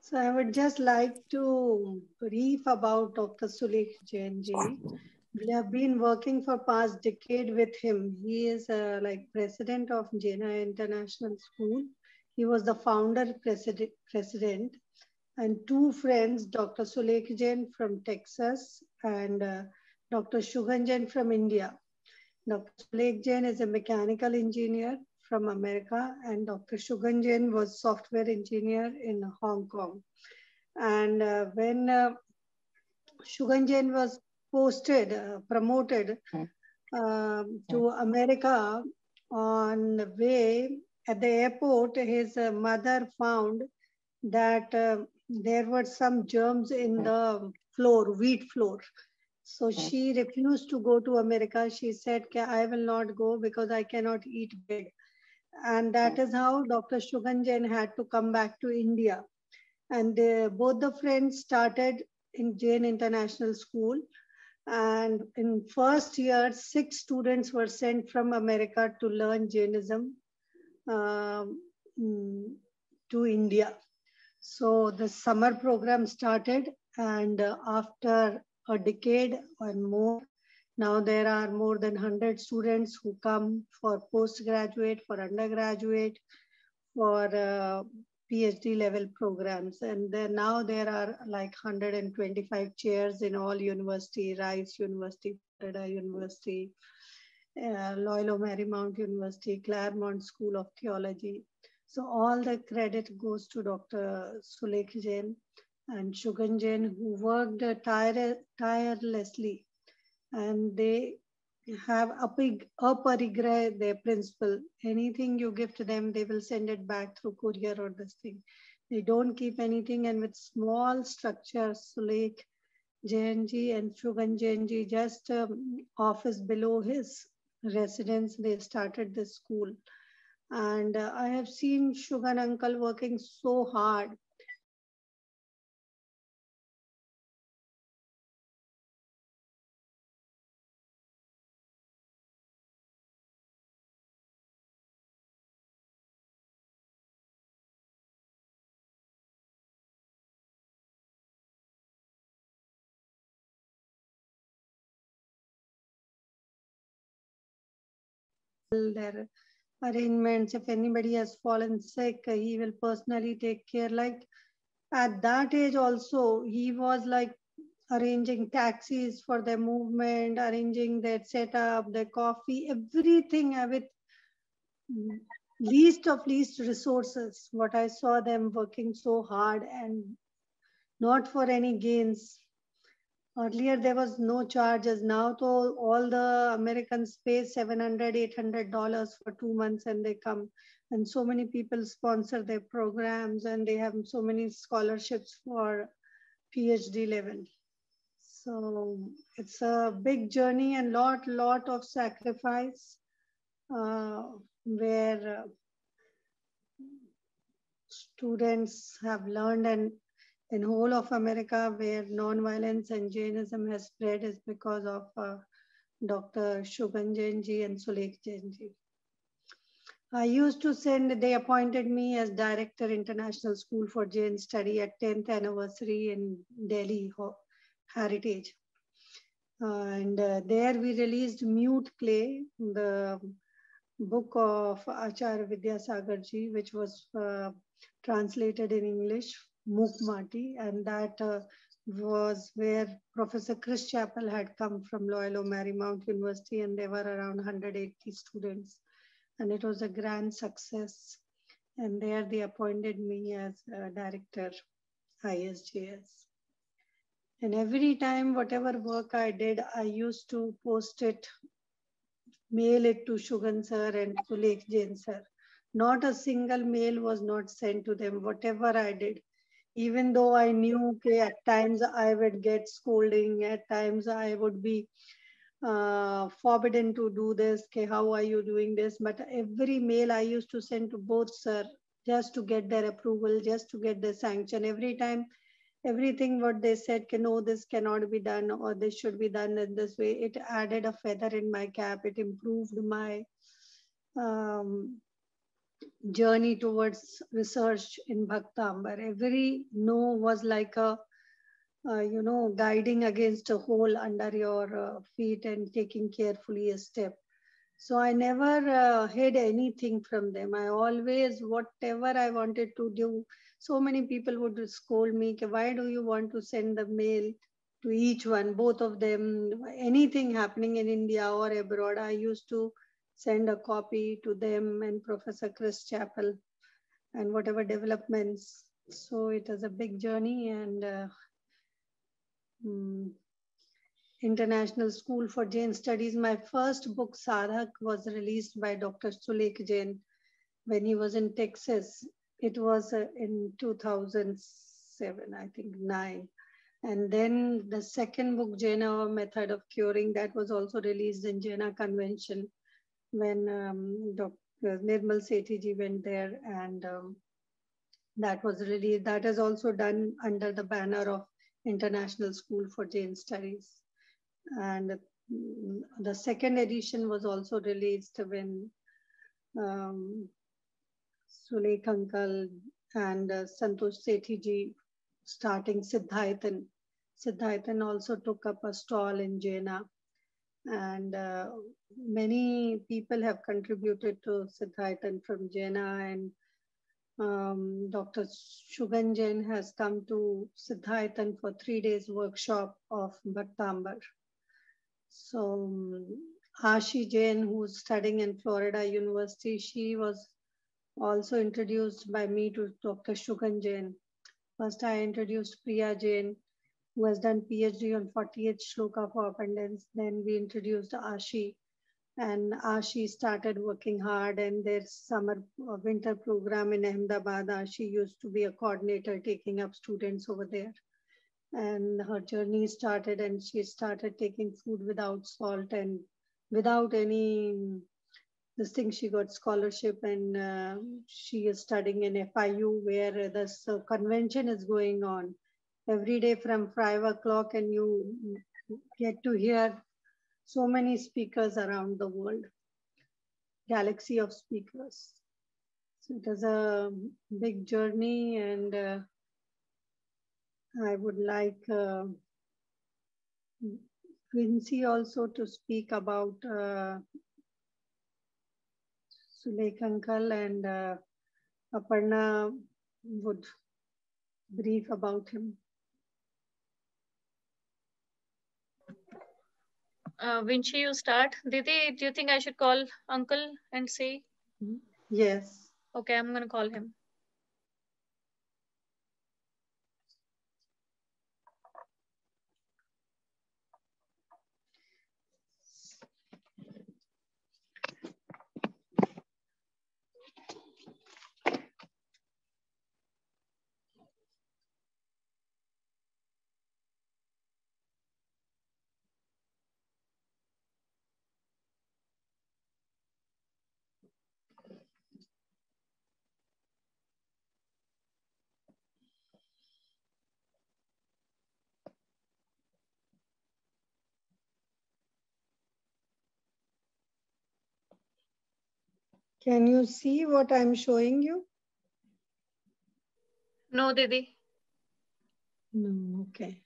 So I would just like to brief about Dr. Sulekh Jain ji. We have been working for past decade with him. He is like president of Jena International School. He was the founder president and two friends, Dr. Sulekh Jain from Texas and Dr. Shugan Jain from India. Dr. Sulekh Jain is a mechanical engineer from America and Dr. Shugan Jain was software engineer in Hong Kong. And when Shugan Jain was promoted to America, on the way at the airport, his mother found that there were some germs in the floor, wheat floor. So she refused to go to America. She said, I will not go because I cannot eat bread. And that is how Dr. Shugan Jain had to come back to India. And both the friends started in Jain International School. And in first year, 6 students were sent from America to learn Jainism to India. So the summer program started, and after a decade or more, now there are more than 100 students who come for postgraduate, for undergraduate, for PhD level programs. And then now there are like 125 chairs in all university, Rice University, Florida University, Loyola Marymount University, Claremont School of Theology. So all the credit goes to Dr. Sulekh Jain and Shugan Jain, who worked tirelessly, and they have aparigraha, their principle. Anything you give to them, they will send it back through courier or this thing. They don't keep anything, and with small structures, Sulekh Jain ji and Shugan Jain ji, just office below his residence, they started this school. And I have seen Shugan uncle working so hard. Their arrangements, if anybody has fallen sick, he will personally take care. Like at that age also, he was like arranging taxis for their movement, arranging their setup, their coffee, everything with least resources. What I saw them working so hard and not for any gains. Earlier there was no charges. Now though all the Americans pay $700, $800 for 2 months and they come. And so many people sponsor their programs and they have so many scholarships for PhD level. So it's a big journey and lot of sacrifice where students have learned, and in whole of America where non-violence and Jainism has spread is because of Dr. Shugan Jain ji and Sulekh Jain ji. I used to send, they appointed me as Director International School for Jain Study at 10th anniversary in Delhi Heritage. And there we released Mute Clay, the book of Acharya Vidyasagar ji, which was translated in English, Mukmati, and that was where Professor Chris Chappell had come from Loyola Marymount University, and there were around 180 students. And it was a grand success. And there they appointed me as director, ISJS. And every time, whatever work I did, I used to post it, mail it to Shugan sir and Sulekh Jain sir. Not a single mail was not sent to them, whatever I did. Even though I knew okay, at times I would get scolding, at times I would be forbidden to do this, okay, how are you doing this? But every mail I used to send to both sir just to get their approval, just to get the sanction. Every time, everything what they said, no, this cannot be done or this should be done in this way. It added a feather in my cap. It improved my journey towards research in Bhaktambar. Every no was like a, guiding against a hole under your feet and taking carefully a step. So I never hid anything from them. I always, whatever I wanted to do, so many people would scold me, why do you want to send the mail to each one, both of them, anything happening in India or abroad, I used to send a copy to them and Professor Chris Chappell and whatever developments. So it was a big journey, and mm, International School for Jain Studies. My first book, Sadhak, was released by Dr. Sulekh Jain when he was in Texas. It was in 2007, I think, 9. And then the second book, Jaina Method of Curing, that was also released in Jaina Convention when Dr. Nirmal Sethi went there, and that was released. That is also done under the banner of International School for Jain Studies. And the second edition was also released when Sulekh Uncle and Santosh Sethi starting Siddhayatan. Siddhayatan also took up a stall in Jaina, and many people have contributed to Siddhayatan from Jaina, and Dr. Shugan Jain has come to Siddhayatan for 3 days workshop of Bhaktambar. So Ashi Jain, who's studying in Florida University, she was also introduced by me to Dr. Shugan Jain. First, I introduced Priya Jain, who has done PhD on 48 shloka for abundance. Then we introduced Ashi, and Ashi started working hard. And their summer winter program in Ahmedabad, Ashi used to be a coordinator taking up students over there. And her journey started, and she started taking food without salt and without any this thing. She got scholarship, and she is studying in FIU, where this convention is going on every day from 5 o'clock, and you get to hear so many speakers around the world, galaxy of speakers. So it is a big journey, and I would like Quincy also to speak about Sulekh Uncle, and Aparna would brief about him. Vinci, you start. Didi, do you think I should call uncle and say? Yes. Okay, I'm going to call him. Can you see what I'm showing you? No, Didi. No, okay.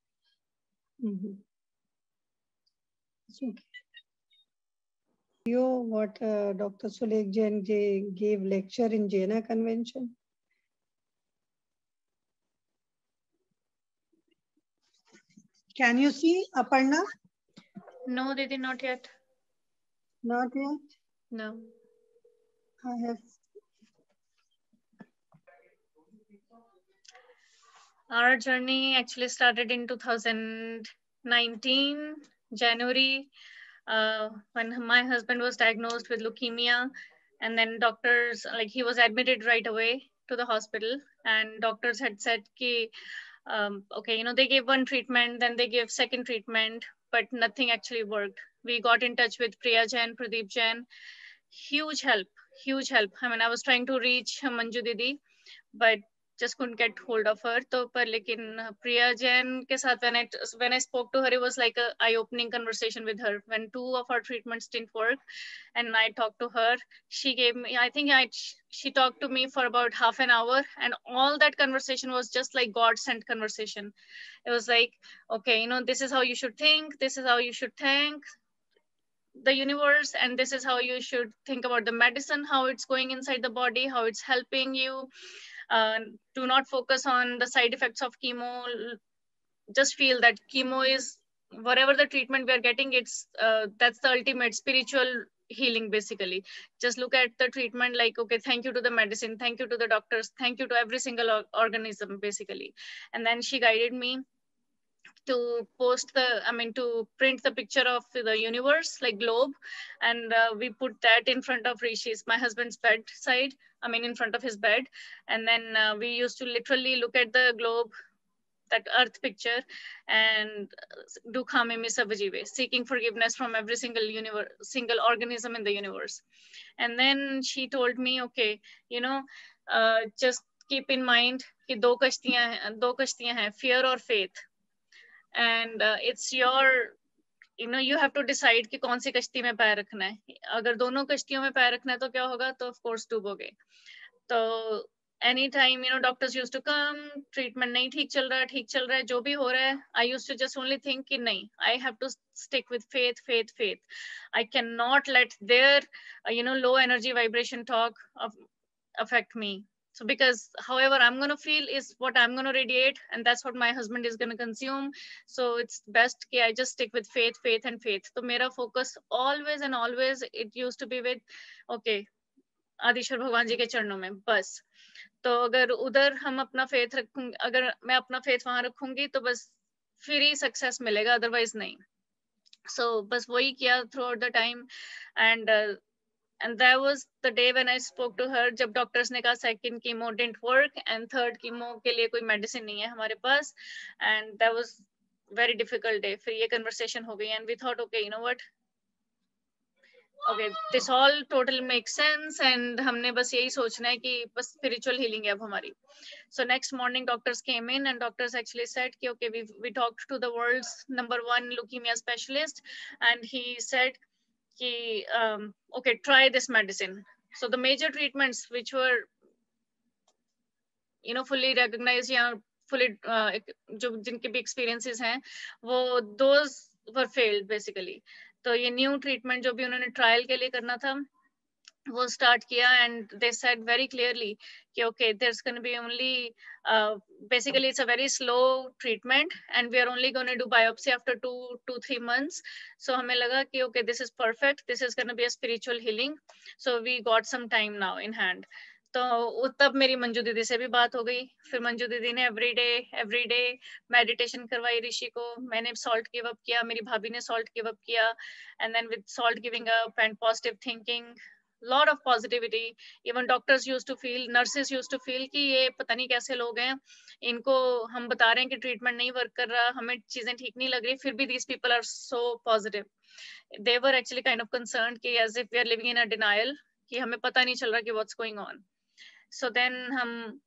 It's okay. You what Dr. Sulekh Jain gave lecture in Jaina Convention? Can you see, Aparna? No, Didi, not yet. Not yet? No. I have. Our journey actually started in 2019, January, when my husband was diagnosed with leukemia. And then doctors, like he was admitted right away to the hospital, and doctors had said, okay, they gave one treatment, then they gave second treatment, but nothing actually worked. We got in touch with Priya Jain, Pradeep Jain. Huge help, huge help. I mean, I was trying to reach Manju Didi, but just couldn't get hold of her. तो पर लेकिन Priya Jain के साथ when I spoke to her, it was like a eye-opening conversation with her. When 2 of our treatments didn't work, and I talked to her, she gave me, I think she talked to me for about half an hour, and all that conversation was just like God-sent conversation. It was like, okay, you know, this is how you should think, this is how you should thank the universe, and this is how you should think about the medicine, how it's going inside the body, how it's helping you. Do not focus on the side effects of chemo. Just feel that chemo is, whatever the treatment we are getting, it's that's the ultimate spiritual healing basically. Just look at the treatment like, okay, thank you to the medicine, thank you to the doctors, thank you to every single organism basically. And then she guided me to to print the picture of the universe, like globe, and we put that in front of Rishi's, my husband's bedside, in front of his bed. And then we used to literally look at the globe, that earth picture, and do Khame Misabajive, seeking forgiveness from every single organism in the universe. And then she told me, okay, you know, just keep in mind कि दो कश्तियां हैं, fear or faith. And it's your, you have to decide कि कौन सी कश्ती में पैर रखना है. अगर दोनों कश्तियों में पैर रखना है तो क्या होगा, तो of course डूबोगे. तो anytime, doctors used to come, treatment नहीं ठीक चल रहा है, जो भी हो रहा है, I used to just only think कि नहीं, I have to stick with faith. I cannot let their low energy vibration talk affect me. So because however I'm going to feel is what I'm going to radiate, and that's what my husband is going to consume. So it's best that I just stick with faith. So mera focus always and always, it used to be with, okay, Adishwar भगवान जी के चरणों में बस. तो अगर उधर हम अपना फेथ रखूंगी, अगर मैं अपना फेथ वहां रखूंगी तो बस फिर ही सक्सेस मिलेगा, अदरवाइज नहीं. So बस वही किया throughout the time. And that was the day when I spoke to her, जब डॉक्टर्स ने कहा second chemo didn't work and third chemo के लिए कोई medicine नहीं है हमारे पास. And that was very difficult day. फिर ये conversation हो गई, and we thought, okay, you know what, okay, this all totally makes sense, and हमने बस यही सोचना है कि बस spiritual healing है अब हमारी. So next morning doctors came in, and doctors actually said कि okay, we talked to the world's #1 leukemia specialist, and he said कि okay, try this medicine. So the major treatments which were fully recognized या fully जो जिनके भी experiences हैं, वो those were failed basically. तो ये new treatment जो भी उन्होंने trial के लिए करना था, वो start किया, and they said very clearly कि okay, there's going to be only basically it's a very slow treatment, and we are only going to do biopsy after 2-3 months. So हमें लगा कि okay, this is perfect, this is going to be a spiritual healing. So we got some time now in hand. तो तब मेरी मंजू दीदी से भी बात हो गई. फिर मंजू दीदी ने every day मेडिटेशन करवाई ऋषि को. मैंने salt give up किया, मेरी भाभी ने salt give up किया, and then with salt giving up and positive thinking, lot of positivity. Even doctors used to feel, nurses used to feel कि ये पता नहीं कैसे लोग हैं, इनको हम बता रहे हैं कि ट्रीटमेंट नहीं वर्क कर रहा, हमें चीजें ठीक नहीं लग रही, फिर भी these people are so positive. They were actually kind of concerned कि as if we are living in a denial, कि हमें पता नहीं चल रहा कि what's going on. So then हम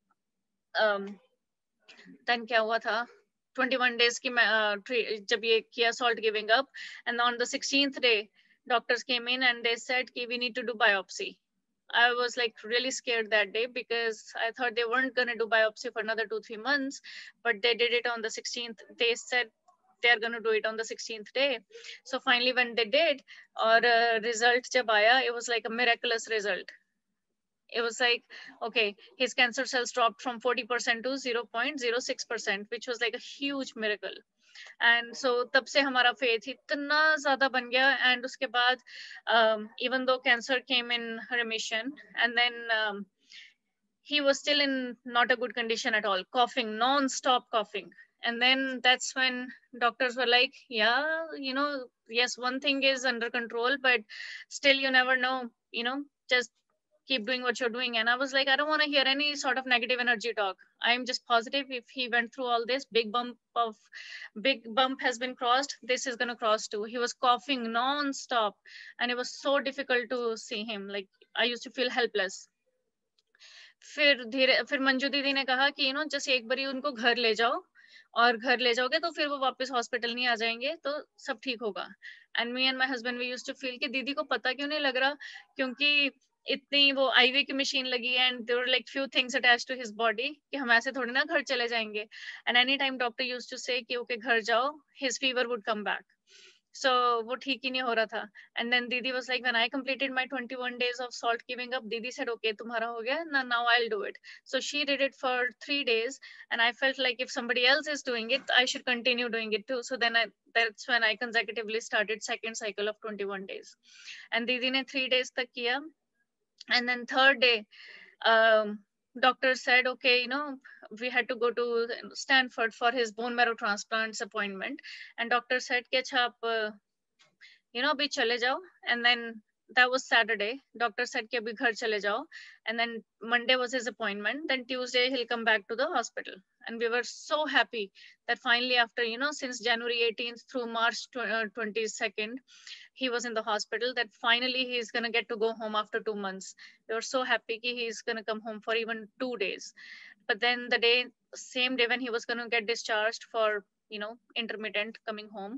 then क्या हुआ था, 21 days की जब ये किया salt giving up, and on the 16th day doctors came in and they said कि we need to do biopsy. I was like really scared that day because I thought they weren't going to do biopsy for another 2-3 months, but they did it on the 16th. They said they're going to do it on the 16th day. So finally when they did, और result जब आया, it was like a miraculous result. It was like, okay, his cancer cells dropped from 40% to 0.06%, which was like a huge miracle. And so तब से हमारा faith इतना ज़्यादा बन गया. And उसके बाद even though cancer came in remission, and then he was still in not a good condition at all, coughing, non-stop coughing. And then that's when doctors were like, yeah, yes, one thing is under control, but still you never know, just keep doing what you're doing. And I was like, I don't want to hear any sort of negative energy talk. I'm just positive if he went through all this, big bump has been crossed, this is going to cross too. He was coughing non-stop, and it was so difficult to see him. Like I used to feel helpless. फिर मंजू दीदी ने कहा कि just एक बारी उनको घर ले जाओ, और घर ले जाओगे तो फिर वो वापस हॉस्पिटल नहीं आ जाएंगे, तो सब ठीक होगा। And me and my husband we used to feel कि दीदी को पता क्यों नहीं लग रहा, क्योंकि इतनी वो आईवी की मशीन लगी है, and there were like few things attached to his body, कि हम ऐसे थोड़ी ना घर चले जाएंगे। And any time doctor used to say कि ओके घर जाओ, his fever would come back. So वो ठीक ही नहीं हो रहा था। And then Didi was like, when I completed my 21 days of salt giving up, Didi said, okay, तुम्हारा हो गया ना, now I'll do it. So she did it for 3 days, and I felt like if somebody else is doing it, I should continue doing it too. So then that's when I consecutively started second cycle of 21 days. And Didi ने 3 days तक किया, and then third day, doctor said, okay, we had to go to Stanford for his bone marrow transplants appointment. And doctor said कि अच्छा आप अभी चले जाओ। And then that was Saturday. Doctor said कि अभी घर चले जाओ, and then Monday was his appointment. Then Tuesday he'll come back to the hospital. And we were so happy that finally, after since January 18th through March 22nd, he was in the hospital, that finally he's going to get to go home after 2 months. We were so happy that he's going to come home for even 2 days. But then the same day when he was going to get discharged for intermittent coming home,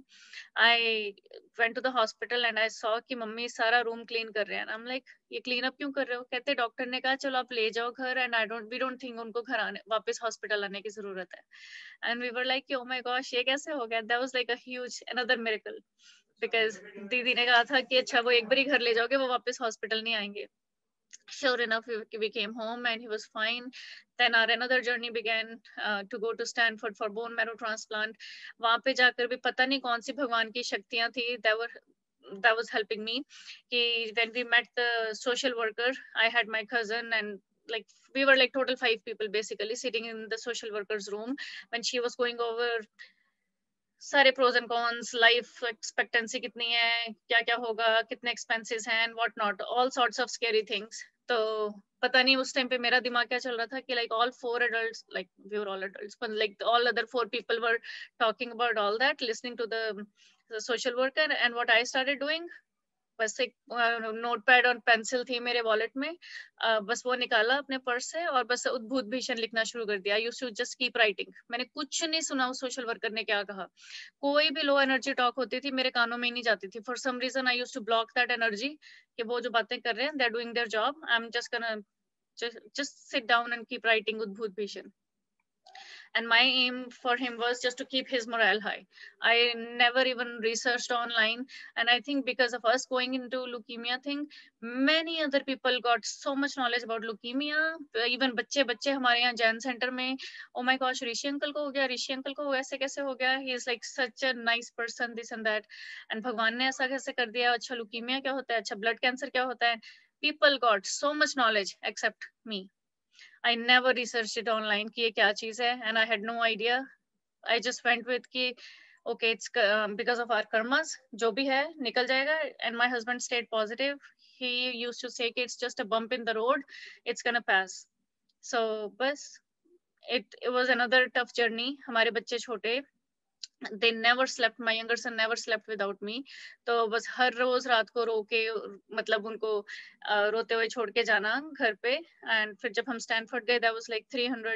I went to the hospital and I saw कि mummy सारा room clean कर रहे हैं। I'm like, ये clean up क्यों कर रहे हो? कहते डॉक्टर ने कहा चलो आप ले जाओ घर, and we don't think उनको घर आने वापस हॉस्पिटल आने की जरूरत है। And we were like, oh my gosh, ये कैसे हो गया? That was like a huge another miracle, because दीदी ने कहा था कि अच्छा वो एक बारी घर ले जाओगे, वो वापस हॉस्पिटल नहीं आएंगे। Sure enough, we came home and he was fine. Then our another journey began to go to Stanford for bone marrow transplant. वहाँ पे जाकर भी पता नहीं कौन सी भगवान की शक्तियाँ थी that was helping me. When we met the social worker, I had my cousin, and like we were like total 5 people basically sitting in the social worker's room when she was going over सारे pros and cons, life expectancy कितनी है, क्या क्या होगा, कितने expenses हैं, and what not, all sorts of scary things. तो पता नहीं उस टाइम पे मेरा दिमाग क्या चल रहा था कि like all 4 adults, like we were all adults, but like all other 4 people were talking about all that, listening to the social worker, and what I started doing, बस एक नोटपैड और पेंसिल थी मेरे वॉलेट में, बस वो निकाला अपने पर्स से और बस उद्भूत भीषण लिखना शुरू कर दिया। I used to just keep writing. मैंने कुछ नहीं सुना उस सोशल वर्कर ने क्या कहा, कोई भी लो एनर्जी टॉक होती थी मेरे कानों में ही नहीं जाती थी। For some reason I used to block that energy कि वो जो बातें कर रहे हैं they are doing their job, I am just gonna just sit down and keep writing Udbhut Bhishan. And my aim for him was just to keep his morale high. I never even researched online, and I think because of us going into leukemia thing, many other people got so much knowledge about leukemia. Even बच्चे हमारे यहाँ Jain centre में, oh my gosh, Rishi uncle को हो गया, ऋषि uncle को ऐसे कैसे हो गया, he is like such a nice person, this and that, and भगवान ने ऐसा कैसे कर दिया, अच्छा leukemia क्या होता है, अच्छा blood cancer क्या होता है. People got so much knowledge except me. I never researched it online कि ये क्या चीज है, and I had no idea. I just went with कि okay, it's because of our karmas, जो भी है निकल जाएगा. And my husband stayed positive. He used to say कि it's just a bump in the road, it's gonna pass. So बस it was another tough journey. हमारे बच्चे छोटे, they never slept, my younger son never slept without me. तो बस हर रोज रात को रो के, मतलब उनको रोते हुए छोड़ के जाना घर पे. एंड फिर जब हम स्टैनफोर्ड गए, that was like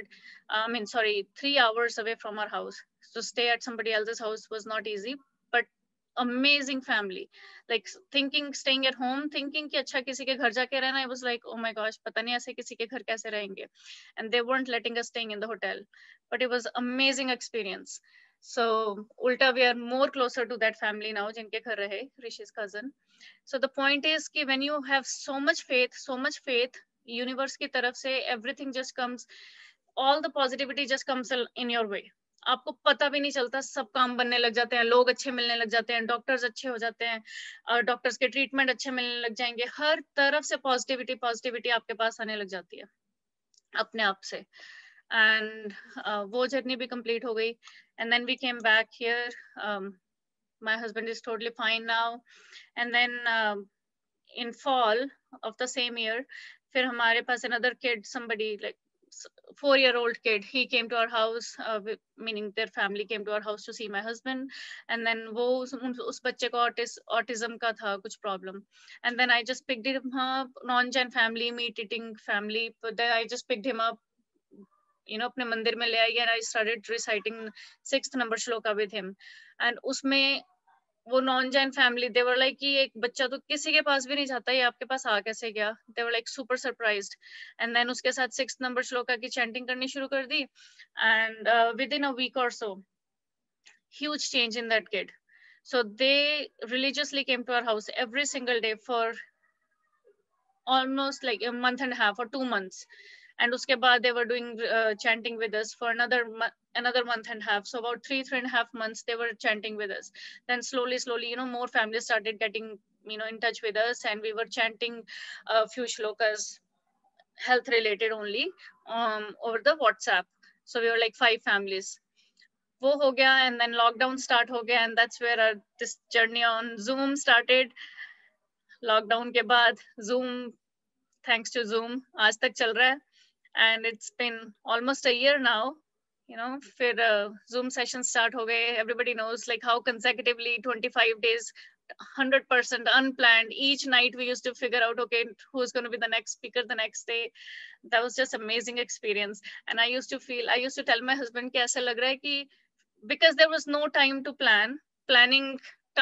3 hours away from our house. So stay at somebody else's house was not easy, but amazing family. Like staying at home thinking कि अच्छा किसी के घर जाके रहना, I was like, oh my gosh, पता नहीं ऐसे किसी के घर कैसे रहेंगे. And they weren't letting us staying in the hotel, but it was amazing experience. So ulta we are more closer to that family now jinke ghar rahe, Rishi's cousin. So the point is कि when you have so much faith, universe की तरफ से everything just comes, all the positivity just comes in your way. आपको पता भी नहीं चलता, सब काम बनने लग जाते हैं, लोग अच्छे मिलने लग जाते हैं, डॉक्टर्स अच्छे हो जाते हैं, और डॉक्टर्स के ट्रीटमेंट अच्छे मिलने लग जाएंगे, हर तरफ से पॉजिटिविटी आपके पास आने लग जाती है अपने आप से. And वो जर्नी भी कंप्लीट हो गई. And then we came back here. My husband is totally fine now. And then in fall of the same year, फिर हमारे पास another kid, somebody like 4-year-old kid. He came to our house, meaning their family came to our house to see my husband. And then वो उस बच्चे को autism का था कुछ problem. And then I just picked him up, non-Jain family, meat-eating family. But then I just picked him up, अपने मंदिर में ले आई, and I started reciting 6th number shloka with him. And उसमें वो non Jain family, they were like कि एक बच्चा तो किसी के पास भी नहीं जाता, ये आपके पास आ कैसे गया, they were like super surprised. And then उसके साथ 6th नंबर श्लोका की चैंटिंग करनी शुरू कर दी. And within a week और so huge change in that kid. So they religiously came to our house every single day for almost like a month and a half or 2 months. And uske baad they were doing chanting with us for another month and a half. So about 3.5 months they were chanting with us. Then slowly, more families started getting, in touch with us, and we were chanting a few shlokas, health related only, over the WhatsApp. So we were like 5 families. वो हो गया, and then lockdown start हो गया, and that's where this journey on Zoom started. Lockdown के बाद Zoom, thanks to Zoom, आज तक चल रहा है. And it's been almost a year now. फिर Zoom sessions start हो गए. Everybody knows like how consecutively 25 days, 100% unplanned. Each night we used to figure out, okay, who's going to be the next speaker the next day. That was just amazing experience. And I used to tell my husband कि ऐसा लग रहा है कि because there was no time to planning,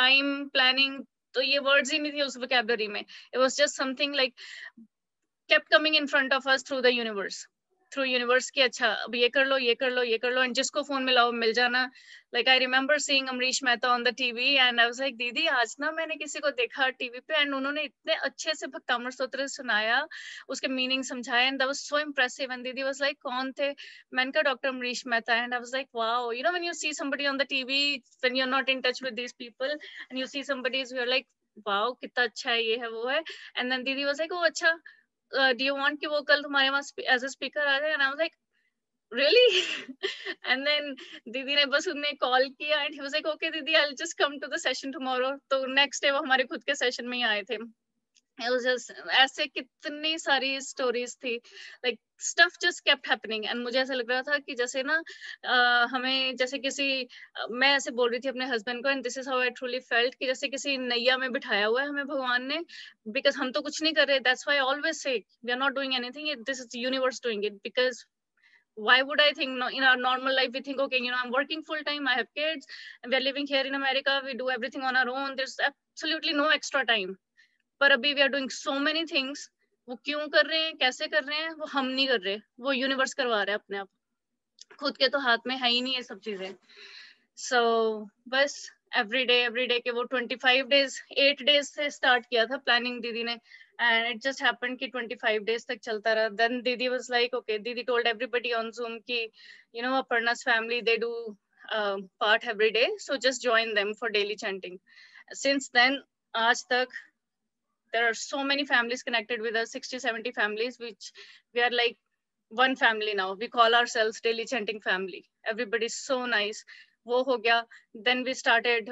तो ये words ही नहीं थी उस vocabulary में. It was just something like kept coming in front of us through universe कि अच्छा अब ये कर लो, and जिसको फोन मिलाओ मिल जाना. Like I remember seeing Amrish Mehta on the TV, and I was like, दीदी आज ना मैंने किसी को देखा टीवी पे, and उन्होंने इतने अच्छे से भक्तामृत स्तोत्र सुनाया, उसके मीनिंग समझाया, and that was so impressive. And दीदी was like, कौन थे? मैंने कहा doctor Amrish Mehta. And I was like, wow, when you see somebody on the TV, when you're not in touch with these people, and you see somebody, you're like, wow, कितना अच्छा है, ये है वो है. And then दीदी was like, oh अच्छा, do you want कि वो कल तुम्हारे वहाँ as a speaker आ जाए? And I was like, really? And then दीदी ने बस उन्हें कॉल किया, and he was like, okay दीदी, I'll just come to the session tomorrow. तो next day वो हमारे खुद के सेशन में ही आए थे. It was just ऐसे कितनी सारी stories थी, like stuff just kept happening. And मुझे ऐसा लग रहा था कि जैसे ना हमें जैसे मैं ऐसे बोल रही थी अपने husband को, and this is how I truly felt, कि जैसे किसी नैया में बिठाया हुआ है हमें भगवान ने, because हम तो कुछ नहीं कर रहे. That's why I always say we are not doing anything, this is the universe doing it. Because why would I think, in our normal life we think, okay, I'm working full time, I have kids, and we are living here in America, we do everything on our own, there's absolutely no extra time. पर अभी we are doing so many things. वो क्यों कर रहे हैं, कैसे कर रहे हैं, वो हम नहीं कर रहे, वो यूनिवर्स करवा रहा है अपने आप. खुद के तो हाथ में है ही नहीं ये सब चीजें. So बस every day के वो 25 days 8 days से start किया था planning दीदी ने, and it just happened कि 25 days तक चलता रहा. Then दीदी was like, okay, दीदी told everybody on Zoom कि Aparna's family, they do part every day, so just join them for daily chanting. Since then आज तक there are so many families connected with us, 60-70 families, which we are like one family now. We call ourselves Daily Chanting Family. Everybody's so nice. वो हो गया. Then we started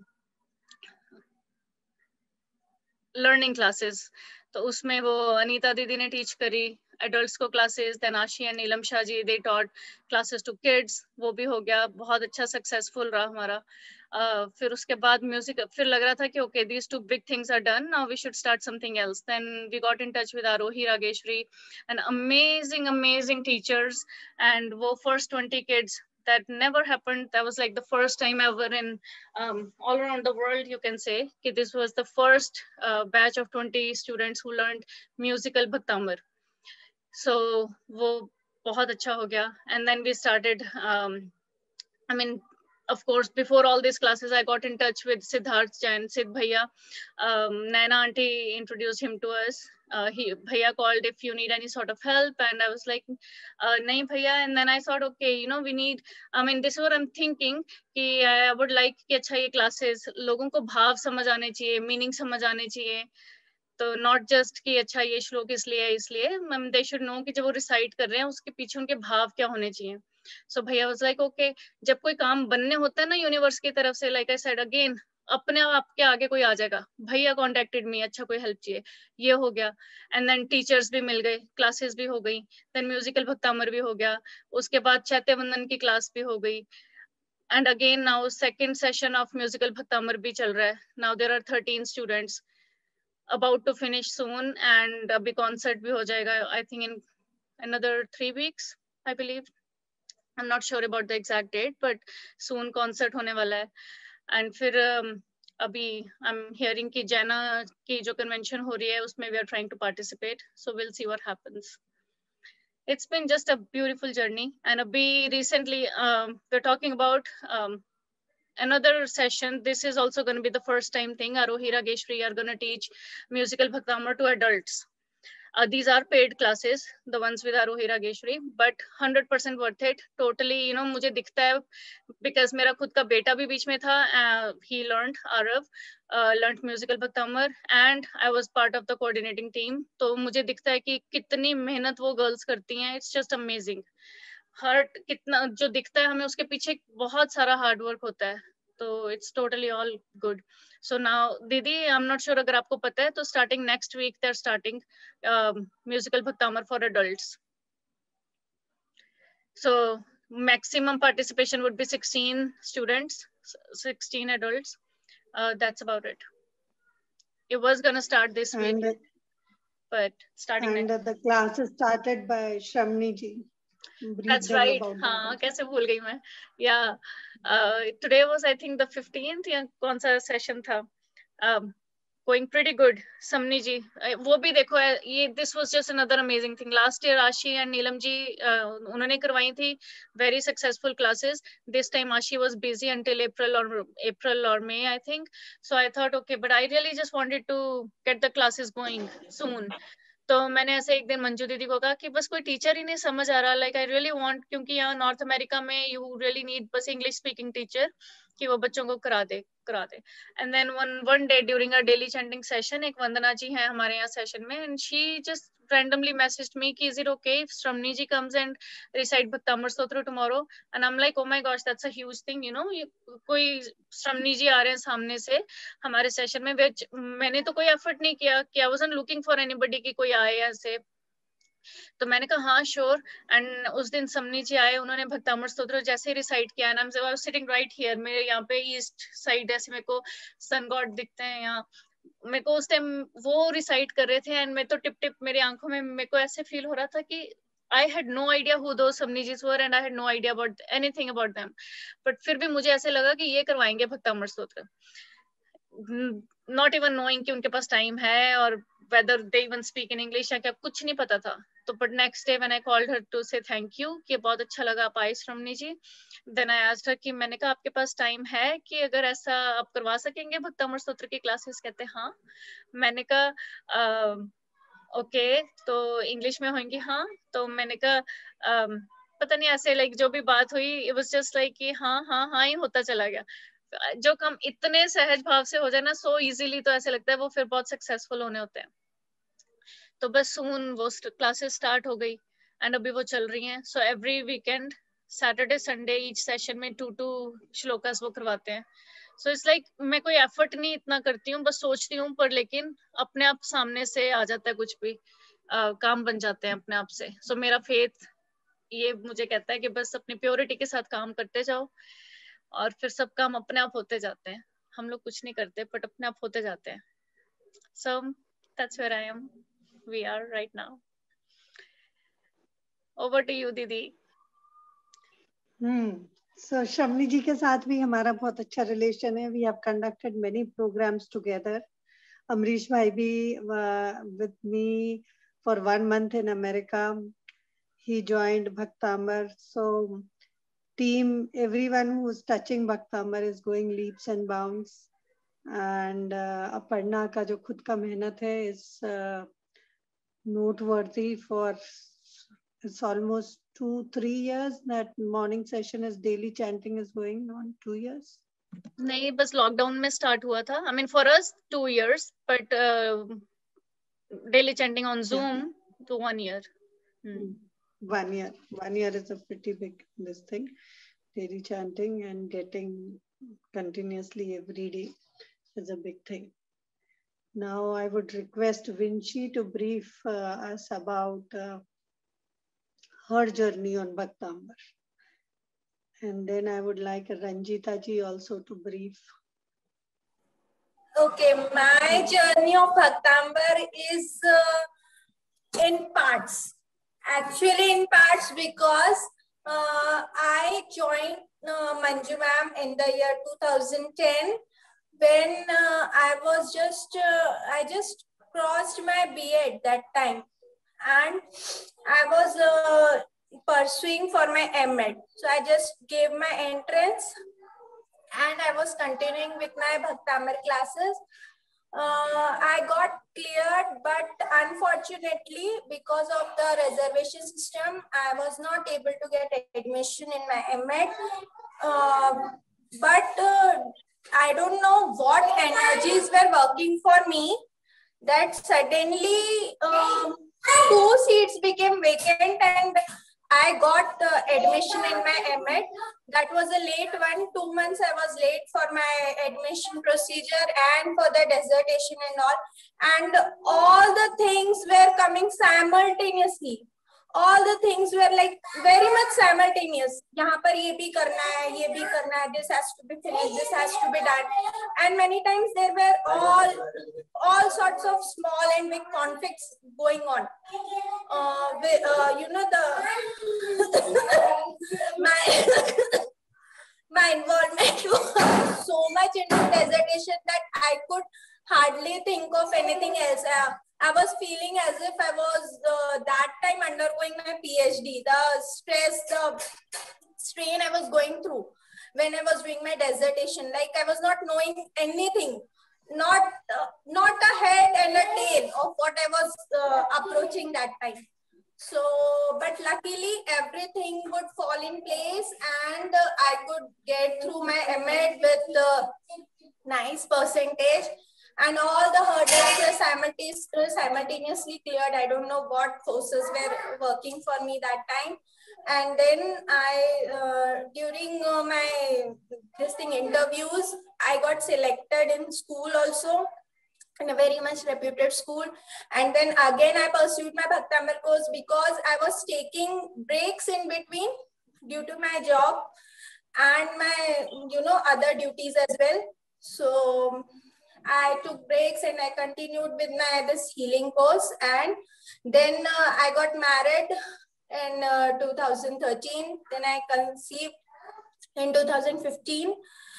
learning classes. तो उसमें वो अनीता दीदी ने teach करी adults को classes. Then Ashi and Neelam Shah ji, they taught classes to kids. वो भी हो गया. बहुत अच्छा successful रहा हमारा. फिर उसके बाद music, फिर लग रहा था कि okay, these two big things are done, now we should start something else. Then we got in touch with Arohi Rageshri, and amazing teachers, and वो first 20 kids, that never happened. That was like the first time ever in all around the world, you can say. This was the first batch of 20 students who learned musical Bhaktamar. So वो बहुत अच्छा हो गया. And then we started, of course, before all these classes, I got in touch with Siddharth Jain, Sid Bhaiya. Naina auntie introduced him to us. Bhaiya called if you need any sort of help, and I was like, nahi Bhaiya. And then I thought, okay, we need, this is what I'm thinking, कि I would like कि अच्छा ये classes, लोगों को भाव समझ आने चाहिए, meaning समझ आने चाहिए. तो not just कि अच्छा ये श्लोक इसलिए, they should know कि जब वो recite कर रहे हैं, उसके पीछे उनके भाव क्या होने चाहिए. So Bhaiya was like, okay, जब कोई काम बनने होता है ना यूनिवर्स की तरफ से, like I said again, अपने आप आपके आगे कोई आ जाएगा, भैया कॉन्टेक्टेड मी, अच्छा कोई हेल्प चाहिए, ये हो गया। एंड देन टीचर्स भी मिल गए, क्लासेस भी हो गई, देन म्यूजिकल भक्तामर भी हो गया, उसके बाद चैत्य वंदन की क्लास भी हो गई। And again now second session of musical Bhaktamar भी चल रहा है। Now there are 13 students about to finish soon, and अभी concert भी हो जाएगा I think in another 3 weeks I believe. I'm not sure about the exact date, but soon concert होने वाला है. And फिर अभी I'm hearing कि जैना की जो convention हो रही है उसमें we are trying to participate, so we'll see what happens. It's been just a beautiful journey. And abhi recently we're talking about another session. This is also going to be the first time thing. Arohi Rageshri are going to teach musical bhaktamar to adults. These are paid classes, the ones with Arohi Rageshri, but 100% worth it. Totally, you know, मुझे दिखता है because मेरा खुद का बेटा भी बीच में था. He learned Arav, learned musical bhaktamar, and I was part of the coordinating team. तो मुझे दिखता है कि कितनी मेहनत वो girls करती हैं. It's just amazing. Heart कितना जो दिखता है हमें उसके पीछे बहुत सारा hard work होता है. तो it's totally all good. So now, Didi, I'm not sure अगर आपको पता है, तो starting next week they're starting musical bhaktamar for adults. So maximum participation would be 16 students, 16 adults. That's about it. It was gonna start this week, but starting next. And the class is started by Shramni ji. That's right. हाँ, कैसे भूल गई मैं? Yeah. Today was I think the 15th या कौन सा session था? Going pretty good. Samni ji, वो भी देखो ये this was just another amazing thing. Last year Ashi and Neelam ji उन्होंने करवाई थी very successful classes. This time Ashi was busy until April or May I think. So I thought okay, but I really just wanted to get the classes going soon. तो मैंने ऐसे एक दिन मंजू दीदी को कहा कि बस कोई टीचर ही नहीं समझ आ रहा, लाइक आई रियली वांट, क्योंकि यहाँ नॉर्थ अमेरिका में यू रियली नीड बस इंग्लिश स्पीकिंग टीचर कि वो बच्चों को करा दे. And then one day during a daily chanting session, एक वंदना जी हैं हमारे यहाँ सेशन में, and she just randomly messaged me ki is it okay if Shramni ji comes and recite Bhaktamar Stotra tomorrow, and I'm like oh my gosh that's a huge thing, you know, कोई Shramni ji आ रहे हैं सामने से हमारे session में, मैंने तो कोई एफर्ट नहीं किया कि I wasn't looking for anybody कि कोई आए ऐसे. तो मैंने कहा हाँ श्योर. एंड उस दिन समनी जी आए, उन्होंने भक्तामर स्तोत्र जैसे ही रिसाइट किया, and I was sitting right here, मेरे यहाँ पे ईस्ट साइड ऐसे मेरे को सन गॉड दिखते हैं यहाँ, मेरे को उस टाइम वो रिसाइट कर रहे थे, एंड मैं तो टिप टिप मेरी आंखों में मेरे को ऐसे फील हो रहा था कि I had no idea who those Samnijis were and I had no idea about anything about them. But फिर भी मुझे ऐसे लगा कि ये करवाएंगे भक्तामर स्तोत्र, not even knowing कि उनके पास टाइम है और whether they even speak in English या क्या, कुछ नहीं पता था. तो but next day when I called her to say thank you कि बहुत अच्छा लगा आप आई श्रमनी जी, then I asked her कि मैंने कहा आपके पास टाइम है कि अगर ऐसा आप करवा सकेंगे भक्तामर स्तोत्र की क्लासेस. कहते हाँ. मैंने कहा ओके तो इंग्लिश में होंगी हाँ. तो मैंने कहा पता नहीं ऐसे लाइक जो भी बात हुई it was just like कि हाँ हाँ हाँ ही होता चला गया. जो काम इतने सहज भाव से हो जाए ना सो इजीली, तो ऐसे लगता है वो फिर बहुत सक्सेसफुल होने होते हैं. तो बस सून वो क्लासेस स्टार्ट हो गई एंड अभी वो चल रही हैं. So every weekend Saturday Sunday each session में 2 श्लोकास वो करवाते हैं. सो इट्स लाइक मैं कोई एफर्ट नहीं इतना करती हूँ, बस सोचती हूँ, पर लेकिन अपने आप सामने से आ जाता है कुछ भी, काम बन जाते हैं अपने आप से. सो मेरा फेथ ये मुझे कहता है कि बस अपनी प्योरिटी के साथ काम करते जाओ और फिर सब काम अपने आप होते जाते हैं. हम लोग कुछ नहीं करते बट अपने आप होते जाते हैं. So that's where I am. We are right now. Over to you, Didi. So Shramni ji के साथ भी हमारा बहुत अच्छा रिलेशन है. We have conducted many programs together. Amrish bhai bhi with me for 1 month in America. He joined Bhaktamar. So team, everyone who is touching Bhaktamar is going leaps and bounds. And Aparna का जो खुद का मेहनत है is noteworthy for it's almost 2-3 years that morning session is daily chanting is going on. 2 years. नहीं बस lockdown में start हुआ था. I mean for us 2 years, but daily chanting on Zoom to 1 year. 1 year. 1 year is a pretty big this thing. Daily chanting and getting continuously every day. is a big thing. Now I would request Vinci to brief us about her journey on Bhaktambar. And then I would like Ranjita ji also to brief. Okay, my journey of Bhaktambar is in parts. Actually in parts because I joined Manju ma'am in the year 2010 when I just crossed my B.Ed that time, and I was pursuing for my M.Ed. So I just gave my entrance and I was continuing with my Bhaktambar classes. I got cleared, but unfortunately, because of the reservation system, I was not able to get admission in my M.Ed. But I don't know what energies were working for me that suddenly 2 seats became vacant and I got admission in my M.Ed. That was a late one. 2 months I was late for my admission procedure and for the dissertation and all. And all the things were coming simultaneously. All the things were like very much simultaneous. यहाँ पर ये भी करना है, ये भी करना है. This has to be finished. This has to be done. And many times there were all sorts of small and big conflicts going on. You know my involvement was so much into dissertation that I could hardly think of anything else. I was feeling as if I was that time undergoing my PhD. The stress, the strain I was going through when I was doing my dissertation, like I was not knowing anything, not a head and a tail of what I was approaching that time. So, but luckily everything would fall in place and I could get through my M.Ed with nice percentage. And all the hurdles were simultaneously cleared. I don't know what forces were working for me that time. And then during my interviews, I got selected in school also, in a very much reputed school. And then again, I pursued my Bhaktambar course because I was taking breaks in between due to my job and my, other duties as well. So I took breaks and I continued with this healing course. And then I got married in 2013. Then I conceived in 2015.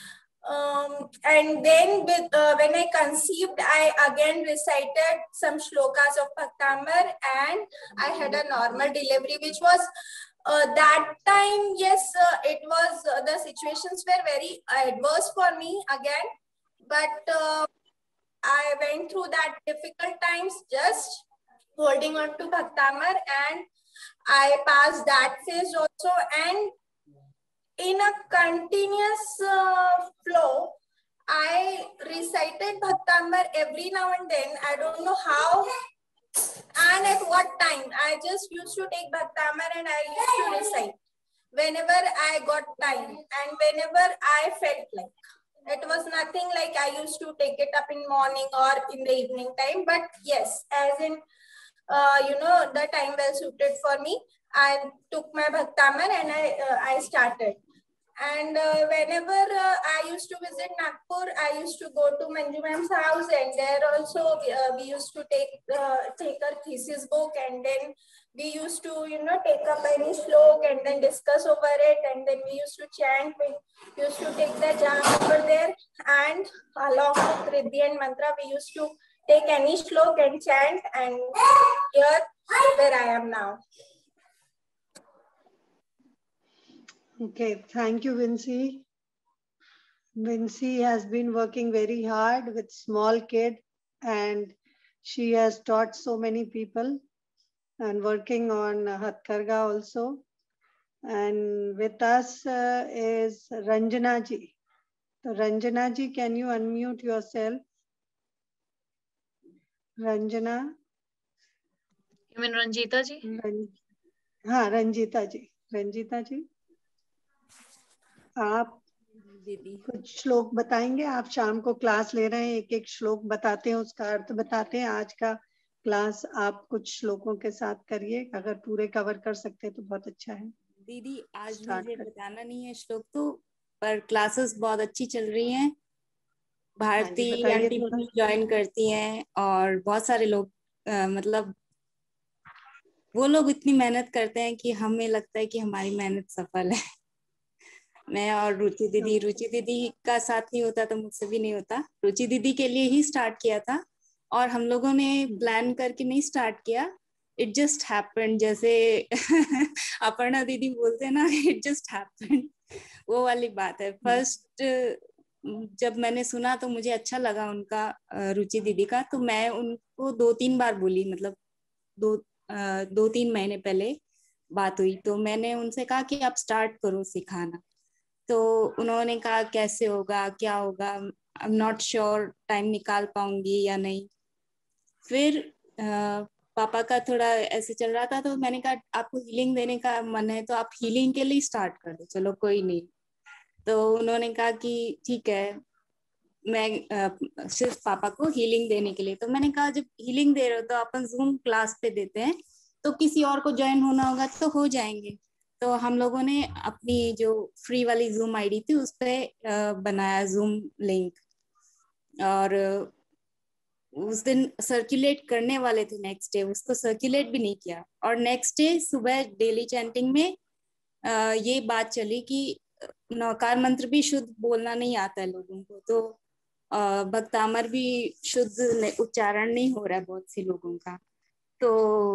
And then when I conceived, I again recited some shlokas of Bhaktambar and I had a normal delivery, which was that time, yes, it was, the situations were very adverse for me again, but I went through that difficult times just holding on to Bhaktambar, and I passed that phase also. And in a continuous flow, I recited Bhaktambar every now and then. I don't know how and at what time. I just used to take Bhaktambar and I used to recite whenever I got time and whenever I felt like. It was nothing like I used to take it up in morning or in the evening time. But yes, as in, the time well suited for me, I took my Bhaktambar and I started. And whenever I used to visit Nagpur, I used to go to Manju ma'am's house, and there also we used to take her thesis book, and then we used to, take up any slok and then discuss over it, and then we used to chant. We used to take the jam over there, and along with Riddhi and Mantra, we used to take any slok and chant, and here where I am now. Okay, thank you, Vinci. Vinci has been working very hard with small kid, and she has taught so many people and working on Hatkarga also. And with us is Ranjana ji. So Ranjana ji, can you unmute yourself? Ranjana? You mean Ranjita ji? हाँ, Ranjita ji. Ranjita ji, आप दीदी कुछ श्लोक बताएंगे? आप शाम को class ले रहे हैं, एक एक श्लोक बताते हैं, उसका अर्थ बताते हैं। आज का क्लास आप कुछ श्लोकों के साथ करिए, अगर पूरे कवर कर सकते हैं तो बहुत अच्छा है। दीदी आज स्टार्ट मुझे कर। बताना नहीं है श्लोक तो, पर क्लासेस बहुत अच्छी चल रही हैं। भारती बताइए आंटी थोड़ा। भी ज्वाइन करती हैं और बहुत सारे लोग मतलब वो लोग इतनी मेहनत करते हैं कि हमें लगता है कि हमारी मेहनत सफल है। मैं और रुचि दीदी का साथ नहीं होता तो मुझसे भी नहीं होता। रुचि दीदी के लिए ही स्टार्ट किया था और हम लोगों ने प्लान करके नहीं स्टार्ट किया, इट जस्ट हैपेंड। जैसे अपर्णा दीदी बोलते हैं ना, इट जस्ट हैपेंड, वो वाली बात है। फर्स्ट जब मैंने सुना तो मुझे अच्छा लगा उनका, रुचि दीदी का, तो मैं उनको 2-3 बार बोली, मतलब 2-3 महीने पहले बात हुई तो मैंने उनसे कहा कि आप स्टार्ट करो सिखाना। तो उन्होंने कहा कैसे होगा, क्या होगा, I am not sure time निकाल पाऊंगी या नहीं। फिर पापा का थोड़ा ऐसे चल रहा था तो मैंने कहा आपको हीलिंग देने का मन है तो आप हीलिंग के लिए स्टार्ट कर दो, चलो कोई नहीं। तो उन्होंने कहा कि ठीक है, मैं सिर्फ पापा को हीलिंग देने के लिए। तो मैंने कहा जब हीलिंग दे रहे हो तो अपन जूम क्लास पे देते हैं, तो किसी और को ज्वाइन होना होगा तो हो जाएंगे। तो हम लोगों ने अपनी जो फ्री वाली जूम आईडी थी उस पर बनाया जूम लिंक, और उस दिन सर्कुलेट करने वाले थे नेक्स्ट डे, उसको सर्कुलेट भी नहीं किया। और नेक्स्ट डे सुबह डेली चैंटिंग में ये बात चली कि नौकार मंत्र भी शुद्ध बोलना नहीं आता है लोगों को, तो भक्तामर भी शुद्ध उच्चारण नहीं हो रहा है बहुत सी लोगों का। तो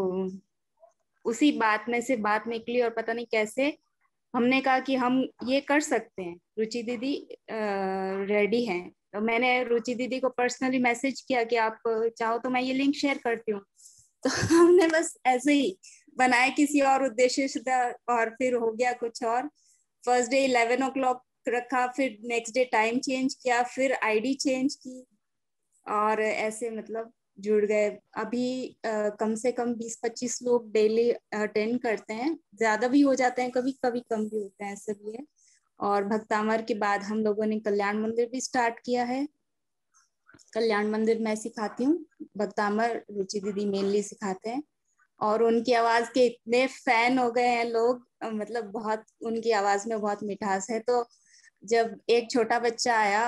उसी बात में से बात निकली और पता नहीं कैसे हमने कहा कि हम ये कर सकते हैं, रुचि दीदी रेडी हैं। तो मैंने रुचि दीदी को पर्सनली मैसेज किया कि आप चाहो तो मैं ये लिंक शेयर करती हूँ। तो हमने बस ऐसे ही बनाया किसी और उद्देश्य से, और फिर हो गया कुछ और। फर्स्ट डे 11 o'clock रखा, फिर नेक्स्ट डे टाइम चेंज किया, फिर आईडी चेंज की, और ऐसे मतलब जुड़ गए। अभी कम से कम 20-25 लोग डेली अटेंड करते हैं, ज्यादा भी हो जाते हैं कभी कभी, कम भी होते हैं, ऐसे भी है। और भक्तामर के बाद हम लोगों ने कल्याण मंदिर भी स्टार्ट किया है। कल्याण मंदिर मैं सिखाती हूँ, भक्तामर रुचि दीदी मेनली सिखाते हैं। और उनकी आवाज के इतने फैन हो गए हैं लोग, मतलब बहुत उनकी आवाज में बहुत मिठास है। तो जब एक छोटा बच्चा आया,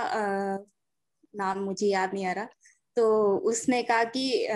नाम मुझे याद नहीं आ रहा, तो उसने कहा कि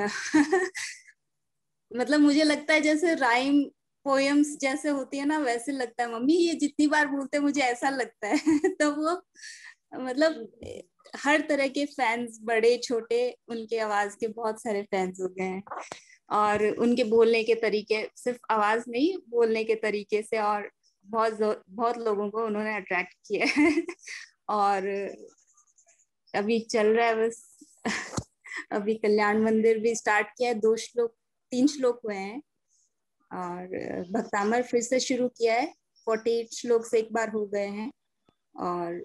मतलब मुझे लगता है जैसे राइम पोएम्स जैसे होती है ना, वैसे लगता है मम्मी, ये जितनी बार बोलते हैं मुझे ऐसा लगता है। तो वो मतलब हर तरह के फैंस, बड़े छोटे, उनके आवाज के बहुत सारे फैंस हो गए हैं। और उनके बोलने के तरीके, सिर्फ आवाज नहीं, बोलने के तरीके से और बहुत बहुत लोगों को उन्होंने अट्रैक्ट किया है। और अभी चल रहा है बस। अभी कल्याण मंदिर भी स्टार्ट किया है, 3 श्लोक हुए हैं। और भक्तामर फिर से शुरू किया है, 48 श्लोक से एक बार हो गए हैं। और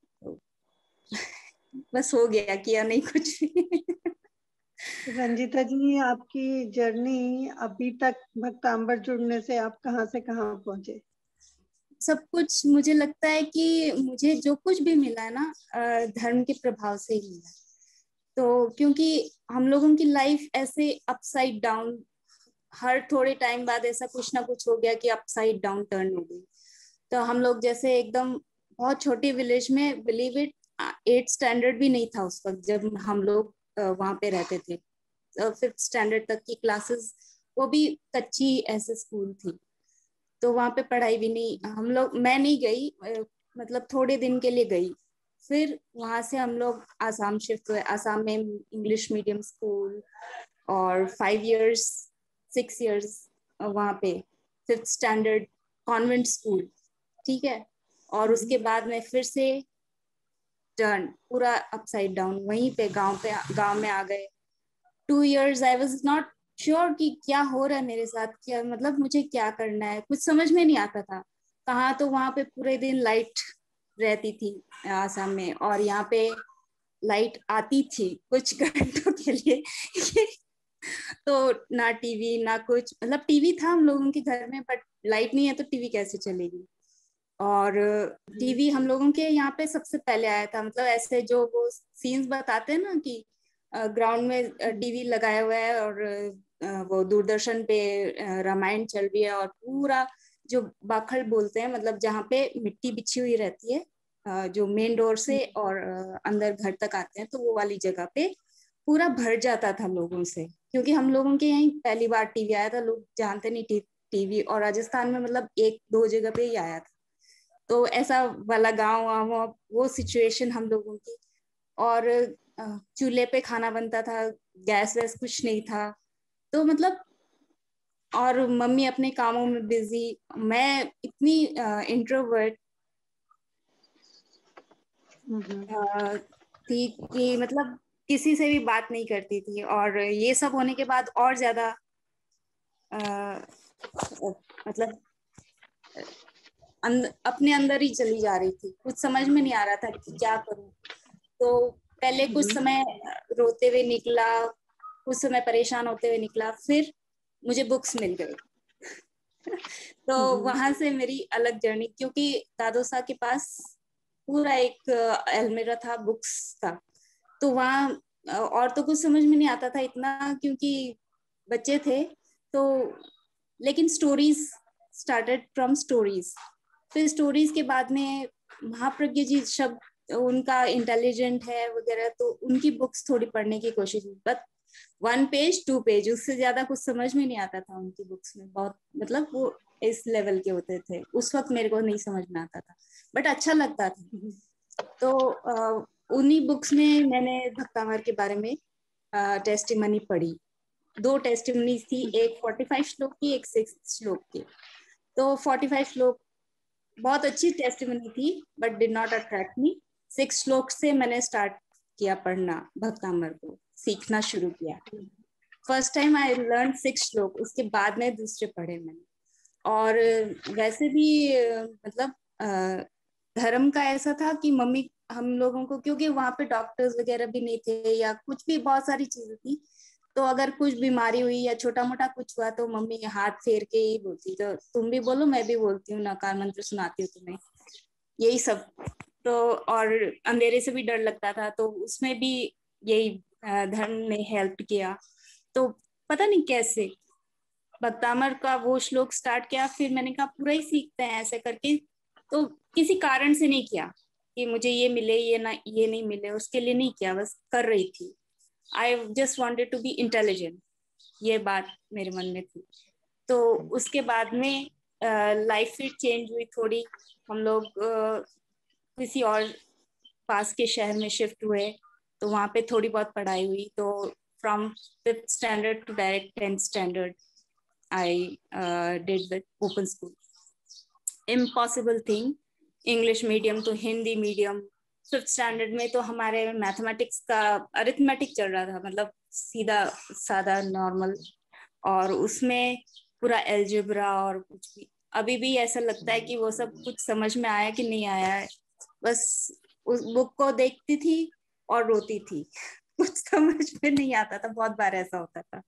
बस हो गया, किया नहीं कुछ भी। रंजीता जी, आपकी जर्नी अभी तक भक्तांबर जुड़ने से आप कहाँ से कहाँ पहुंचे? सब कुछ मुझे लगता है कि मुझे जो कुछ भी मिला है ना, धर्म के प्रभाव से ही मिला। तो क्योंकि हम लोगों की लाइफ ऐसे अपसाइड डाउन, हर थोड़े टाइम बाद ऐसा कुछ ना कुछ हो गया कि अपसाइड डाउन टर्न हो गई। तो हम लोग जैसे एकदम बहुत छोटी विलेज में, बिलीव इट, 8th स्टैंडर्ड भी नहीं था उस वक्त जब हम लोग वहां पे रहते थे। 5th स्टैंडर्ड तक की क्लासेस, वो भी कच्ची ऐसे स्कूल थी, तो वहां पे पढ़ाई भी नहीं। हम लोग, मैं नहीं गई, मतलब थोड़े दिन के लिए गई। फिर वहां से हम लोग आसाम शिफ्ट हुए। आसाम में इंग्लिश मीडियम स्कूल, और 5 years 6 years वहां पे 5th स्टैंडर्ड कॉन्वेंट स्कूल, ठीक है। और उसके बाद में फिर से टर्न पूरा अपसाइड डाउन, वहीं पे गांव में आ गए। 2 years I was not sure कि क्या हो रहा है मेरे साथ, क्या मतलब मुझे क्या करना है, कुछ समझ में नहीं आता था। कहाँ तो वहां पे पूरे दिन लाइट रहती थी आसाम में, और यहाँ पे लाइट आती थी कुछ घंटों के लिए। तो ना टीवी ना कुछ, मतलब टीवी था हम लोगों के घर में, बट लाइट नहीं है तो टीवी कैसे चलेगी। और टीवी हम लोगों के यहाँ पे सबसे पहले आया था, मतलब ऐसे जो वो सीन्स बताते हैं ना कि ग्राउंड में टीवी लगाया हुआ है और वो दूरदर्शन पे रामायण चल रही है और पूरा जो बाखड़ बोलते हैं, मतलब जहाँ पे मिट्टी बिछी हुई रहती है जो मेन डोर से और अंदर घर तक आते हैं, तो वो वाली जगह पे पूरा भर जाता था लोगों से, क्योंकि हम लोगों के यहाँ पहली बार टीवी आया था, लोग जानते नहीं टीवी, और राजस्थान में मतलब एक दो जगह पे ही आया था, तो ऐसा वाला गांव वो सिचुएशन हम लोगों की। और चूल्हे पे खाना बनता था, गैस वैस कुछ नहीं था, तो मतलब, और मम्मी अपने कामों में बिजी, मैं इतनी इंट्रोवर्ट थी कि मतलब किसी से भी बात नहीं करती थी, और ये सब होने के बाद और ज्यादा मतलब अपने अंदर ही चली जा रही थी, कुछ समझ में नहीं आ रहा था कि क्या करूं। तो पहले कुछ समय रोते हुए निकला, कुछ समय परेशान होते हुए निकला, फिर मुझे बुक्स मिल गई तो वहां से मेरी अलग जर्नी, क्योंकि दादोसा के पास पूरा एक अलमीरा था बुक्स का, तो वहाँ और तो कुछ समझ में नहीं आता था इतना, क्योंकि बच्चे थे तो, लेकिन स्टोरीज स्टार्टेड फ्रॉम स्टोरीज, फिर स्टोरीज के बाद में महाप्रज्ञा जी शब्द उनका इंटेलिजेंट है वगैरह, तो उनकी बुक्स थोड़ी पढ़ने की कोशिश की, बट 1 पेज 2 पेज, उससे ज्यादा कुछ समझ में नहीं आता था उनकी बुक्स में, बहुत मतलब वो इस लेवल के होते थे, उस वक्त मेरे को नहीं समझ में आता था, बट अच्छा लगता था। तो उन्हीं बुक्स में मैंने भक्तामर के बारे में टेस्टिमनी पढ़ी, 2 टेस्टिमनी थी, एक 45 श्लोक की, एक 6 श्लोक की। तो 45 श्लोक बहुत अच्छी टेस्टिमनी थी, but did not attract me. 6 श्लोक से मैंने स्टार्ट किया पढ़ना, भक्तामर को सीखना शुरू किया। फर्स्ट टाइम आई लर्न 6 श्लोक, उसके बाद में दूसरे पढ़े मैंने। और वैसे भी मतलब धर्म का ऐसा था कि मम्मी हम लोगों को, क्योंकि वहां पे डॉक्टर्स वगैरह भी नहीं थे या कुछ भी, बहुत सारी चीजें थी, तो अगर कुछ बीमारी हुई या छोटा मोटा कुछ हुआ तो मम्मी हाथ फेर के ही बोलती, तो तुम भी बोलो मैं भी बोलती हूँ, नकार मंत्र सुनाती हूँ तुम्हें, यही सब। तो और अंधेरे से भी डर लगता था, तो उसमें भी यही धर्म ने हेल्प किया। तो पता नहीं कैसे भक्तामर का वो श्लोक स्टार्ट किया, फिर मैंने कहा पूरा ही सीखते हैं ऐसे करके, तो किसी कारण से नहीं किया कि मुझे ये मिले ये ना, ये नहीं मिले, उसके लिए नहीं किया, बस कर रही थी। I just wanted to be intelligent, ये बात मेरे मन में थी। तो उसके बाद में लाइफ फिर चेंज हुई थोड़ी, हम लोग किसी और पास के शहर में शिफ्ट हुए, तो वहाँ पे थोड़ी बहुत पढ़ाई हुई, तो from 5th standard to direct 10th standard I did the open school. Impossible thing, English medium तो हिंदी मीडियम। 5th स्टैंडर्ड में तो हमारे मैथमेटिक्स का अरिथमेटिक चल रहा था, मतलब सीधा सादा नॉर्मल, और उसमें पूरा एल्जेब्रा और कुछ भी, अभी भी ऐसा लगता है कि वो सब कुछ समझ में आया कि नहीं आया है, बस उस बुक को देखती थी और रोती थी कुछ समझ में नहीं आता था, बहुत बार ऐसा होता था,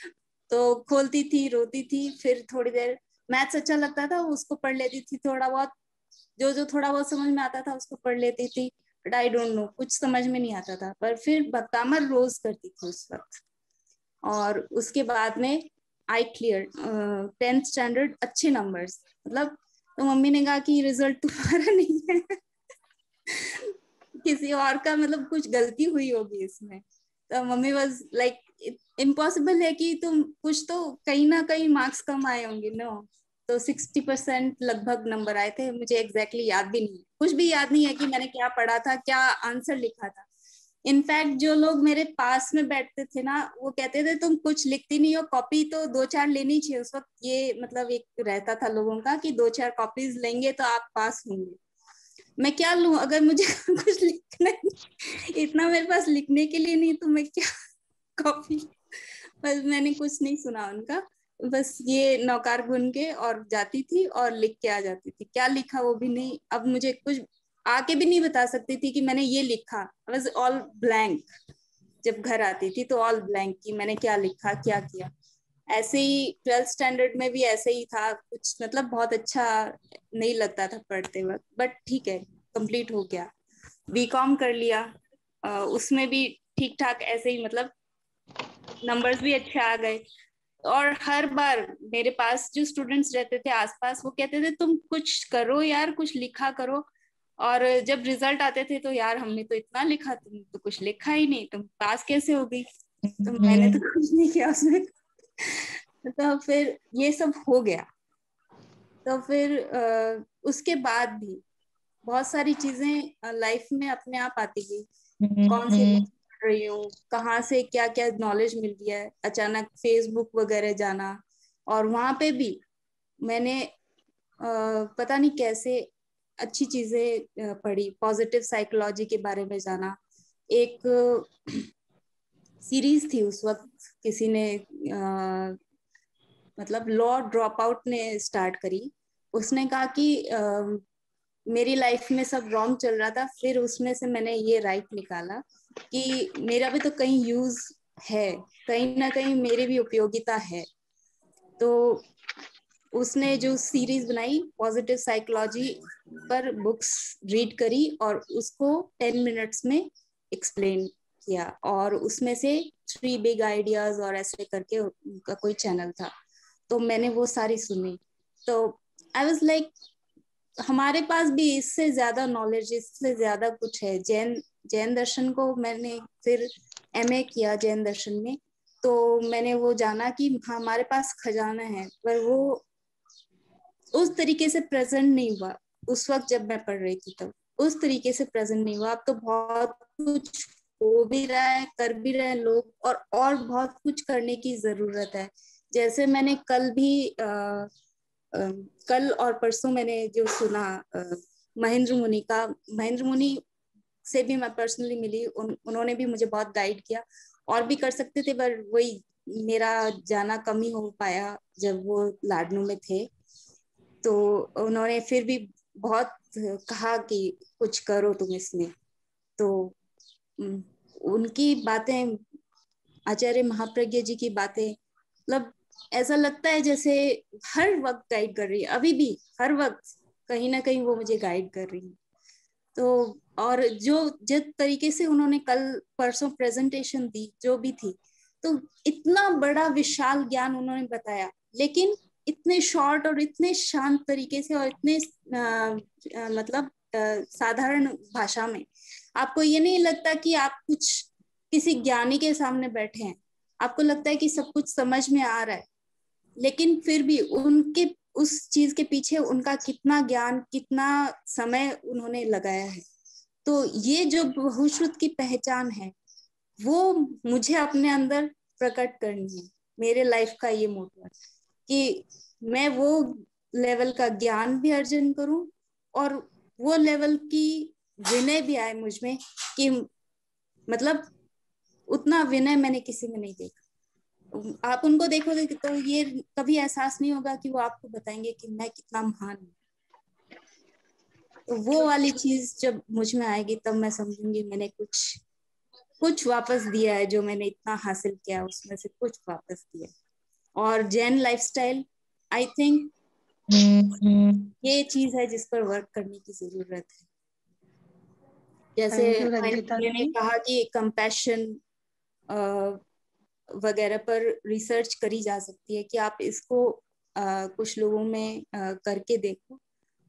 तो खोलती थी रोती थी, फिर थोड़ी देर मैथ्स अच्छा लगता था उसको पढ़ लेती थी, थोड़ा बहुत जो जो थोड़ा बहुत समझ में आता था उसको पढ़ लेती थी, बट आई डोंट नो, कुछ समझ में नहीं आता था। पर फिर भक्तामर रोज करती थी उस वक्त, और उसके बाद में आई क्लियर 10th स्टैंडर्ड अच्छे नंबर्स, मतलब तो मम्मी ने कहा कि रिजल्ट तुम्हारा नहीं है किसी और का, मतलब कुछ गलती हुई होगी इसमें। तो मम्मी वाज लाइक इम्पॉसिबल है कि तुम कुछ तो कहीं ना कहीं मार्क्स कम आए होंगे नो। तो 60% लगभग नंबर आए थे, मुझे एग्जैक्टली याद भी नहीं, कुछ भी याद नहीं है कि मैंने क्या पढ़ा था, क्या आंसर लिखा था। इनफैक्ट जो लोग मेरे पास में बैठते थे ना, वो कहते थे तुम कुछ लिखती नहीं हो, कॉपी तो 2-4 लेनी चाहिए उस वक्त, ये मतलब एक रहता था लोगों का कि 2-4 कॉपीज लेंगे तो आप पास होंगे। मैं क्या लूं अगर मुझे कुछ लिखना इतना मेरे पास लिखने के लिए नहीं, तो मैं क्या कॉपी। बस मैंने कुछ नहीं सुना उनका, बस ये नौकार गुन के और जाती थी और लिख के आ जाती थी, क्या लिखा वो भी नहीं, अब मुझे कुछ आके भी नहीं बता सकती थी कि मैंने ये लिखा, बस ऑल ब्लैंक। जब घर आती थी तो ऑल ब्लैंक कि मैंने क्या लिखा क्या किया। ऐसे ही 12th स्टैंडर्ड में भी ऐसे ही था कुछ, मतलब बहुत अच्छा नहीं लगता था पढ़ते वक्त, बट ठीक है कंप्लीट हो गया। बीकॉम कर लिया, उसमें भी ठीक ठाक ऐसे ही, मतलब नंबर्स भी अच्छे आ गए। और हर बार मेरे पास जो स्टूडेंट्स रहते थे आसपास, वो कहते थे तुम कुछ करो यार, कुछ लिखा करो। और जब रिजल्ट आते थे तो यार हमने तो इतना लिखा, तुम तो कुछ लिखा ही नहीं, तुम पास कैसे हो गई? तो मैंने तो कुछ नहीं किया उसमें। तो फिर ये सब हो गया। तो फिर उसके बाद भी बहुत सारी चीजें लाइफ में अपने आप आती गई। कौन सी बुक पढ़ रही हूँ, कहाँ से क्या क्या नॉलेज मिल रही है, अचानक फेसबुक वगैरह जाना, और वहां पे भी मैंने पता नहीं कैसे अच्छी चीजें पढ़ी, पॉजिटिव साइकोलॉजी के बारे में जाना। एक सीरीज थी उस वक्त, किसी ने मतलब लॉ ड्रॉप आउट ने स्टार्ट करी। उसने कहा कि मेरी लाइफ में सब रॉन्ग चल रहा था, फिर उसमें से मैंने ये राइट निकाला कि मेरा भी तो कहीं यूज है, कहीं ना कहीं मेरी भी उपयोगिता है। तो उसने जो सीरीज बनाई पॉजिटिव साइकोलॉजी पर, बुक्स रीड करी और उसको 10 मिनट्स में एक्सप्लेन किया, और उसमें से 3 बिग आइडियाज और ऐसे करके उनका कोई चैनल था, तो मैंने वो सारी सुनी। तो आई वाज लाइक हमारे पास भी इससे ज्यादा नॉलेज, इससे ज्यादा कुछ है। जैन जैन दर्शन को मैंने फिर एमए किया जैन दर्शन में, तो मैंने वो जाना कि हमारे पास खजाना है, पर वो उस तरीके से प्रेजेंट नहीं हुआ उस वक्त जब मैं पढ़ रही थी। तब उस तरीके से प्रेजेंट नहीं हुआ। अब तो बहुत कुछ हो भी रहा है, कर भी रहे हैं लोग, और बहुत कुछ करने की जरूरत है। जैसे मैंने कल भी कल और परसों मैंने जो सुना महेंद्र मुनि का, महेंद्र मुनि से भी मैं पर्सनली मिली, उन्होंने भी मुझे बहुत गाइड किया। और भी कर सकते थे पर वही मेरा जाना कम ही हो पाया जब वो लाडनू में थे। तो उन्होंने फिर भी बहुत कहा कि कुछ करो तुम इसमें। तो उनकी बातें, आचार्य महाप्रज्ञा जी की बातें, मतलब ऐसा लगता है जैसे हर वक्त गाइड कर रही है, अभी भी हर वक्त कहीं ना कहीं वो मुझे गाइड कर रही है। तो और जो जिस तरीके से उन्होंने कल परसों प्रेजेंटेशन दी जो भी थी, तो इतना बड़ा विशाल ज्ञान उन्होंने बताया, लेकिन इतने शॉर्ट और इतने शांत तरीके से, और इतने मतलब साधारण भाषा में। आपको ये नहीं लगता कि आप कुछ किसी ज्ञानी के सामने बैठे हैं, आपको लगता है कि सब कुछ समझ में आ रहा है, लेकिन फिर भी उनके उस चीज के पीछे उनका कितना ज्ञान, कितना समय उन्होंने लगाया है। तो ये जो बहुश्रुत की पहचान है, वो मुझे अपने अंदर प्रकट करनी है। मेरे लाइफ का ये मोटो है कि मैं वो लेवल का ज्ञान भी अर्जन करूं, और वो लेवल की विनय भी आए मुझ में, कि मतलब उतना विनय मैंने किसी में नहीं देखा। आप उनको देखोगे तो ये कभी एहसास नहीं होगा कि वो आपको बताएंगे कि मैं कितना महान हूँ। तो वो वाली चीज जब मुझ में आएगी, तब मैं समझूंगी मैंने कुछ वापस दिया है, जो मैंने इतना हासिल किया उसमें से कुछ वापस दिया। और जैन लाइफस्टाइल, आई थिंक ये चीज है जिस पर वर्क करने की जरूरत है। जैसे मैंने कहा कि कंपैशन वगैरह पर रिसर्च करी जा सकती है, कि आप इसको कुछ लोगों में करके देखो।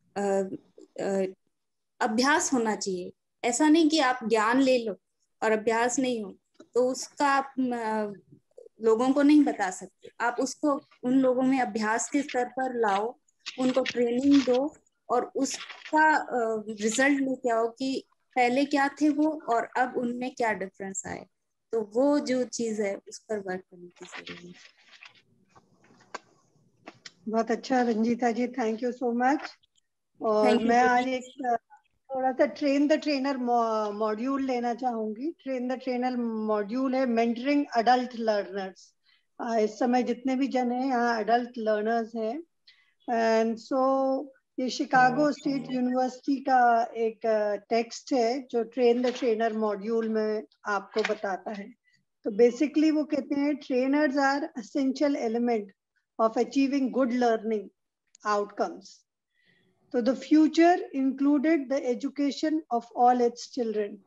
अभ्यास होना चाहिए, ऐसा नहीं कि आप ज्ञान ले लो और अभ्यास नहीं हो, तो उसका आप लोगों को नहीं बता सकते। आप उसको उन लोगों में अभ्यास के स्तर पर लाओ, उनको ट्रेनिंग दो, और उसका रिजल्ट लेके आओ कि पहले क्या थे वो और अब उनमें क्या डिफरेंस आए। तो वो जो चीज है उस पर वर्क करने की जरूरत है। बहुत अच्छा Ranjita ji, thank you so much. और मैं आज एक थोड़ा सा ट्रेन द ट्रेनर मॉड्यूल लेना चाहूंगी। ट्रेन द ट्रेनर मॉड्यूल है मेंटरिंग अडल्ट लर्नर्स। इस समय जितने भी जन हैं यहाँ अडल्ट लर्नर्स हैं। एंड सो ये शिकागो स्टेट यूनिवर्सिटी का एक टेक्स्ट है जो ट्रेन द ट्रेनर मॉड्यूल में आपको बताता है। So basically वो कहते हैं trainers are essential element of achieving good learning outcomes. So the future included the education of all its children.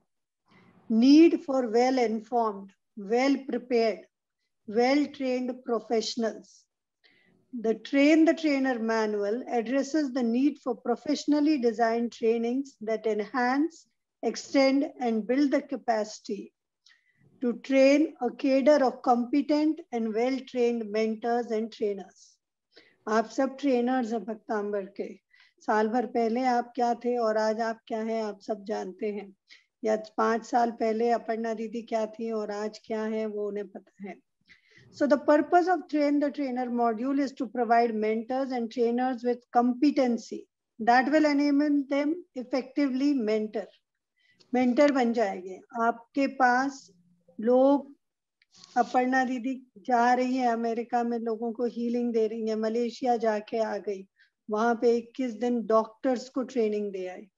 Need for well-informed, well-prepared, well-trained professionals. The Train the Trainer manual addresses the need for professionally designed trainings that enhance, extend, and build the capacity to train a cadre of competent and well-trained mentors and trainers. आप सब trainers हैं भक्तांबर के. साल भर पहले आप क्या थे और आज आप क्या हैं आप सब जानते हैं. या 5 साल पहले अपर्णा दीदी क्या थी और आज क्या है वो उन्हें पता है. So the purpose of Train the Trainer module is to provide mentors and trainers with competency that will enable them effectively mentor. Mentor बन जाएंगे. आपके पास लोग, अपर्णा दीदी जा रही है अमेरिका में, लोगों को हीलिंग दे रही है, मलेशिया जाके आ गई, वहां पे 21 दिन डॉक्टर्स को ट्रेनिंग दे आई.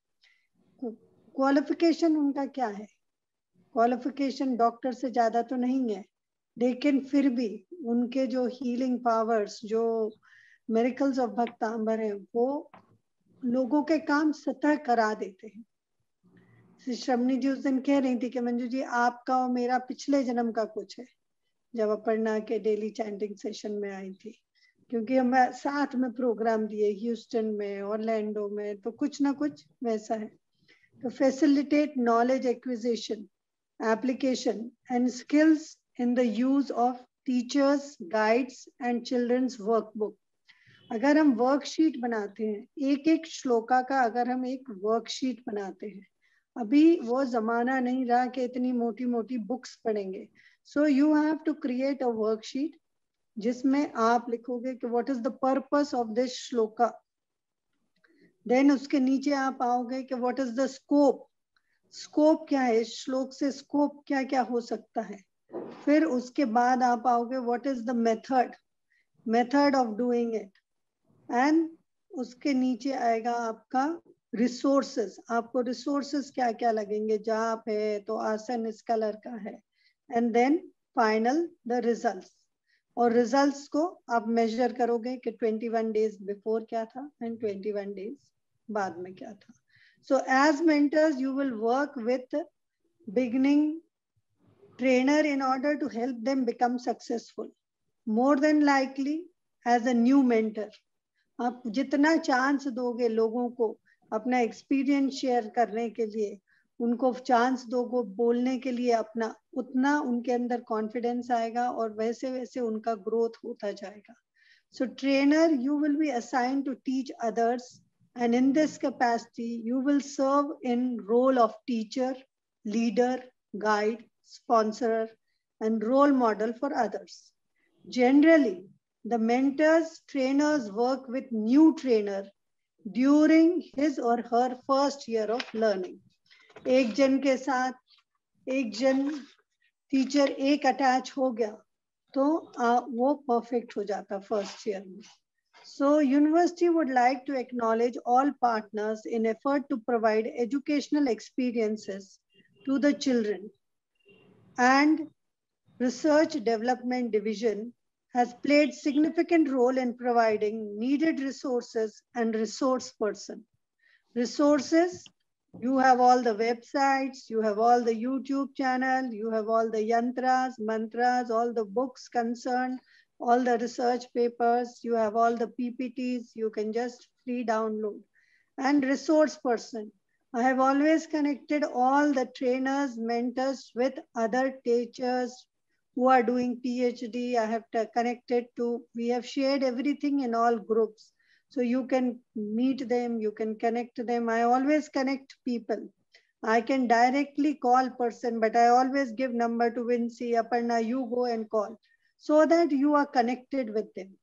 क्वालिफिकेशन उनका क्या है? क्वालिफिकेशन डॉक्टर से ज्यादा तो नहीं है, लेकिन फिर भी उनके जो हीलिंग पावर्स, जो मिरेकल्स ऑफ भक्तांबर है, वो लोगों के काम सतह करा देते हैं. श्रवणी जी उस दिन कह रही थी कि मंजू जी आपका और मेरा पिछले जन्म का कुछ है, जब अपर्णा के डेली चैंटिंग सेशन में आई थी, क्योंकि हम साथ में प्रोग्राम दिए ह्यूस्टन में, ऑरलैंडो में, तो कुछ ना कुछ वैसा है. तो facilitate knowledge acquisition, application and skills in the use of teachers, guides and children's workbook. अगर हम वर्कशीट बनाते हैं, एक एक श्लोका का अगर हम एक वर्कशीट बनाते हैं, अभी वो जमाना नहीं रहा कि इतनी मोटी मोटी बुक्स पढ़ेंगे. So you have to create a worksheet जिसमें आप लिखोगे कि what is the purpose of this shloka. Then उसके नीचे आप आओगे कि what is the scope. Scope क्या है इस श्लोक से, स्कोप क्या क्या हो सकता है. फिर उसके बाद आप आओगे what is the method of doing it, and उसके नीचे आएगा आपका रिसोर्सेज. आपको रिसोर्सेज क्या क्या लगेंगे, जाप है तो आसन इस कलर का है, and then final the results. और रिजल्ट्स को आप मेजर करोगे कि 21 डेज बिफोर क्या था एंड 21 डेज बाद में क्या था. So as mentors you will work with beginning trainer in order to help them become successful. More than likely as a new mentor, आप जितना चांस दोगे लोगों को अपना एक्सपीरियंस शेयर करने के लिए, उनको चांस दोगे बोलने के लिए अपना, उतना उनके अंदर कॉन्फिडेंस आएगा और वैसे वैसे उनका ग्रोथ होता जाएगा. So trainer you will be assigned to teach others, and in this capacity you will serve in role of teacher, leader, guide, sponsor and role model for others. Generally, the mentors, trainers work with new trainer during his or her first year of learning. एक जन के साथ एक जन teacher एक attach हो गया तो वो परफेक्ट हो जाता फर्स्ट ईयर में. So university would like to acknowledge all partners in effort to provide educational experiences to the children, and research development division has played significant role in providing needed resources and resource person. Resources, you have all the websites, you have all the YouTube channel, you have all the yantras, mantras, all the books concerned, all the research papers, you have all the PPTs, you can just free download. And resource person, I have always connected all the trainers, mentors with other teachers who are doing PhD. I have connected to, we have shared everything in all groups. So you can meet them, you can connect them. I always connect people. I can directly call person, but I always give number to Vinci, Aparna, you go and call, so that you are connected with them.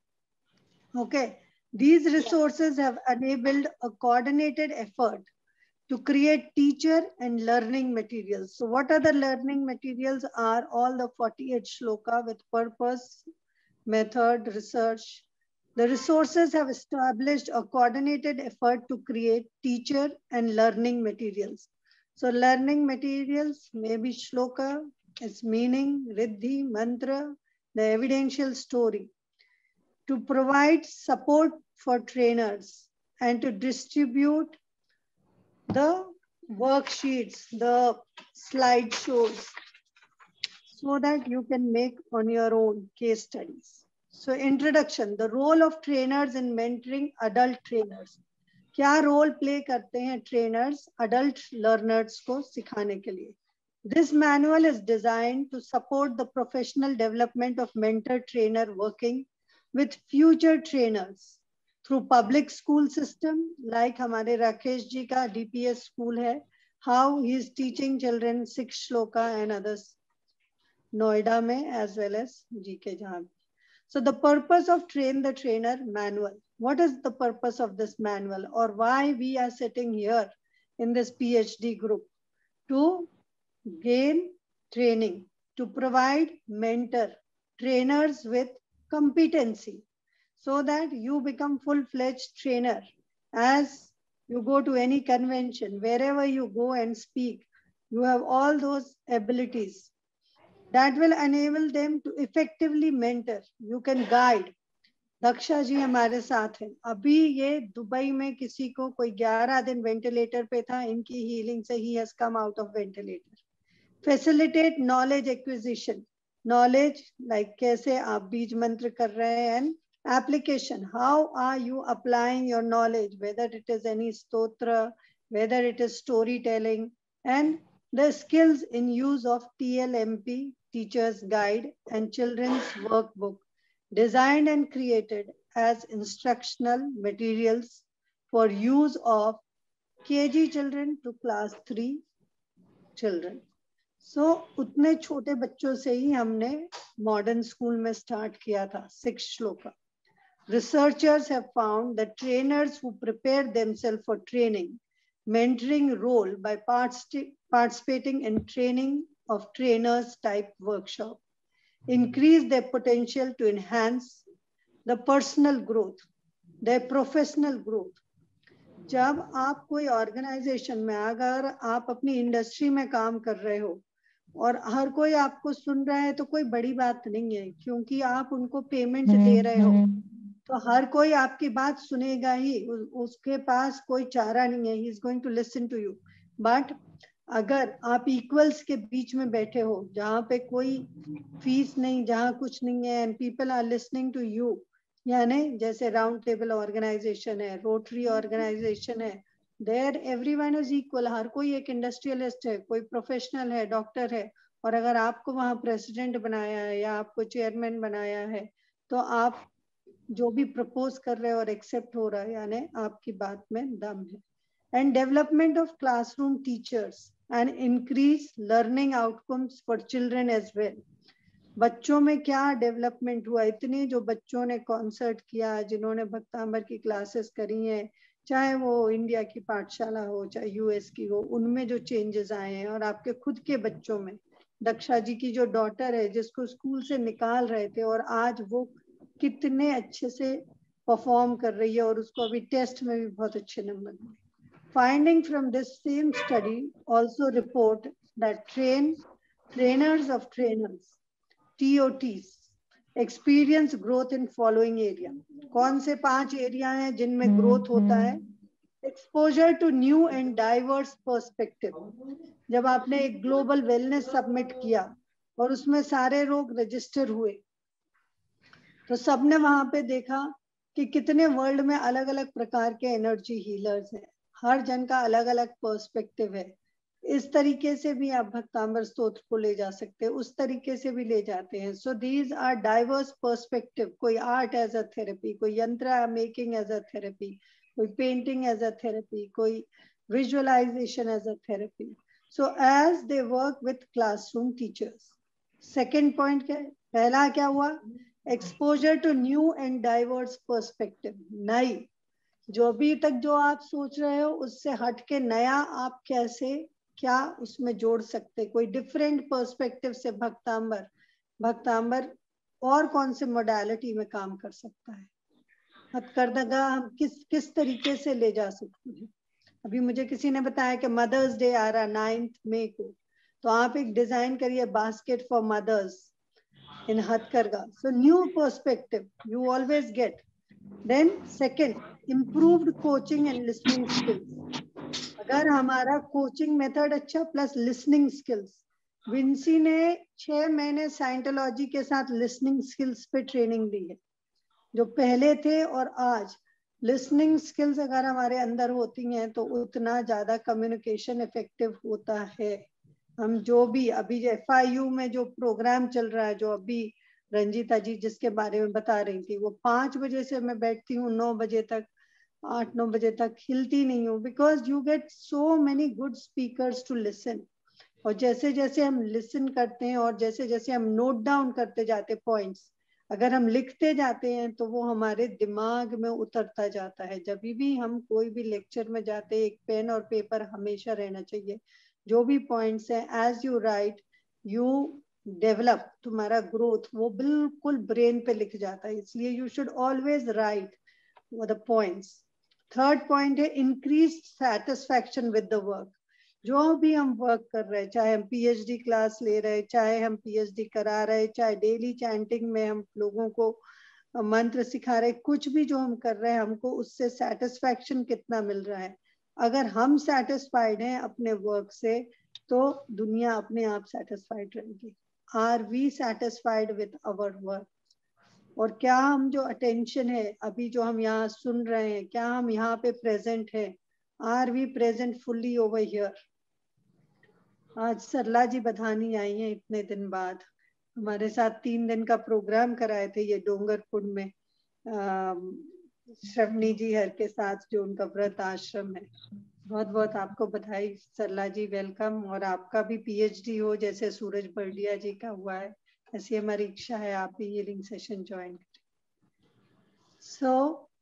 Okay. These resources have enabled a coordinated effort to create teacher and learning materials. So what are the learning materials? Are all the 48 shloka with purpose, method, research. The resources have established a coordinated effort to create teacher and learning materials. So learning materials may be shloka, its meaning, Riddhi, mantra, the evidential story, to provide support for trainers and to distribute the worksheets, the slideshows, so that you can make on your own case studies. So introduction, the role of trainers in mentoring adult trainers. क्या role play करते हैं trainers adult learners को सिखाने के लिए. This manual is designed to support the professional development of mentor trainer working with future trainers through public school system, like हमारे राकेश जी का DPS school है, how he is teaching children 6 shloka and others Noida में as well as GK जहाँ. So the purpose of Train the Trainer manual. What is the purpose of this manual, or why we are sitting here in this PhD group? To gain training, to provide mentor trainers with competency, so that you become full-fledged trainer. As you go to any convention, wherever you go and speak, you have all those abilities that will enable them to effectively mentor. You can guide. Daksha जी हमारे साथ हैं. अभी ये Dubai में किसी को कोई 11 दिन वेंटिलेटर पे था, इनकी हीलिंग से ही has come out of ventilator. Facilitate knowledge acquisition. Knowledge like कैसे आप बीज मंत्र कर रहे हैं, and application. How are you applying your knowledge, whether it is any stotra, whether it is storytelling, and the skills in use of TLMP, Teacher's Guide, and Children's Workbook, designed and created as instructional materials for use of KG children to class 3 children. So उतने छोटे बच्चों से ही हमने modern school में start किया था 6 shloka. Researchers have found that trainers who prepare themselves for training, mentoring role by participating in training of trainers type workshop, increase their potential to enhance the personal growth, their professional growth. जब आप कोई organisation में, अगर आप अपनी industry में काम कर रहे हो और हर कोई आपको सुन रहा है, तो कोई बड़ी बात नहीं है, क्योंकि आप उनको पेमेंट दे रहे हो, तो हर कोई आपकी बात सुनेगा ही. उसके पास कोई चारा नहीं है. He is going to listen to you. But अगर आप इक्वल्स के बीच में बैठे हो, जहाँ पे कोई फीस नहीं, जहाँ कुछ नहीं है, and people are listening to you, यानी जैसे राउंड टेबल ऑर्गेनाइजेशन है, रोटरी ऑर्गेनाइजेशन है, देयर एवरीवन इज इक्वल. हर कोई एक इंडस्ट्रियलिस्ट है, कोई प्रोफेशनल है, डॉक्टर है, और अगर आपको वहाँ प्रेसिडेंट बनाया है या आपको चेयरमैन बनाया है, तो आप जो भी प्रपोज कर रहे हो और एक्सेप्ट हो रहा है, यानी आपकी बात में दम है. And development of classroom teachers and increase learning outcomes for children as well. बच्चों में क्या डेवलपमेंट हुआ, इतने जो बच्चों ने कॉन्सर्ट किया, जिन्होंने भक्तांबर की क्लासेस करी हैं, चाहे वो इंडिया की पाठशाला हो चाहे यूएस की हो, उनमें जो चेंजेस आए हैं. और आपके खुद के बच्चों में, दक्षा जी की जो डॉटर है, जिसको स्कूल से निकाल रहे थे, और आज वो कितने अच्छे से परफॉर्म कर रही है, और उसको अभी टेस्ट में भी बहुत अच्छे नंबर मिले. Finding from this same study also report that trainers of trainers, TOTs, experience growth in following area. कौन से 5 एरिया हैं जिनमें ग्रोथ होता है? Exposure to new and diverse perspective. जब आपने एक ग्लोबल वेलनेस सबमिट किया और उसमें सारे लोग रजिस्टर हुए, तो सबने वहां पे देखा कि कितने वर्ल्ड में अलग अलग प्रकार के एनर्जी हीलर्स हैं. हर जन का अलग अलग पर्सपेक्टिव है. इस तरीके से भी आप भक्तांबर स्तोत्र को ले जा सकते हैं, उस तरीके से भी ले जाते हैं. So these are diverse perspective. कोई आर्ट एज अ थेरेपी, कोई yantra making as a therapy, कोई पेंटिंग एज अ थेरेपी, कोई visualisation as a therapy. So as they work with classroom teachers. Second point क्या है? पहला क्या हुआ? Exposure to new and diverse perspective. नई, जो अभी तक जो आप सोच रहे हो उससे हट के नया आप कैसे क्या उसमें जोड़ सकते, कोई डिफरेंट पर्सपेक्टिव से भक्तांबर और कौन से मोडालिटी में काम कर सकता है, हथकरघा हम किस तरीके से ले जा सकते हैं. अभी मुझे किसी ने बताया कि मदर्स डे आ रहा 9 मई को, तो आप एक डिजाइन करिए बास्केट फॉर मदर्स इन हथकरघा. So new perspective you always get. Then second, improved coaching and listening skills. अगर हमारा कोचिंग मेथड अच्छा प्लस लिसनिंग स्किल्स, विंसी ने 6 महीने साइंटोलॉजी के साथ लिसनिंग स्किल्स पे ट्रेनिंग दी है. जो पहले थे और आज लिसनिंग स्किल्स अगर हमारे अंदर होती हैं तो उतना ज्यादा कम्युनिकेशन इफेक्टिव होता है. हम जो भी अभी FIU में जो प्रोग्राम चल रहा है, जो अभी रंजीता जी जिसके बारे में बता रही थी, वो 5 बजे से मैं बैठती हूँ 9 बजे तक, 8-9 बजे तक हिलती नहीं हूँ, because you get so many good speakers to listen. और जैसे जैसे हम लिसन करते हैं और जैसे जैसे हम नोट डाउन करते जाते पॉइंट्स, अगर हम लिखते जाते हैं तो वो हमारे दिमाग में उतरता जाता है. जब भी हम कोई भी लेक्चर में जाते हैं, एक पेन और पेपर हमेशा रहना चाहिए. जो भी पॉइंट्स हैं, as you write you develop, तुम्हारा ग्रोथ वो बिल्कुल ब्रेन पे लिख जाता है. इसलिए you should always write the points. Third point है increase satisfaction with the work. जो भी हम वर्क कर रहे हैं, चाहे हम PhD क्लास ले रहे हैं, चाहे हम PhD करा रहे हैं, चाहे डेली चैंटिंग में हम लोगों को मंत्र सिखा रहे, कुछ भी जो हम कर रहे हैं, हमको उससे सेटिस्फैक्शन कितना मिल रहा है. अगर हम सेटिस्फाइड हैं अपने वर्क से तो दुनिया अपने आप सेटिस्फाइड रहेगी. Are we satisfied with our work? और क्या हम जो अटेंशन है अभी जो हम यहाँ सुन रहे हैं, क्या हम यहाँ पे प्रेजेंट है? Are we present fully over here? आज सरला जी बधानी आई हैं इतने दिन बाद, हमारे साथ 3 दिन का प्रोग्राम कराए थे ये डोंगरपुर में, श्रवणी जी हर के साथ जो उनका व्रत आश्रम है. बहुत बहुत आपको बधाई सरला जी, वेलकम. और आपका भी PhD हो जैसे सूरज बर्डिया जी का हुआ है, ऐसी हमारी इच्छा है आप भी हीलिंग सेशन ज्वाइन करें. So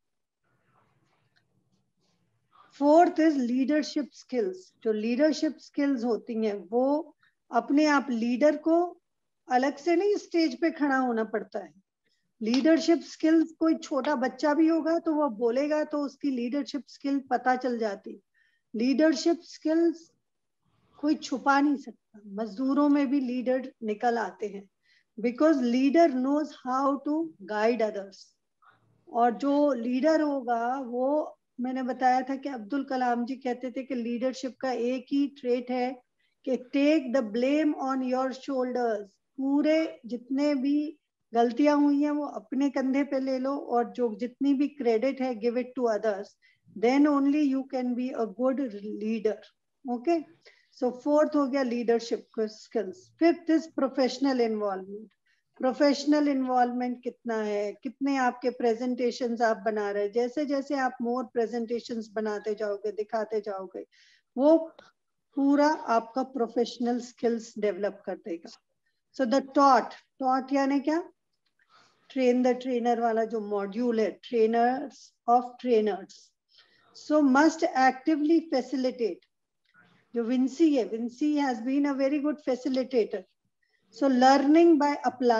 fourth is leadership skills. जो लीडरशिप स्किल्स होती हैं वो अपने आप लीडर को अलग से नहीं स्टेज पे खड़ा होना पड़ता है. लीडरशिप स्किल्स कोई छोटा बच्चा भी होगा तो वो बोलेगा तो उसकी लीडरशिप स्किल पता चल जाती. लीडरशिप स्किल्स कोई छुपा नहीं सकता. मजदूरों में भी लीडर निकल आते हैं, बिकॉज leader knows how to guide others. और जो लीडर होगा वो, मैंने बताया था कि अब्दुल कलाम जी कहते थे कि लीडरशिप का एक ही ट्रेट है कि take the blame on your shoulders. पूरे जितने भी गलतियां हुई हैं वो अपने कंधे पे ले लो, और जो जितनी भी क्रेडिट है give it to others. Then only you can be a good leader. Okay, so fourth हो गया leadership skills. Fifth is professional involvement. Professional involvement कितना है, कितने आपके प्रेजेंटेशंस आप बना रहे हैं. जैसे जैसे आप मोर प्रेजेंटेशंस बनाते जाओगे, दिखाते जाओगे, वो पूरा आपका प्रोफेशनल स्किल्स डेवलप कर देगा. सो द टॉट यानी क्या? ट्रेन द ट्रेनर वाला जो मॉड्यूल है, trainers of trainers. So must actively facilitate. जो विंसी है, Vinci has been a very good facilitator. So learning by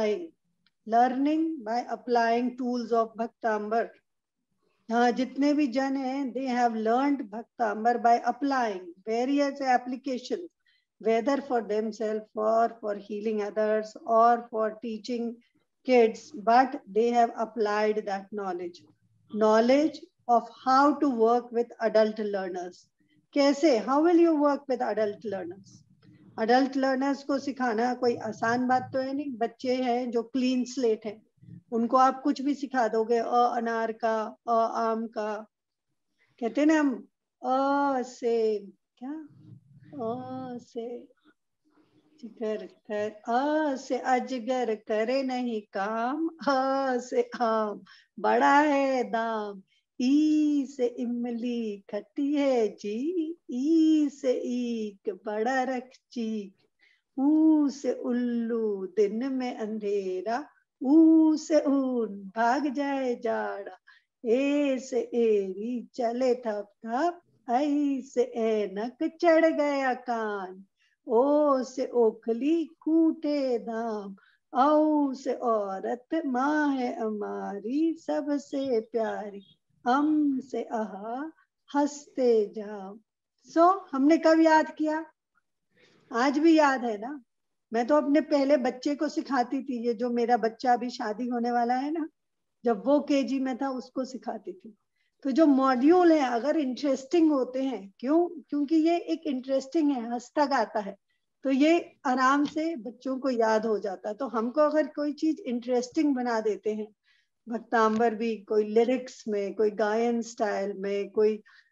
applying tools of Bhaktambar. हाँ, जितने भी जन हैं, they have learned Bhaktambar by applying various applications, whether for themselves or for healing others or for teaching kids, but they have applied that knowledge of how to work with adult learners. कैसे? How will you work with adult learners? Adult learners को सिखाना कोई आसान बात तो है नहीं. बच्चे हैं जो क्लीन स्लेट हैं, उनको आप कुछ भी सिखा दोगे. अनार का, आम का, कहते हैं ना हम, से क्या, से जिगर कर, से अजगर करे नहीं काम, से आम बड़ा है दाम, ई से इमली खट्टी है जी, ई से ईक बड़ा रख चीक, ऊ से उल्लू दिन में अंधेरा, ऊ से ऊन भाग जाए जाड़ा, ए से एरी चले थप थप, आई से ऐनक चढ़ गया कान, ओ से ओखली कूटे दाम, औ से औरत माँ है हमारी सबसे प्यारी, हम से आहा हंसते जाओ. सो हमने कब याद किया? आज भी याद है ना, मैं तो अपने पहले बच्चे को सिखाती थी, ये जो मेरा बच्चा अभी शादी होने वाला है ना, जब वो केजी में था उसको सिखाती थी। तो जो मॉड्यूल है अगर इंटरेस्टिंग होते हैं, क्योंकि ये एक इंटरेस्टिंग है, हंसता गाता है, तो ये आराम से बच्चों को याद हो जाता है। तो हमको अगर कोई चीज इंटरेस्टिंग बना देते हैं, भक्तांबर भी कोई लिरिक्स में, कोई गायन स्टाइल में, कोई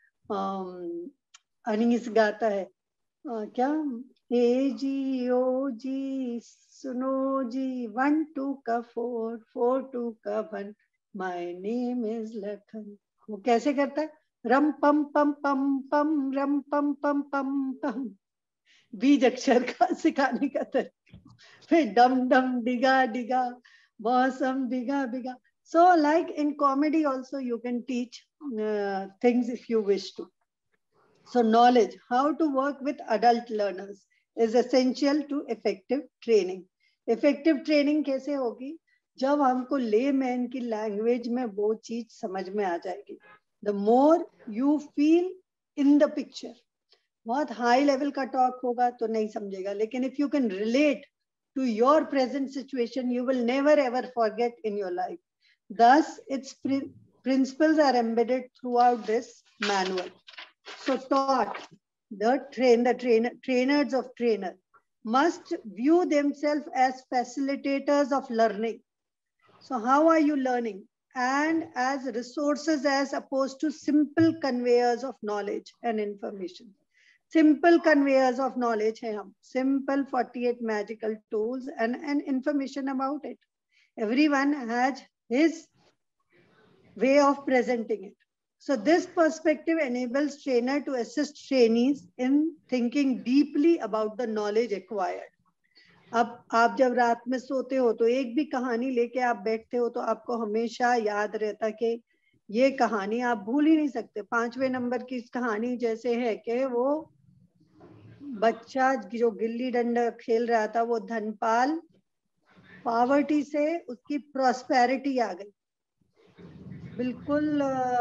अनीस गाता है, क्या, ए जी ओ जी सुनो जी, 1 2 का 4 4 2 का 1, माय नेम इज लखन। वो कैसे करता है, रम पम पम पम पम रम पम पम पम पम, बीज अक्षर का सिखाने का तरीका। फिर डम डम डिगा डिगा, मौसम बिगा बिगा। So like in comedy also you can teach things if you wish to. So knowledge, how to work with adult learners is essential to effective training. Effective training कैसे होगी, जब हमको लेमैन की लैंग्वेज में वो चीज समझ में आ जाएगी. The more you feel in the picture. बहुत हाई लेवल का टॉक होगा तो नहीं समझेगा, लेकिन if you can relate to your present situation, you will never ever forget in your life. Thus, its principles are embedded throughout this manual. So, taught, trainers of trainer must view themselves as facilitators of learning. So, how are you learning? And as resources as opposed to simple conveyors of knowledge and information. Simple conveyors of knowledge hai hum, simple 48 magical tools and information about it. Everyone has his way of presenting it. So this perspective enables trainer to assist trainees in thinking deeply about the knowledge acquired. अब आप जब रात में सोते हो तो एक भी कहानी लेके आप बैठते हो तो आपको हमेशा याद रहता कि ये कहानी आप भूल ही नहीं सकते. 5वें नंबर की कहानी जैसे है कि वो बच्चा जो गिल्ली डंडा खेल रहा था, वो धनपाल पॉवर्टी से उसकी प्रॉस्पेरिटी आ गई, बिल्कुल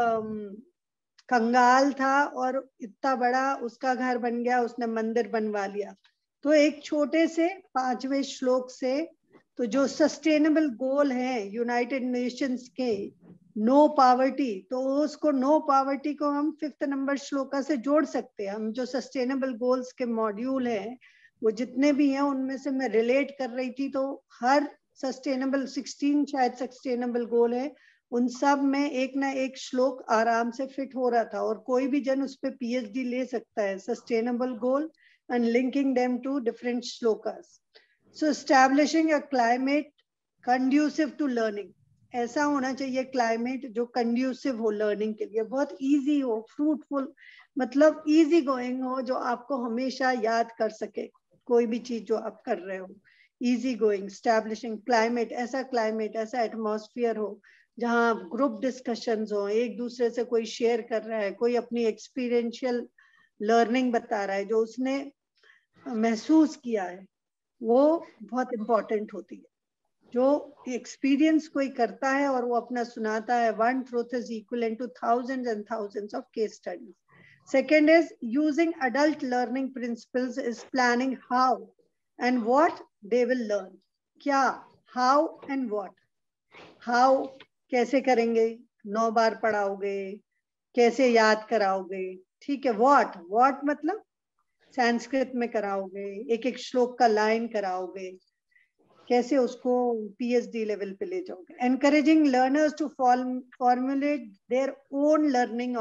कंगाल था और इतना बड़ा उसका घर बन गया, उसने मंदिर बनवा लिया. तो एक छोटे से 5वें श्लोक से, तो जो सस्टेनेबल गोल है यूनाइटेड नेशंस के, नो पॉवर्टी, तो उसको नो पॉवर्टी को हम 5th नंबर श्लोका से जोड़ सकते हैं. हम जो सस्टेनेबल गोल्स के मॉड्यूल हैं वो जितने भी हैं उनमें से मैं रिलेट कर रही थी, तो हर सस्टेनेबल 16 शायद सस्टेनेबल गोल है, उन सब में एक ना एक श्लोक आराम से फिट हो रहा था. और कोई भी जन उस पर PhD ले सकता है, sustainable goal and linking them to different श्लोकास. So establishing a climate conducive to learning, ऐसा होना चाहिए क्लाइमेट जो कंड्यूसिव हो लर्निंग के लिए, बहुत इजी हो, फ्रूटफुल, मतलब इजी गोइंग हो, जो आपको हमेशा याद कर सके कोई भी चीज जो आप कर रहे हो. इजी गोइंग, स्टैब्लिशिंग क्लाइमेट, ऐसा एटमॉस्फेयर हो जहाँ ग्रुप डिस्कशंस हो, एक दूसरे से कोई शेयर कर रहा है, कोई अपनी एक्सपीरियंशियल लर्निंग बता रहा है जो उसने महसूस किया है, वो बहुत इंपॉर्टेंट होती है. जो एक्सपीरियंस कोई करता है और वो अपना सुनाता है, one truth is equivalent to thousands and thousands of case studies. Second is using adult learning principles is planning how and what they will learn. क्या, how and what. How कैसे करेंगे, 9 बार पढ़ाओगे, कैसे याद कराओगे, ठीक है. what मतलब संस्कृत में कराओगे, एक एक श्लोक का लाइन कराओगे, कैसे उसको PhD लेवल पे ले जाओगे. Encouraging learners to formulate their own learning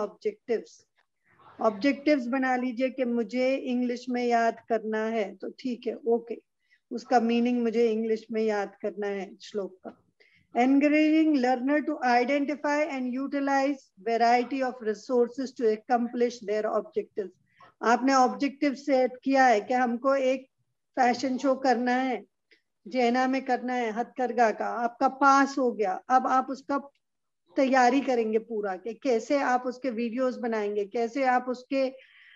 objectives बना लीजिए कि मुझे इंग्लिश में याद करना है, तो ठीक है, ओके, उसका मीनिंग मुझे इंग्लिश में याद करना है श्लोक का. Encouraging learner to identify and utilise variety of resources to accomplish their objectives. आपने ऑब्जेक्टिव सेट किया है कि हमको एक फैशन शो करना है, जैना में करना है, हथकरघा का, आपका पास हो गया. अब आप उसका तैयारी करेंगे पूरा कि कैसे आप उसके वीडियोस बनाएंगे, कैसे आप उसके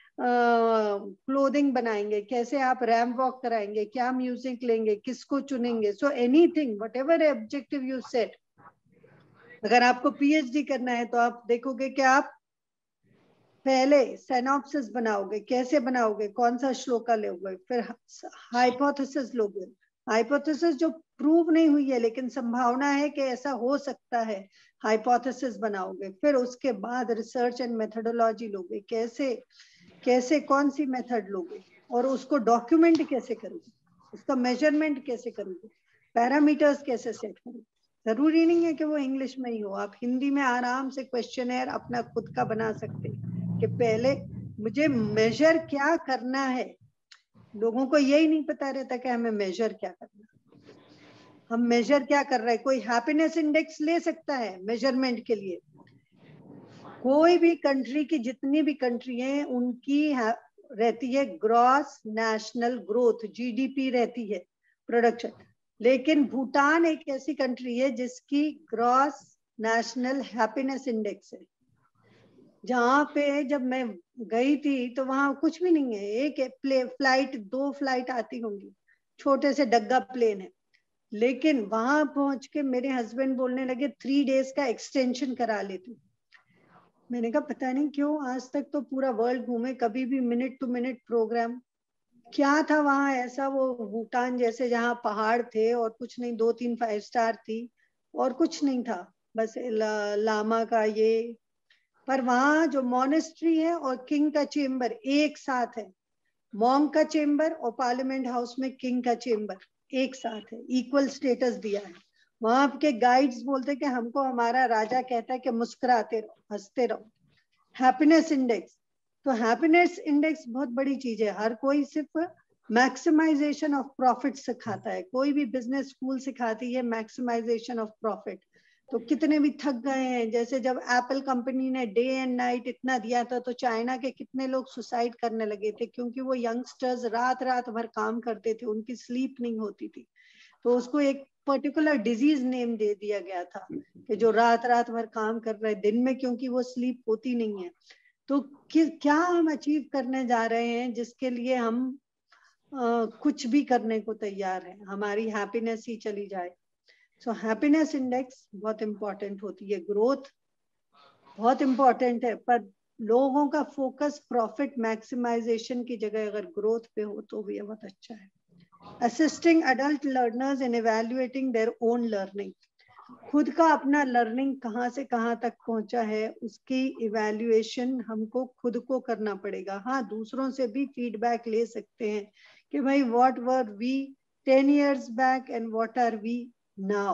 क्लोथिंग बनाएंगे, कैसे आप रैंप वॉक कराएंगे, क्या म्यूजिक लेंगे, किसको चुनेंगे. So anything whatever objective you set. अगर आपको PhD करना है तो आप देखोगे कि आप पहले सिनॉप्सिस बनाओगे, कैसे बनाओगे, कौन सा श्लोका लोगे, फिर हाइपोथेसिस लोगे, हाइपोथेसिस जो प्रूव नहीं हुई है लेकिन संभावना है कि ऐसा हो सकता है, हाइपोथेसिस बनाओगे, फिर उसके बाद रिसर्च एंड मेथोडोलॉजी लोगे, कैसे कैसे कौन सी मेथड लोगे और उसको डॉक्यूमेंट कैसे करोगे, उसका मेजरमेंट कैसे करोगे, पैरामीटर्स कैसे सेट करोगे। जरूरी नहीं है कि वो इंग्लिश में ही हो, आप हिंदी में आराम से क्वेश्चनर अपना खुद का बना सकते कि पहले मुझे मेजर क्या करना है। लोगों को यही नहीं पता रहता कि हमें मेजर क्या करना, हम मेजर क्या कर रहे हैं। कोई हैप्पीनेस इंडेक्स ले सकता है मेजरमेंट के लिए, कोई भी कंट्री की जितनी भी कंट्री है उनकी रहती है ग्रॉस नेशनल ग्रोथ, जीडीपी रहती है, प्रोडक्शन, लेकिन भूटान एक ऐसी कंट्री है जिसकी ग्रॉस नेशनल हैप्पीनेस इंडेक्स है, जहां पे जब मैं गई थी तो वहां कुछ भी नहीं है, एक फ्लाइट 2 फ्लाइट आती होंगी, छोटे से डग्गा प्लेन है, लेकिन वहां पहुंच के मेरे हस्बैंड बोलने लगे 3 डेज का एक्सटेंशन करा लेती। मैंने कहा पता नहीं क्यों, आज तक तो पूरा वर्ल्ड घूमे, कभी भी मिनट टू मिनट प्रोग्राम। क्या था वहां ऐसा, वो भूटान जैसे जहाँ पहाड़ थे और कुछ नहीं, 2-3 5 स्टार थी और कुछ नहीं था, बस लामा का ये, पर वहां जो मॉनेस्ट्री है और किंग का चेम्बर एक साथ है, मॉन्क का चेम्बर और पार्लियामेंट हाउस में किंग का चेम्बर एक साथ है, इक्वल स्टेटस दिया है। वहां के गाइड्स बोलते कि हमको हमारा राजा कहता है कि मुस्कुराते रहो, हंसते रहो। हैप्पीनेस इंडेक्स, तो हैप्पीनेस इंडेक्स बहुत बड़ी चीज है। हर कोई सिर्फ मैक्सिमाइजेशन ऑफ प्रॉफिट सिखाता है, कोई भी बिजनेस स्कूल सिखाती है मैक्सिमाइजेशन ऑफ प्रॉफिट। तो कितने भी थक गए हैं, जैसे जब एप्पल कंपनी ने डे एंड नाइट इतना दिया था तो चाइना के कितने लोग सुसाइड करने लगे थे, क्योंकि वो यंगस्टर्स रात रात भर काम करते थे, उनकी स्लीप नहीं होती थी, तो उसको एक पर्टिकुलर डिजीज नेम दे दिया गया था कि जो रात रात भर काम कर रहे हैं दिन में, क्योंकि वो स्लीप होती नहीं है। तो क्या हम अचीव करने जा रहे हैं जिसके लिए हम कुछ भी करने को तैयार है, हमारी हैप्पीनेस ही चली जाए। सो हैप्पीनेस इंडेक्स बहुत इंपॉर्टेंट होती है, ग्रोथ बहुत इंपॉर्टेंट है, पर लोगों का फोकस प्रॉफिट मैक्सिमाइजेशन की जगह अगर ग्रोथ पे हो तो भी बहुत अच्छा है। Assisting adult learners in evaluating their own learning, खुद का अपना लर्निंग कहाँ से कहाँ तक पहुंचा है उसकी इवैल्यूएशन हमको खुद को करना पड़ेगा। हाँ, दूसरों से भी फीडबैक ले सकते हैं कि भाई what were we 10 years back and what are we now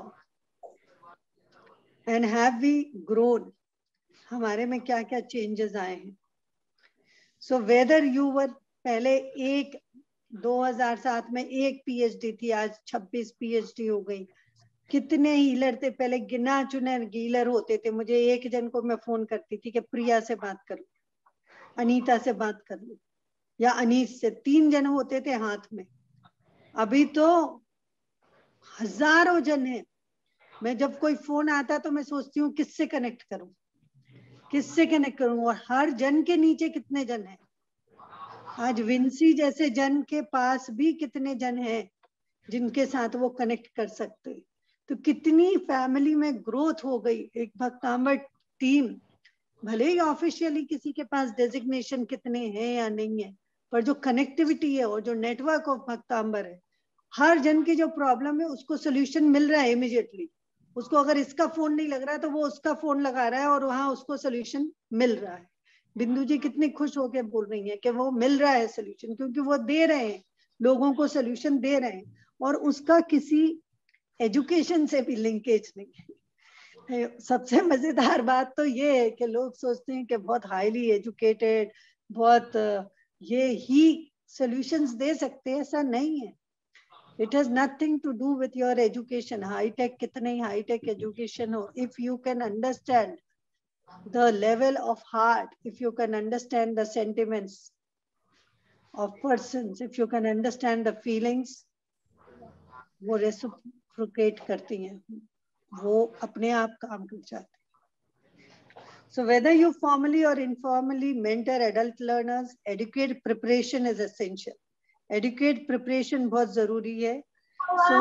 and have we grown, हमारे में क्या क्या चेंजेस आए हैं। सो वेदर यू वर पहले 2007 में एक पीएचडी थी, आज 26 पीएचडी हो गई। कितने हीलर थे पहले, गिना चुने हीलर होते थे। मुझे एक जन को मैं फोन करती थी कि प्रिया से बात करो, अनीता से बात कर लो या अनीस से, 3 जन होते थे हाथ में। अभी तो हजारों जन है। मैं जब कोई फोन आता तो मैं सोचती हूँ किससे कनेक्ट करूं, किससे कनेक्ट करूं, और हर जन के नीचे कितने जन हैं। आज विंसी जैसे जन के पास भी कितने जन हैं जिनके साथ वो कनेक्ट कर सकते। तो कितनी फैमिली में ग्रोथ हो गई। एक भक्तांबर टीम, भले ही ऑफिशियली किसी के पास डेजिग्नेशन कितने हैं या नहीं है, पर जो कनेक्टिविटी है और जो नेटवर्क ऑफ भक्तांबर है, हर जन की जो प्रॉब्लम है उसको सोल्यूशन मिल रहा है इमीडिएटली। उसको अगर इसका फोन नहीं लग रहा है तो वो उसका फोन लगा रहा है और वहां उसको सोल्यूशन मिल रहा है। बिंदु जी कितनी खुश होकर बोल रही हैं कि वो मिल रहा है सोल्यूशन, क्योंकि वो दे रहे हैं, लोगों को सोल्यूशन दे रहे हैं, और उसका किसी एजुकेशन से भी लिंकेज नहीं है। सबसे मजेदार बात तो ये है कि लोग सोचते हैं कि बहुत हाईली एजुकेटेड, बहुत ये ही सॉल्यूशंस दे सकते हैं, ऐसा नहीं है। It has nothing to do with your education, hi-tech कितने ही हाईटेक एजुकेशन हो, if you can understand the level of heart, if you can understand the sentiments of persons, if you can understand the feelings, वो reciprocate करती हैं, वो अपने आप काम कर जाते हैं। So whether you formally or informally mentor adult learners, adequate preparation is essential. Adequate preparation बहुत जरूरी है. So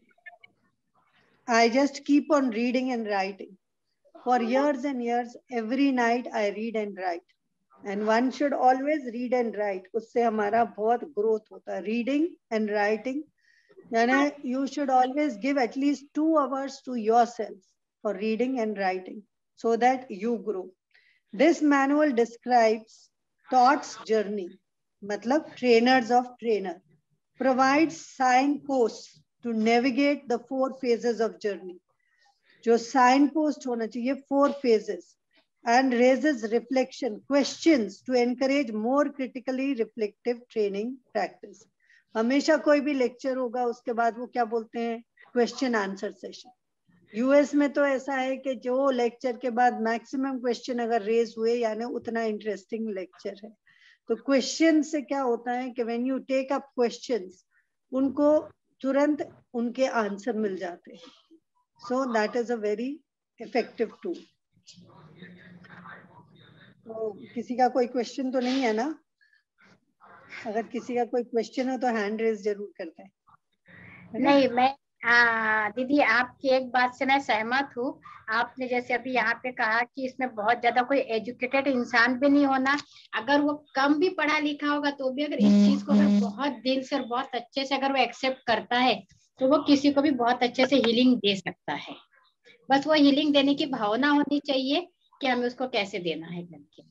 I just keep on reading and writing. For years and years, every night I read and write. And one should always read and write, उससे हमारा बहुत growth होता है. Reading and writing, यानी you should always give at least 2 hours to yourself for reading and writing so that you grow. This manual describes thoughts journey, मतलब trainers of trainer, provides signposts to navigate the 4 phases of journey. जो signpost होना चाहिए 4 phases, and raises reflection questions to encourage more critically reflective training practice. हमेशा कोई भी lecture होगा उसके बाद वो क्या बोलते हैं, क्वेश्चन आंसर सेशन. यूएस में तो ऐसा है कि जो लेक्चर के बाद मैक्सिमम क्वेश्चन अगर रेज हुए यानी उतना इंटरेस्टिंग लेक्चर है. तो क्वेश्चन से क्या होता है कि when you take up questions, उनको तुरंत उनके आंसर मिल जाते हैं. So that is a very effective tool. तो किसी का कोई क्वेश्चन तो नहीं है ना? अगर किसी का कोई क्वेश्चन हो तो हैंड रेज जरूर करते हैं. नहीं, मैं दीदी आपकी एक बात से मैं सहमत हूँ. आपने जैसे अभी यहाँ पे कहा कि इसमें बहुत ज्यादा कोई एजुकेटेड इंसान भी नहीं होना. अगर वो कम भी पढ़ा लिखा होगा तो भी अगर इस चीज को अगर बहुत दिल से और बहुत अच्छे से अगर वो एक्सेप्ट करता है तो वो किसी को भी बहुत अच्छे से हीलिंग दे सकता है. बस वो हीलिंग देने की भावना होनी चाहिए कि हमें उसको कैसे देना है करके,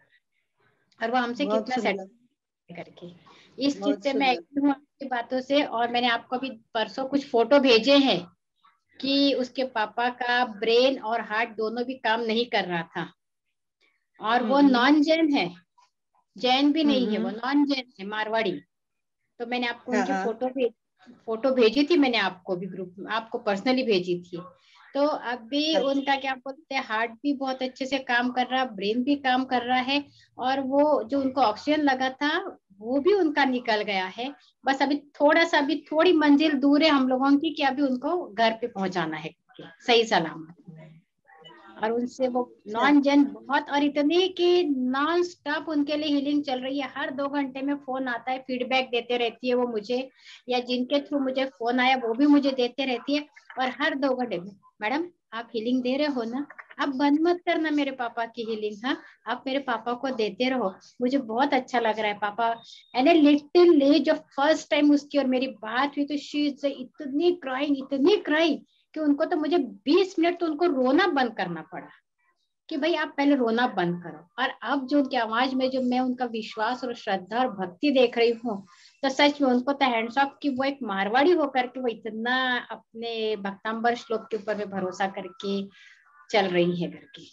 और वो हमसे कितना सेट करके. इस चीज से मैं एग्री हूँ आपकी बातों से. और मैंने आपको भी परसों कुछ फोटो भेजे हैं कि उसके पापा का ब्रेन और हार्ट दोनों भी काम नहीं कर रहा था, और वो नॉन जैन है, जैन भी नहीं है, वो नॉन जैन है, मारवाड़ी. तो मैंने आपको उनकी फोटो भेजी थी, मैंने आपको भी ग्रुप में आपको पर्सनली भेजी थी. तो अभी उनका क्या बोलते हैं, हार्ट भी बहुत अच्छे से काम कर रहा, ब्रेन भी काम कर रहा है, और वो जो उनको ऑक्सीजन लगा था वो भी उनका निकल गया है. बस अभी थोड़ा सा, अभी थोड़ी मंजिल दूर है हम लोगों की कि अभी उनको घर पे पहुंचाना है सही सलामत. और उनसे वो नॉन जेन बहुत, और इतनी कि नॉन स्टॉप उनके लिए हीलिंग चल रही है. हर 2 घंटे में फोन आता है, फीडबैक देते रहती है वो मुझे, या जिनके थ्रू मुझे फोन आया वो भी मुझे देते रहती है. और हर 2 घंटे में, मैडम आप हीलिंग दे रहे हो ना, आप बंद मत करना मेरे पापा की हीलिंग. हाँ, आप मेरे पापा को देते रहो, मुझे बहुत अच्छा लग रहा है पापा. एंड लिटिल जो फर्स्ट टाइम उसकी और मेरी बात हुई तो शी इज इतनी क्राइंग कि उनको तो मुझे 20 मिनट तो उनको रोना बंद करना पड़ा कि भाई आप पहले रोना बंद करो. और अब जो उनकी आवाज में जो मैं उनका विश्वास और श्रद्धा और भक्ति देख रही हूँ, तो सच में उनको तो हैंड्स ऑफ कि वो एक मारवाड़ी होकर के वो इतना अपने भक्तांबर श्लोक के ऊपर में भरोसा करके चल रही है करके.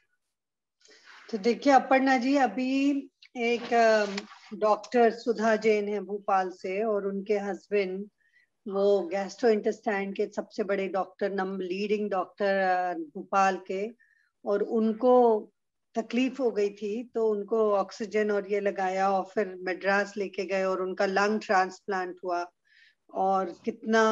तो देखिए अपर्णा जी, अभी एक डॉक्टर सुधा जैन है भोपाल से, और उनके हस्बैंड वो गैस्ट्रोइंटेस्टाइन के सबसे बड़े डॉक्टर, लीडिंग डॉक्टर भोपाल के, और उनको तकलीफ हो गई थी तो उनको ऑक्सीजन और ये लगाया और फिर मद्रास लेके गए और उनका लंग ट्रांसप्लांट हुआ. और कितना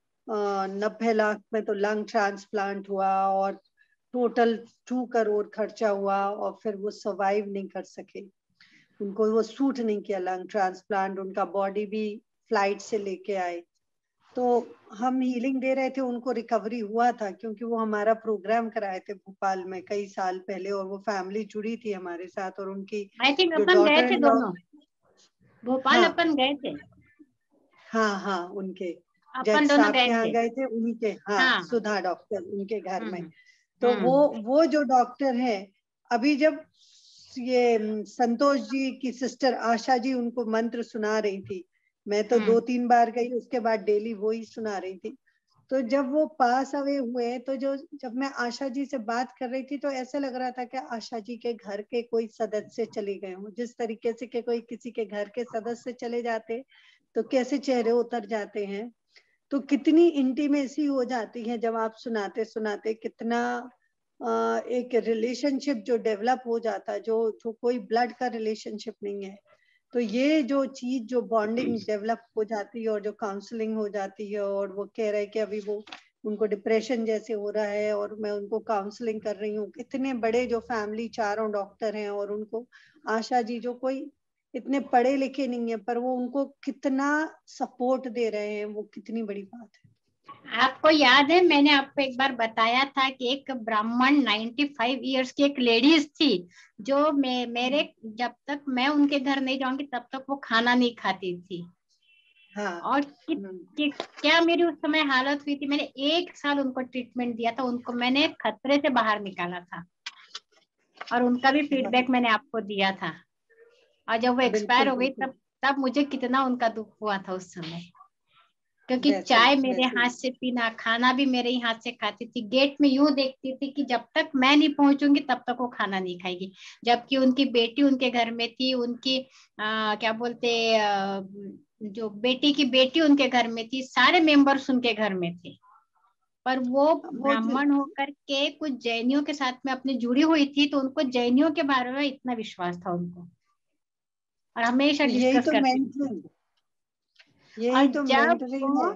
90 लाख में तो लंग ट्रांसप्लांट हुआ, और टोटल 2 करोड़ खर्चा हुआ, और फिर वो सर्वाइव नहीं कर सके, उनको वो सूट नहीं किया लंग ट्रांसप्लांट. उनका बॉडी भी फ्लाइट से लेके आए. तो हम हीलिंग दे रहे थे, उनको रिकवरी हुआ था क्योंकि वो हमारा प्रोग्राम कराए थे भोपाल में कई साल पहले, और वो फैमिली जुड़ी थी हमारे साथ. और उनकी आई थिंक अपन गए थे दोनों भोपाल. हाँ, अपन गए थे. हाँ उनके अपन दोनों गए थे उनके. हाँ, सुधा डॉक्टर उनके घर में. तो वो जो डॉक्टर है, अभी जब ये संतोष जी की सिस्टर आशा जी उनको मंत्र सुना रही थी, मैं तो 2-3 बार गई, उसके बाद डेली वो ही सुना रही थी. तो जब वो पास अवे हुए तो जब मैं आशा जी से बात कर रही थी तो ऐसा लग रहा था कि आशा जी के घर के कोई सदस्य चले गए हों. जिस तरीके से कि कोई किसी के घर के सदस्य चले जाते तो कैसे चेहरे उतर जाते हैं, तो कितनी इंटीमेसी हो जाती है जब आप सुनाते सुनाते. कितना एक रिलेशनशिप जो डेवलप हो जाता है, जो कोई ब्लड का रिलेशनशिप नहीं है. तो ये जो चीज, जो बॉन्डिंग डेवलप हो जाती है और जो काउंसलिंग हो जाती है, और वो कह रहे हैं कि अभी वो उनको डिप्रेशन जैसे हो रहा है और मैं उनको काउंसलिंग कर रही हूँ. इतने बड़े जो फैमिली, 4 डॉक्टर हैं, और उनको आशा जी जो कोई इतने पढ़े लिखे नहीं है पर वो उनको कितना सपोर्ट दे रहे हैं, वो कितनी बड़ी बात है. आपको याद है मैंने आपको एक बार बताया था कि एक ब्राह्मण 95 इयर्स की एक लेडीज थी जो मेरे जब तक मैं उनके घर नहीं जाऊंगी तब तक वो खाना नहीं खाती थी। हाँ। और क्या मेरी उस समय हालत हुई थी, मैंने 1 साल उनको ट्रीटमेंट दिया था, उनको मैंने खतरे से बाहर निकाला था और उनका भी फीडबैक मैंने आपको दिया था। और जब वो एक्सपायर हो गई तब मुझे कितना उनका दुख हुआ था उस समय, क्योंकि चाय मेरे हाथ से पीना, खाना भी मेरे ही हाथ से खाती थी, गेट में यूं देखती थी कि जब तक मैं नहीं पहुंचूंगी तब तक वो खाना नहीं खाएगी। जबकि उनकी बेटी उनके घर में थी, उनकी क्या बोलते जो बेटी की बेटी उनके घर में थी, सारे मेंबर्स उनके घर में थे। पर वो ब्राह्मण होकर के कुछ जैनियों के साथ में अपनी जुड़ी हुई थी, तो उनको जैनियों के बारे में इतना विश्वास था उनको, और हमेशा डिस्कस करती थी। यही तो मेंटरिंग है।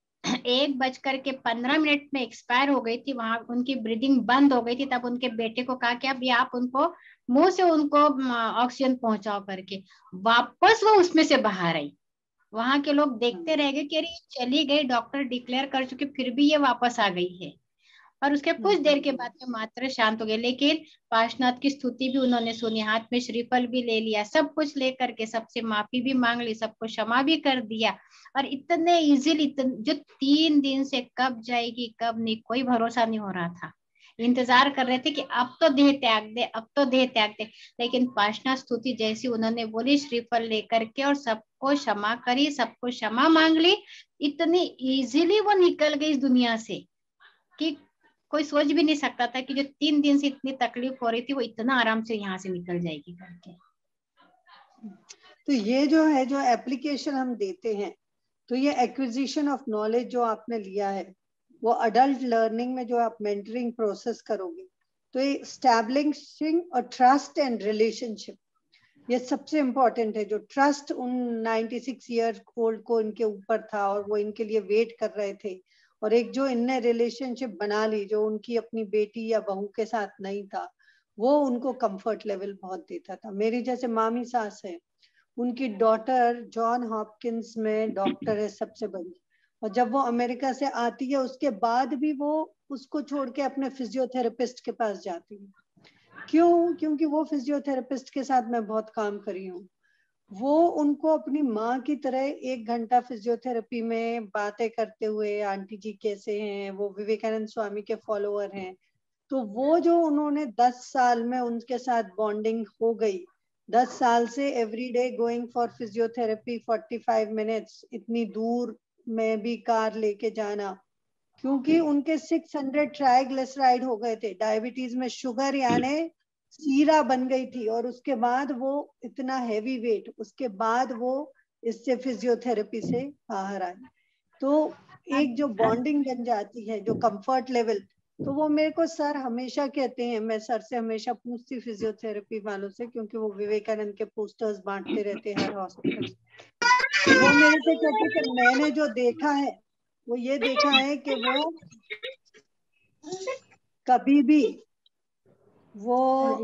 1:15 में एक्सपायर हो गई थी, वहां उनकी ब्रीदिंग बंद हो गई थी, तब उनके बेटे को कहा कि अभी आप उनको मुंह से उनको ऑक्सीजन पहुंचाओ करके, वापस वो उसमें से बाहर आई। वहां के लोग देखते रह गए कि अरे चली गई, डॉक्टर डिक्लेयर कर चुके, फिर भी ये वापस आ गई है। और उसके कुछ देर के बाद में मात्रा शांत हो गई, लेकिन पार्श्वनाथ की स्तुति भी उन्होंने सुनी, हाथ में श्रीफल भी ले लिया, सब कुछ लेकर के सबसे माफी भी मांग ली, सबको क्षमा भी कर दिया। और इतने इजीली, जो 3 दिन से कब जाएगी कब नहीं कोई भरोसा नहीं हो रहा था, इंतजार कर रहे थे कि अब तो देह त्याग दे, अब तो देह त्याग दे। लेकिन पार्श्वनाथ स्तुति जैसी उन्होंने बोली, श्रीफल लेकर के, और सबको क्षमा करी, सबको क्षमा मांग ली, इतनी इजीली वो निकल गई इस दुनिया से कि कोई सोच भी नहीं सकता था कि जो 3 दिन से इतनी तकलीफ हो रही थी वो इतना आराम से यहाँ से निकल जाएगी करके। तो ये जो है, जो एप्लीकेशन हम देते हैं, तो ये एक्विजिशन ऑफ नॉलेज जो आपने लिया है, वो अडल्ट लर्निंग में जो आप मेंटरिंग प्रोसेस करोगे, तो ये establishing a trust and relationship, ये सबसे इम्पोर्टेंट है। जो ट्रस्ट उन 96 ईयर ओल्ड को इनके ऊपर था और वो इनके लिए वेट कर रहे थे, और एक जो इनने रिलेशनशिप बना ली जो उनकी अपनी बेटी या बहू के साथ नहीं था, वो उनको कंफर्ट लेवल बहुत देता था। मेरी जैसे मामी सास है, उनकी डॉटर जॉन हॉपकिंस में डॉक्टर है सबसे बड़ी, और जब वो अमेरिका से आती है उसके बाद भी वो उसको छोड़ के अपने फिजियोथेरेपिस्ट के पास जाती है। क्यों? क्योंकि वो फिजियोथेरेपिस्ट के साथ मैं बहुत काम करी हूँ, वो उनको अपनी माँ की तरह 1 घंटा फिजियोथेरेपी में बातें करते हुए, आंटी जी कैसे हैं, वो विवेकानंद स्वामी के फॉलोअर हैं, तो वो जो उन्होंने 10 साल में उनके साथ बॉन्डिंग हो गई, 10 साल से every day going for physiotherapy 45 minutes, इतनी दूर में भी कार लेके जाना, क्योंकि उनके 600 ट्राइग्लिसराइड हो गए थे, डायबिटीज में शुगर यानी सीरा बन गई थी, और उसके बाद वो इतना हैवी वेट, उसके बाद वो इससे फिजियोथेरेपी से बाहर आए। तो एक जो बॉन्डिंग बन जाती है, जो कंफर्ट लेवल, तो वो मेरे को सर हमेशा कहते हैं, मैं सर से हमेशा पूछती फिजियोथेरेपी वालों से, क्योंकि वो विवेकानंद के पोस्टर्स बांटते रहते हैं हर हॉस्पिटल, तो वो मेरे से कहते कि मैंने जो देखा है वो ये देखा है कि वो कभी भी वो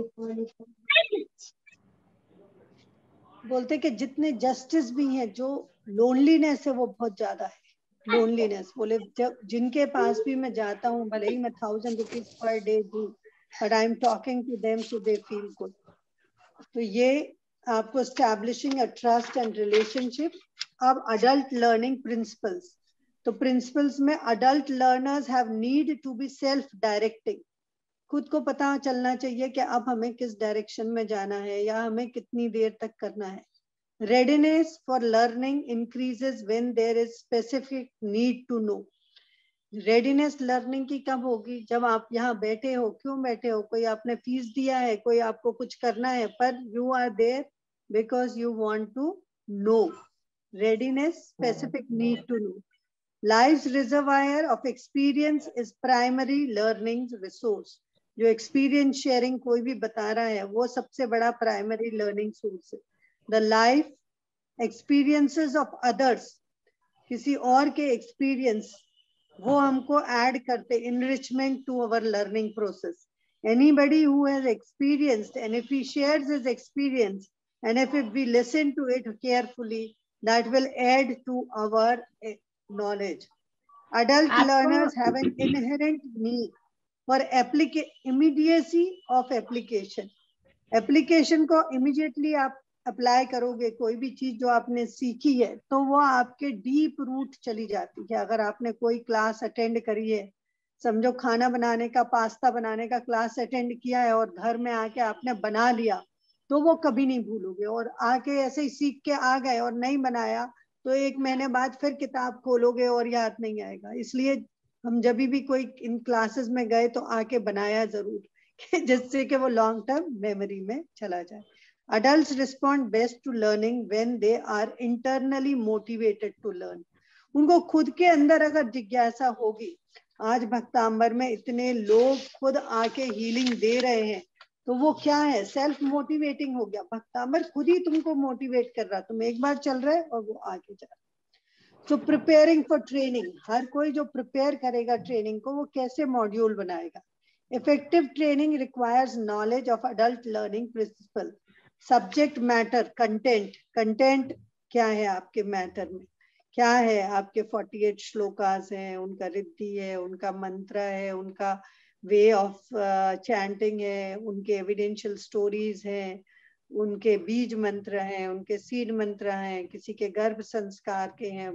बोलते कि जितने जस्टिस भी हैं, जो लोनलीनेस है वो बहुत ज्यादा है। लोनलीनेस बोले, जब जिनके पास भी मैं जाता हूँ, भले ही मैं 1000 रुपीज पर डे दूं, but I am talking to them so they feel good. तो ये आपको establishing a trust and relationship. अब अडल्ट लर्निंग प्रिंसिपल्स, तो प्रिंसिपल्स में adult learners have need to be self directing, खुद को पता चलना चाहिए कि अब हमें किस डायरेक्शन में जाना है या हमें कितनी देर तक करना है। Readiness for learning increases when there is specific need to know. Readiness learning की कब होगी? जब आप यहाँ बैठे हो। क्यों बैठे हो? कोई आपने फीस दिया है, कोई आपको कुछ करना है, पर you are there because you want to know. Readiness, specific need to know. Life's reservoir of experience is primary learning resource. जो एक्सपीरियंस शेयरिंग कोई भी बता रहा है, वो सबसे बड़ा प्राइमरी लर्निंग सोर्स है। The life experiences of others, किसी और के एक्सपीरियंस, वो हमको ऐड करते, enrichment to our learning process. Anybody who has experienced, and if he shares his experience, and if we listen to it carefully, that will add to our knowledge. Adult learners have an inherent need for immediacy of application. Application को immediately आप apply करोगे, कोई भी चीज जो आपने सीखी है तो वो आपके डीप रूट चली जाती है. अगर आपने कोई क्लास अटेंड करी है, समझो खाना बनाने का, पास्ता बनाने का क्लास अटेंड किया है और घर में आके आपने बना लिया, तो वो कभी नहीं भूलोगे. और आके ऐसे ही सीख के आ गए और नहीं बनाया तो 1 महीने बाद फिर किताब खोलोगे और याद नहीं आएगा. इसलिए हम जब भी कोई इन क्लासेस में गए तो आके बनाया जरूर, जिससे कि वो लॉन्ग टर्म मेमोरी में चला जाए. Adults respond best to learning when they are internally motivated to learn. उनको खुद के अंदर अगर जिज्ञासा होगी, आज भक्तांबर में इतने लोग खुद आके हीलिंग दे रहे हैं, तो वो क्या है, सेल्फ मोटिवेटिंग हो गया. भक्तांबर खुद ही तुमको मोटिवेट कर रहा, तुम एक बार चल रहे और वो आगे जा रहा. तो प्रिपेयरिंग फॉर ट्रेनिंग, हर कोई जो प्रिपेयर करेगा ट्रेनिंग को, वो कैसे मॉड्यूल बनाएगा. Effective training requires knowledge of adult learning principle. Subject matter, content क्या है आपके मैटर में, क्या है आपके 48 श्लोकास हैं, उनका रिद्धि है, उनका मंत्र है, उनका वे ऑफ चैंटिंग है, उनके एविडेंशियल स्टोरीज हैं, उनके बीज मंत्र हैं, उनके सीड मंत्र हैं, किसी के गर्भ संस्कार के हैं,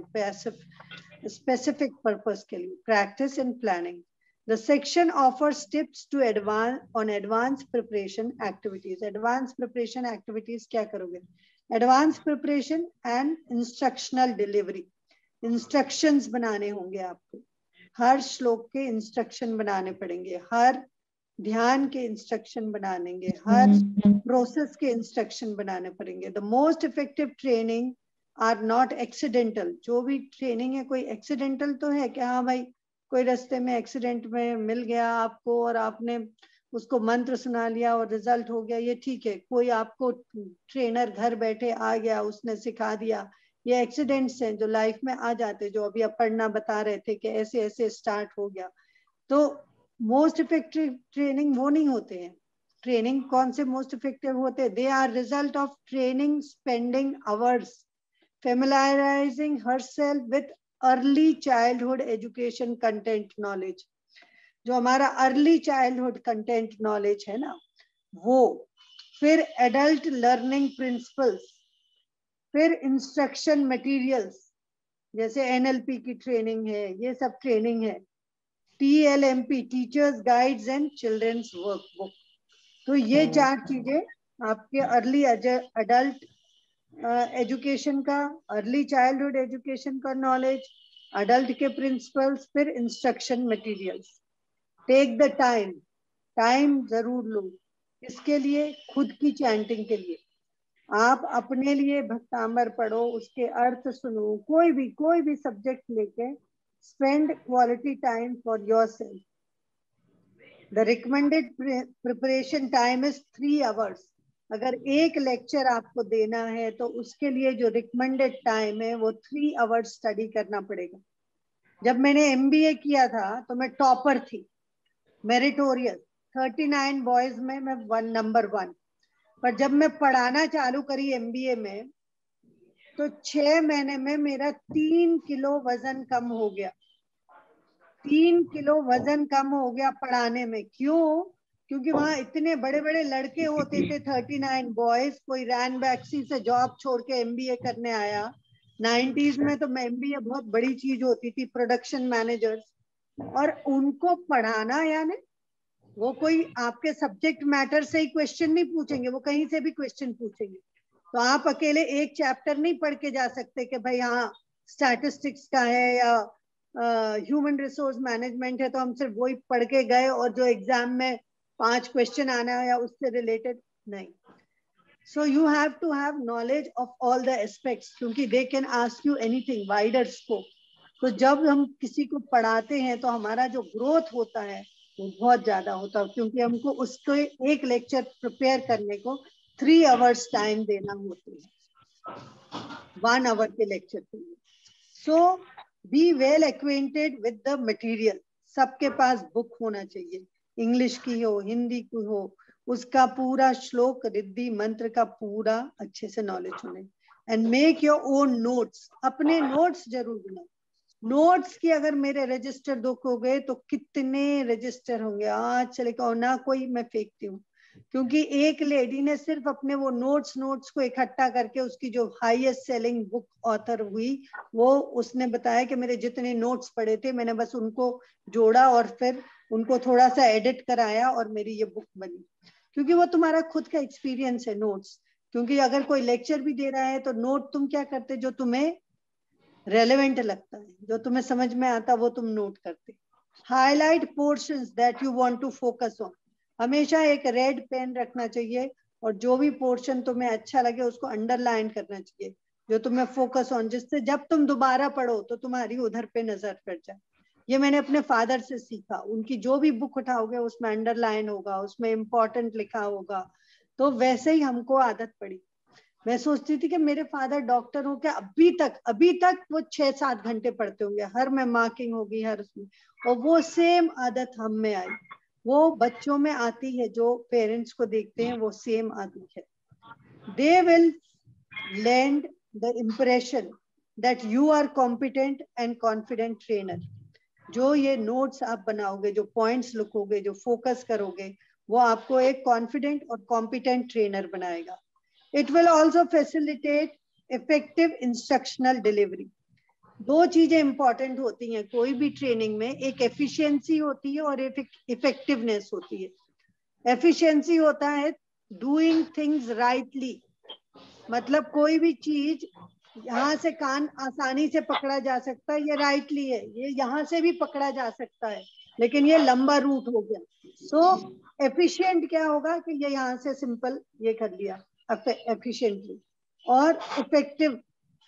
स्पेसिफिक पर्पस के लिए. Practice and planning. The section offers tips to advanced preparation activities. Advanced preparation activities क्या करोगे? Advanced preparation and instructional delivery. Instructions बनाने होंगे आपको. हर श्लोक के इंस्ट्रक्शन बनाने पड़ेंगे, हर ध्यान के इंस्ट्रक्शन बनाएंगे, हर प्रोसेस के इंस्ट्रक्शन बनाने पड़ेंगे. The most effective training are not accidental. जो भी ट्रेनिंग है कोई एक्सीडेंटल तो है कि हाँ भाई कोई रास्ते में एक्सीडेंट में मिल गया आपको और आपने उसको मंत्र सुना लिया और रिजल्ट हो गया, ये ठीक है. कोई आपको ट्रेनर घर बैठे आ गया, उसने सिखा दिया, ये एक्सीडेंट्स हैं जो लाइफ में आ जाते, जो अभी अपर्णा बता रहे थे कि ऐसे ऐसे स्टार्ट हो गया. तो मोस्ट इफेक्टिव ट्रेनिंग वो नहीं होते हैं. ट्रेनिंग कौन से मोस्ट इफेक्टिव होते हैं? They are result of training spending hours familiarizing herself with early childhood education content knowledge. जो हमारा अर्ली चाइल्डहुड कंटेंट नॉलेज है ना वो, फिर एडल्ट लर्निंग प्रिंसिपल्स, फिर इंस्ट्रक्शन मटेरियल्स, जैसे एनएलपी की ट्रेनिंग है, ये सब ट्रेनिंग है. TLMP, teachers guides and children's workbook. तो ये 4 चीजें आपके अर्ली अडल्ट एजुकेशन का, अर्ली चाइल्डहुड एजुकेशन का नॉलेज, अडल्ट के प्रिंसिपल्स, फिर instruction materials. Take the time जरूर लो इसके लिए, खुद की चैंटिंग के लिए. आप अपने लिए भक्तांबर पढ़ो, उसके अर्थ सुनो, कोई भी सब्जेक्ट लेके spend quality time for yourself. The recommended preparation time is 3 hours. अगर एक लेक्चर आपको देना है तो उसके लिए जो रिकमेंडेड टाइम है वो 3 hours स्टडी करना पड़ेगा. जब मैंने MBA किया था तो मैं टॉपर थी, मेरिटोरियस, 39 बॉयज में मैं नंबर 1. पर जब मैं पढ़ाना चालू करी MBA में तो 6 महीने में मेरा 3 किलो वजन कम हो गया. 3 किलो वजन कम हो गया पढ़ाने में. क्यों? क्योंकि वहां इतने बड़े बड़े लड़के होते थे, 39 बॉयज. कोई रैन बैक्सी से जॉब छोड़ के MBA करने आया. 90s में तो MBA बहुत बड़ी चीज होती थी, प्रोडक्शन मैनेजर्स. और उनको पढ़ाना, यानी वो कोई आपके सब्जेक्ट मैटर से ही क्वेश्चन नहीं पूछेंगे, वो कहीं से भी क्वेश्चन पूछेंगे. तो आप अकेले एक चैप्टर नहीं पढ़ के जा सकते कि भाई हाँ स्टैटिस्टिक्स का है या ह्यूमन रिसोर्स मैनेजमेंट है तो हम सिर्फ वही पढ़ के गए और जो एग्जाम में 5 क्वेश्चन आना है या उससे रिलेटेड नहीं. So you have to have knowledge of all the aspects, क्योंकि they can ask you anything, wider scope. तो जब हम किसी को पढ़ाते हैं तो हमारा जो ग्रोथ होता है वो बहुत ज्यादा होता है, क्योंकि हमको उसको एक लेक्चर प्रिपेयर करने को 3 hours टाइम देना होता है 1 hour के लेक्चर के लिए. So be well acquainted with the material. सबके पास बुक होना चाहिए, इंग्लिश की हो, हिंदी की हो, उसका पूरा श्लोक, रिद्धि, मंत्र का पूरा अच्छे से नॉलेज होने. And make your own notes. अपने नोट्स जरूर बनाओ. नोट्स की अगर मेरे रजिस्टर 2 हो गए तो कितने रजिस्टर होंगे आज चलेगा, और ना कोई मैं फेंकती हूँ, क्योंकि एक लेडी ने सिर्फ अपने वो नोट्स को इकट्ठा करके उसकी जो हाईएस्ट सेलिंग बुक ऑथर हुई, वो उसने बताया कि मेरे जितने नोट्स पड़े थे मैंने बस उनको जोड़ा और फिर उनको थोड़ा सा एडिट कराया और मेरी ये बुक बनी। क्योंकि वो तुम्हारा खुद का एक्सपीरियंस है नोट्स। क्योंकि अगर कोई लेक्चर भी दे रहा है तो नोट तुम क्या करते, जो तुम्हें रेलेवेंट लगता है, जो तुम्हें समझ में आता, वो तुम नोट करते। Highlight portions that you want to focus on. हमेशा एक रेड पेन रखना चाहिए और जो भी पोर्शन तुम्हें अच्छा लगे उसको अंडरलाइन करना चाहिए, जो तुम्हें फोकस ऑन, जिससे जब तुम दोबारा पढ़ो तो तुम्हारी उधर पे नजर पड़ जाए। ये मैंने अपने फादर से सीखा। उनकी जो भी बुक उठाओगे उसमें अंडरलाइन होगा, उसमें इंपॉर्टेंट लिखा होगा, तो वैसे ही हमको आदत पड़ी। मैं सोचती थी कि मेरे फादर डॉक्टर हो के अभी तक वो 6-7 घंटे पढ़ते होंगे, हर में मार्किंग होगी हर उसमें, और वो सेम आदत हम में आई। वो बच्चों में आती है, जो पेरेंट्स को देखते हैं वो सेम आती है। They will lend the impression that you are competent and confident trainer. जो ये नोट्स आप बनाओगे, जो पॉइंट्स लिखोगे, जो फोकस करोगे, वो आपको एक कॉन्फिडेंट और कॉम्पिटेंट ट्रेनर बनाएगा। It will also facilitate effective instructional delivery. 2 चीजें इंपॉर्टेंट होती हैं कोई भी ट्रेनिंग में, एक एफिशिएंसी होती है और एक इफेक्टिवनेस होती है। एफिशिएंसी होता है डूइंग थिंग्स राइटली, मतलब कोई भी चीज यहाँ से कान आसानी से पकड़ा जा सकता है, ये राइटली है, ये यहाँ से भी पकड़ा जा सकता है, लेकिन ये लंबा रूट हो गया। सो एफिशिएंट क्या होगा कि ये यहाँ से सिंपल ये कर लिया एफिशिएंटली। और इफेक्टिव,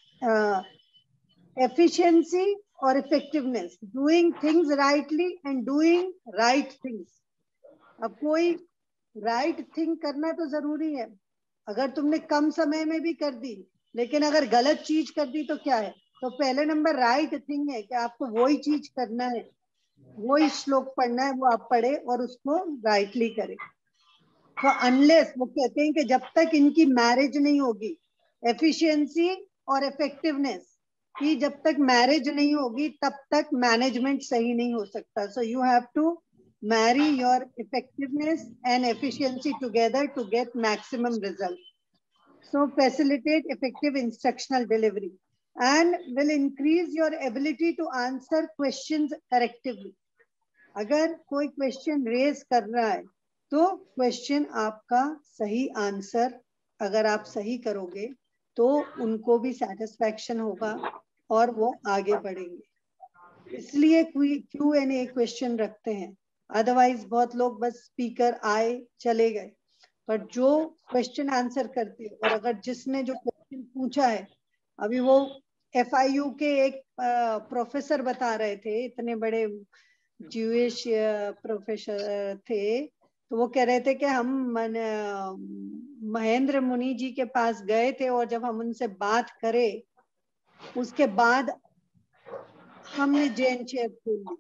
एफिशिएंसी और effectiveness, doing things rightly and doing right things. अब कोई राइट थिंग करना तो जरूरी है, अगर तुमने कम समय में भी कर दी, लेकिन अगर गलत चीज कर दी तो क्या है? तो पहले नंबर राइट थिंग है कि आपको वही चीज करना है, वही श्लोक पढ़ना है, वो आप पढ़े और उसको राइटली करें। तो अनलेस, वो कहते हैं कि जब तक इनकी मैरिज नहीं होगी, एफिशिएंसी और इफेक्टिवनेस की जब तक मैरिज नहीं होगी तब तक मैनेजमेंट सही नहीं हो सकता। So you have to marry your effectiveness and efficiency together to get maximum result. So facilitate effective instructional delivery and will increase your ability to answer questions correctively. अगर कोई क्वेश्चन रेज कर रहा है तो क्वेश्चन आपका सही answer अगर आप सही करोगे तो उनको भी सेटिस्फैक्शन होगा और वो आगे बढ़ेंगे। इसलिए Q&A क्वेश्चन रखते हैं, अदरवाइज बहुत लोग बस स्पीकर आए चले गए, पर जो क्वेश्चन आंसर करते हैं, और अगर जिसने जो क्वेश्चन पूछा है, अभी वो FIU के एक प्रोफेसर बता रहे थे, इतने बड़े ज्यूइश प्रोफेसर थे, तो वो कह रहे थे कि हम महेंद्र मुनि जी के पास गए थे और जब हम उनसे बात करें उसके बाद हमने जैन चेयर खोल ली।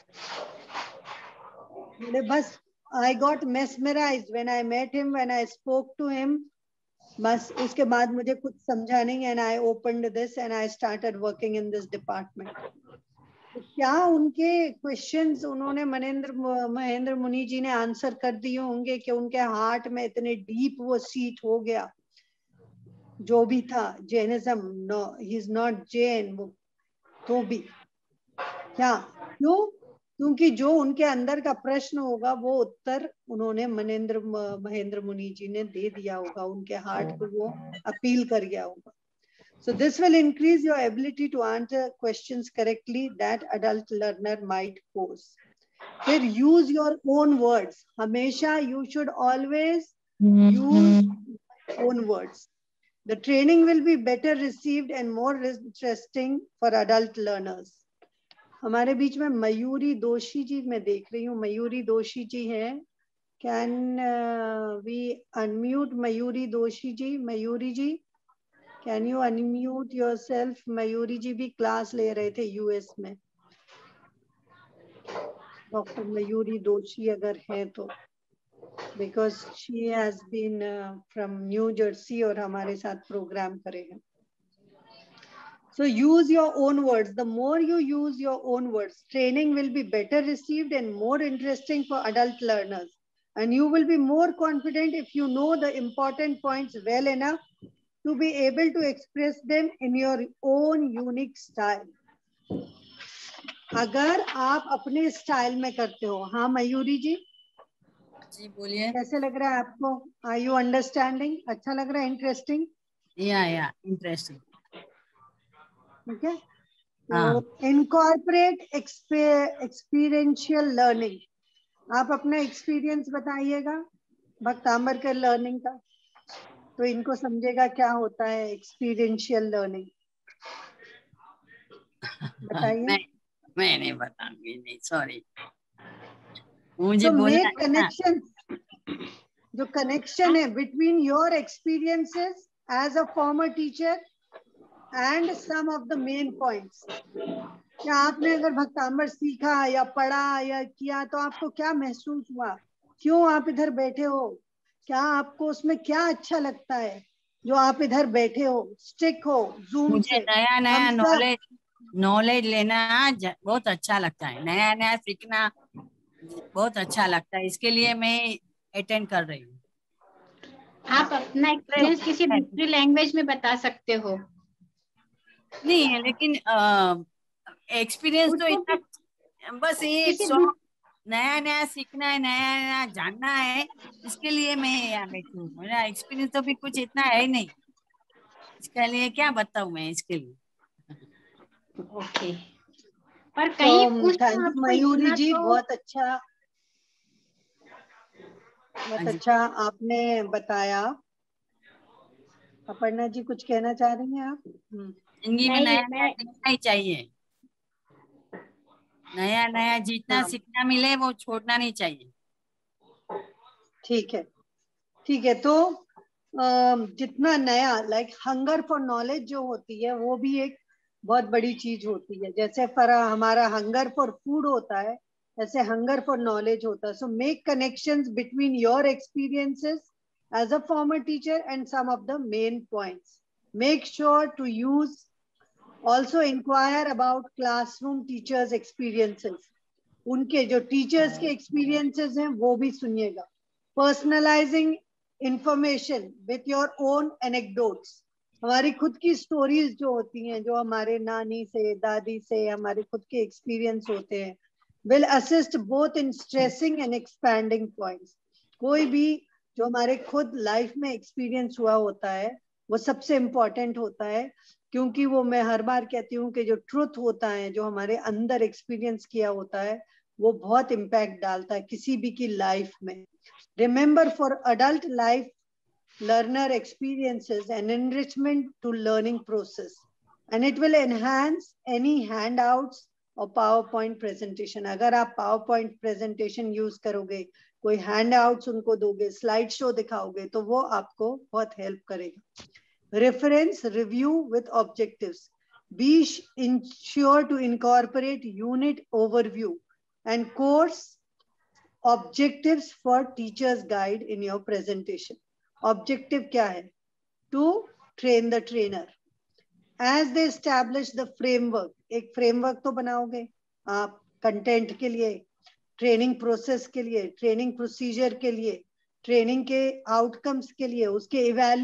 बस I got mesmerized when I met him, when I spoke to him. बस उसके बाद मुझे कुछ समझा नहीं, and I opened this and I started working in this department. तो क्या उनके क्वेश्चंस उन्होंने महेंद्र मुनि जी ने आंसर कर दिए होंगे कि उनके हार्ट में इतने डीप वो सीट हो गया? जो भी था Jainism, no he is not Jain, वो तो भी क्या, क्यों? क्योंकि जो उनके अंदर का प्रश्न होगा वो उत्तर उन्होंने महेंद्र मुनि जी ने दे दिया होगा, उनके हार्ट को वो अपील कर गया होगा। So this will increase your ability to answer questions correctly that adult learner might pose. Then use your own words. हमेशा you should always use own words. The training will be better received and more interesting for adult learners. हमारे बीच में मयूरी दोषी जी मैं देख रही हूँ, मयूरी दोषी जी हैं। Can we unmute मयूरी दोषी जी? मयूरी जी, Can you unmute yourself? Mayuri जी भी क्लास ले रहे थे US में। डॉक्टर मयूरी दोषी अगर हैं तो, because she has been from New Jersey और हमारे साथ प्रोग्राम करे हैं। So use your own words. The more you use your own words, training will be better received and more interesting for adult learners. And you will be more confident if you know the important points well enough to be able to express them in your own unique style. अगर आप अपने style में करते हो. हाँ मयूरी जी जी बोलिए. कैसे लग रहा है आपको? Are you understanding? अच्छा लग रहा है? इंटरेस्टिंग? या इंटरेस्टिंग. ठीक है. तो इनकॉर्पोरेट एक्सपीरियंशियल लर्निंग. आप अपना एक्सपीरियंस बताइएगा भक्तांबर के लर्निंग का, तो इनको समझेगा क्या होता है एक्सपीरियंशियल लर्निंग. बताइए. मैं नहीं बताऊंगी, नहीं सॉरी. मुझे तो बोलना मेक कनेक्शन, जो कनेक्शन है between your experiences as a former teacher and some of the main points. क्या आपने अगर भक्तांबर सीखा या पढ़ा या किया तो आपको क्या महसूस हुआ? क्यों आप इधर बैठे हो? क्या आपको उसमें क्या अच्छा लगता है जो आप इधर बैठे हो, स्टिक हो जूम मुझे से? नया नॉलेज लेना बहुत अच्छा लगता है. नया सीखना बहुत अच्छा लगता है. इसके लिए मैं अटेंड कर रही हूँ. आप अपना एक्सपीरियंस किसी दूसरी लैंग्वेज में बता सकते हो? नहीं है, लेकिन एक्सपीरियंस तो इतना बस ये नया सीखना है, नया जानना है. इसके लिए मैं यहाँ बैठी हूँ. मेरा एक्सपीरियंस तो भी कुछ इतना है नहीं. इसके लिए क्या बताऊँ मैं इसके लिए. ओके. पर कहीं तो मयूरी जी बहुत अच्छा आपने बताया. अपर्णा जी कुछ कहना चाह रही हैं आप? जिंदगी में नया सीखना ही चाहिए. नया जितना सीखना मिले वो छोड़ना नहीं चाहिए. ठीक है. तो जितना नया लाइक हंगर फॉर नॉलेज जो होती है वो भी एक बहुत बड़ी चीज होती है. जैसे हमारा हंगर फॉर फूड होता है, ऐसे हंगर फॉर नॉलेज होता है. So make connections between your experiences as a former teacher and some of the main points. Make sure to also inquire about classroom teachers experiences. उनके जो teachers के experiences हैं वो भी सुनिएगा. Personalizing information with your own anecdotes. हमारी खुद की स्टोरीज जो होती हैं, जो हमारे नानी से, दादी से हमारे खुद के एक्सपीरियंस होते हैं, will assist both in stressing and expanding points. कोई भी जो हमारे खुद लाइफ में एक्सपीरियंस हुआ होता है वो सबसे इम्पोर्टेंट होता है, क्योंकि वो मैं हर बार कहती हूँ कि जो ट्रुथ होता है, जो हमारे अंदर एक्सपीरियंस किया होता है, वो बहुत इम्पैक्ट डालता है किसी भी की लाइफ में. Remember for adult life learner experiences and enrichment to learning process, and it will enhance any handouts or PowerPoint presentation. अगर आप PowerPoint presentation use करोगे, कोई handouts उनको दोगे, slide show दिखाओगे, तो वो आपको बहुत help करेगा. Reference review with objectives. Be sure to incorporate unit overview and course objectives for teacher's guide in your presentation. Objective क्या है? To train the trainer. As they establish the framework, एक framework तो बनाओगे आप content के लिए, training process के लिए, ट्रेनिंग प्रोसीजर के लिए, ट्रेनिंग के आउटकम्स के लिए, उसके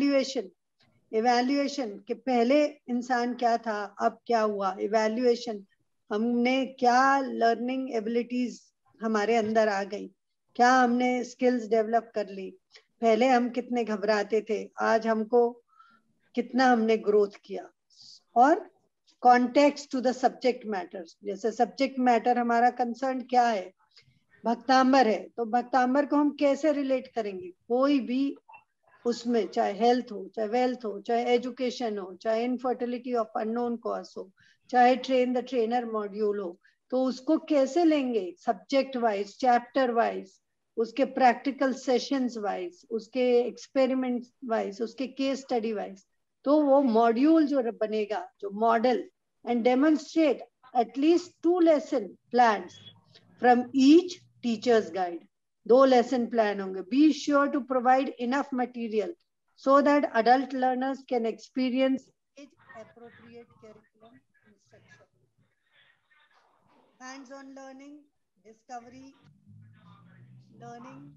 इवैल्यूएशन के पहले इंसान क्या था, अब क्या हुआ, इवैल्यूएशन, हमने क्या लर्निंग एबिलिटीज हमारे अंदर आ गई, क्या हमने स्किल्स डेवलप कर ली, पहले हम कितने घबराते थे, आज हमको कितना हमने ग्रोथ किया. और context to the subject matters. जैसे सब्जेक्ट मैटर हमारा कंसर्न क्या है, भक्तांबर है, तो भक्तांबर को हम कैसे रिलेट करेंगे? कोई भी उसमें, चाहे हेल्थ हो, चाहे वेल्थ हो, चाहे एजुकेशन हो, चाहे इनफर्टिलिटी ऑफ अननोन कॉज हो, चाहे ट्रेन द ट्रेनर मॉड्यूल हो, तो उसको कैसे लेंगे? सब्जेक्ट वाइज, चैप्टर वाइज, उसके प्रैक्टिकल सेशंस वाइज, उसके एक्सपेरिमेंट वाइज, उसके केस स्टडी वाइज. तो वो मॉड्यूल जो बनेगा, जो model, and demonstrate at least 2 lesson plans from each teachers guide. 2 lesson plan होंगे. Be sure to provide enough material so that adult learners can experience appropriate curriculum instruction. Hands-on learning, discovery learning,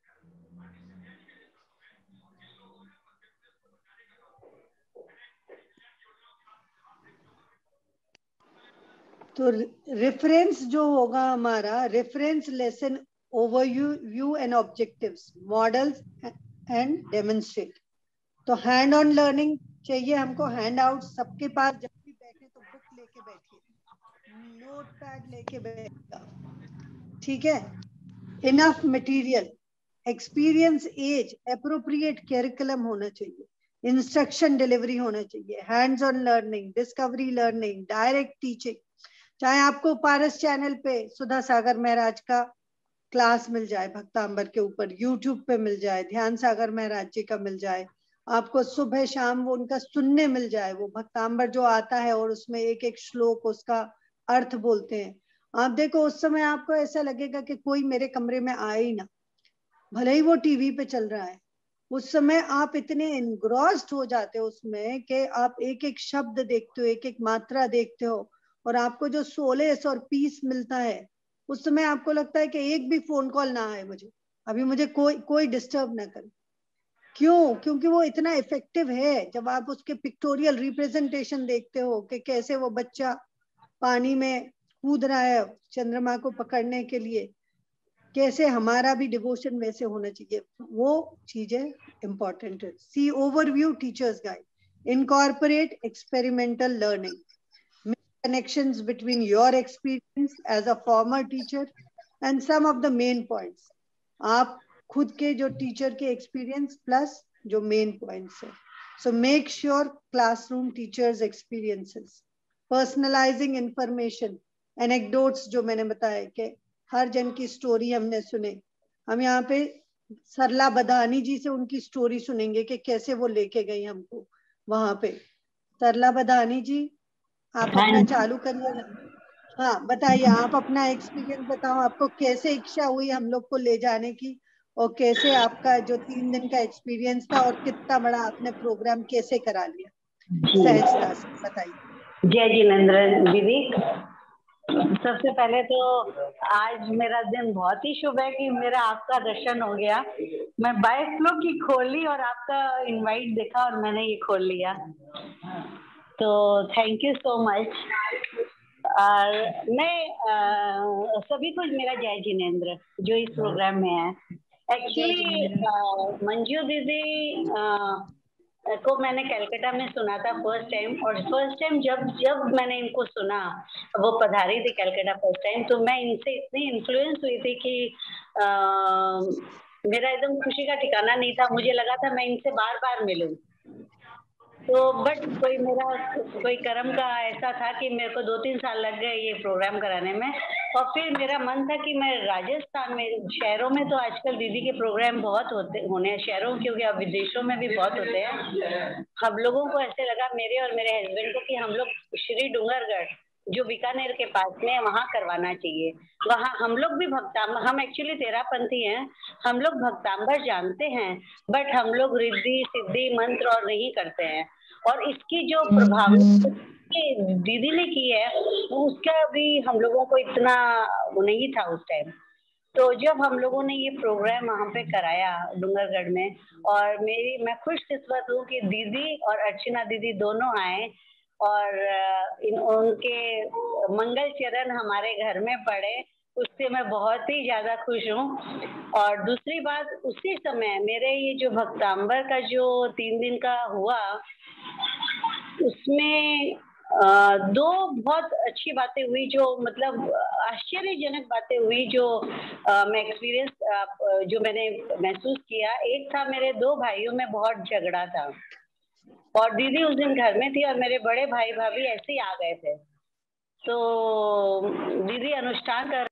तो reference जो होगा हमारा, reference lesson overview and objectives, models and demonstrate. तो hand on learning चाहिए हमको. Hand out सबके पास, जब भी बैठे तो बुक लेके बैठिए, नोट पैड लेके बैठिएगा, ठीक है. Enough material, experience age, appropriate curriculum होना चाहिए, इंस्ट्रक्शन डिलीवरी होना चाहिए, hands on learning, discovery learning, direct teaching. चाहे आपको पारस चैनल पे सुधा सागर महाराज का क्लास मिल जाए भक्तांबर के ऊपर, यूट्यूब पे मिल जाए, ध्यान सागर महाराज जी का मिल जाए, आपको सुबह शाम वो उनका सुनने मिल जाए, वो भक्तांबर जो आता है और उसमें एक एक श्लोक उसका अर्थ बोलते हैं. आप देखो उस समय आपको ऐसा लगेगा कि कोई मेरे कमरे में आए ही ना, भले ही वो टीवी पे चल रहा है. उस समय आप इतने एनग्रॉस्ड हो जाते हो उसमें कि आप एक एक शब्द देखते हो, एक एक मात्रा देखते हो, और आपको जो सोलेस और पीस मिलता है, उस समय आपको लगता है कि एक भी फोन कॉल ना आए मुझे, अभी मुझे कोई डिस्टर्ब ना करे. क्यों? क्योंकि वो इतना इफेक्टिव है. जब आप उसके पिक्टोरियल रिप्रेजेंटेशन देखते हो कि कैसे वो बच्चा पानी में कूद रहा है चंद्रमा को पकड़ने के लिए, कैसे हमारा भी डिवोशन वैसे होना चाहिए, वो चीजें इंपॉर्टेंट है. See overview teachers guide, incorporate experimental learning, connections between your experience as a former teacher and some of the main points. आप खुद के जो टीचर के एक्सपीरियंस प्लस जो मेन पॉइंट्स है. So make sure classroom teachers experiences, personalising information, anecdotes जो मैंने बताया कि हर जन की स्टोरी हमने सुने. हम यहाँ पे सरला बदानी जी से उनकी स्टोरी सुनेंगे कि कैसे वो लेके गई हमको वहां पे. सरला बदानी जी, आप अपना चालू करिएगा. हाँ बताइए, आप अपना एक्सपीरियंस बताओ, आपको कैसे इच्छा हुई हम लोग को ले जाने की, और कैसे आपका जो 3 दिन का एक्सपीरियंस था और कितना बड़ा आपने प्रोग्राम कैसे करा लिया, सहजता से बताइए. जय जिनेंद्र दीदी. सबसे पहले तो आज मेरा दिन बहुत ही शुभ है कि मेरा आपका दर्शन हो गया. मैं बाय फ्लो की खोली और आपका इनवाइट देखा और मैंने ये खोल लिया, तो थैंक यू सो मच. और मैं सभी को मेरा जय जिनेंद्र जो इस प्रोग्राम में है. एक्चुअली मंजू दीदी को मैंने कलकत्ता में सुना था फर्स्ट टाइम, और फर्स्ट टाइम जब मैंने इनको सुना, वो पधारी थी कलकत्ता फर्स्ट टाइम, तो मैं इनसे इतनी इन्फ्लुएंस हुई थी कि मेरा एकदम खुशी का ठिकाना नहीं था. मुझे लगा था मैं इनसे बार बार मिलूं, तो बट कोई कर्म का ऐसा था कि मेरे को 2-3 साल लग गए ये प्रोग्राम कराने में. और फिर मेरा मन था कि मैं राजस्थान में, शहरों में तो आजकल दीदी के प्रोग्राम बहुत होने हैं शहरों, क्योंकि अब विदेशों में भी बहुत होते हैं. हम लोगों को ऐसे लगा, मेरे और मेरे हस्बैंड को, कि हम लोग श्री डूंगरगढ़ जो बीकानेर के पास में है वहां करवाना चाहिए. वहां हम लोग भी भक्तांबर, हम एक्चुअली तेरापंथी हैं, हम लोग भक्तांबर जानते हैं, बट हम लोग रिद्धि सिद्धि मंत्र और नहीं करते हैं. और इसकी जो प्रभाव दीदी ने की है उसका भी हम लोगों को इतना वो नहीं था उस टाइम. तो जब हम लोगों ने ये प्रोग्राम वहाँ पे कराया डूंगरगढ़ में, और मैं खुशकिस्मत हूँ कि दीदी और अर्चना दीदी दोनों आए, और उनके मंगल चरण हमारे घर में पड़े, उससे मैं बहुत ही ज्यादा खुश हूँ. और दूसरी बात, उसी समय मेरे ये जो भक्तांबर का जो 3 दिन का हुआ, उसमें 2 बहुत अच्छी बातें हुई, जो मतलब आश्चर्यजनक बातें हुई, जो मैं एक्सपीरियंस जो मैंने महसूस किया. एक था, मेरे 2 भाइयों में बहुत झगड़ा था, और दीदी उस दिन घर में थी, और मेरे बड़े भाई भाभी ऐसे ही आ गए थे. तो दीदी अनुष्ठान कर,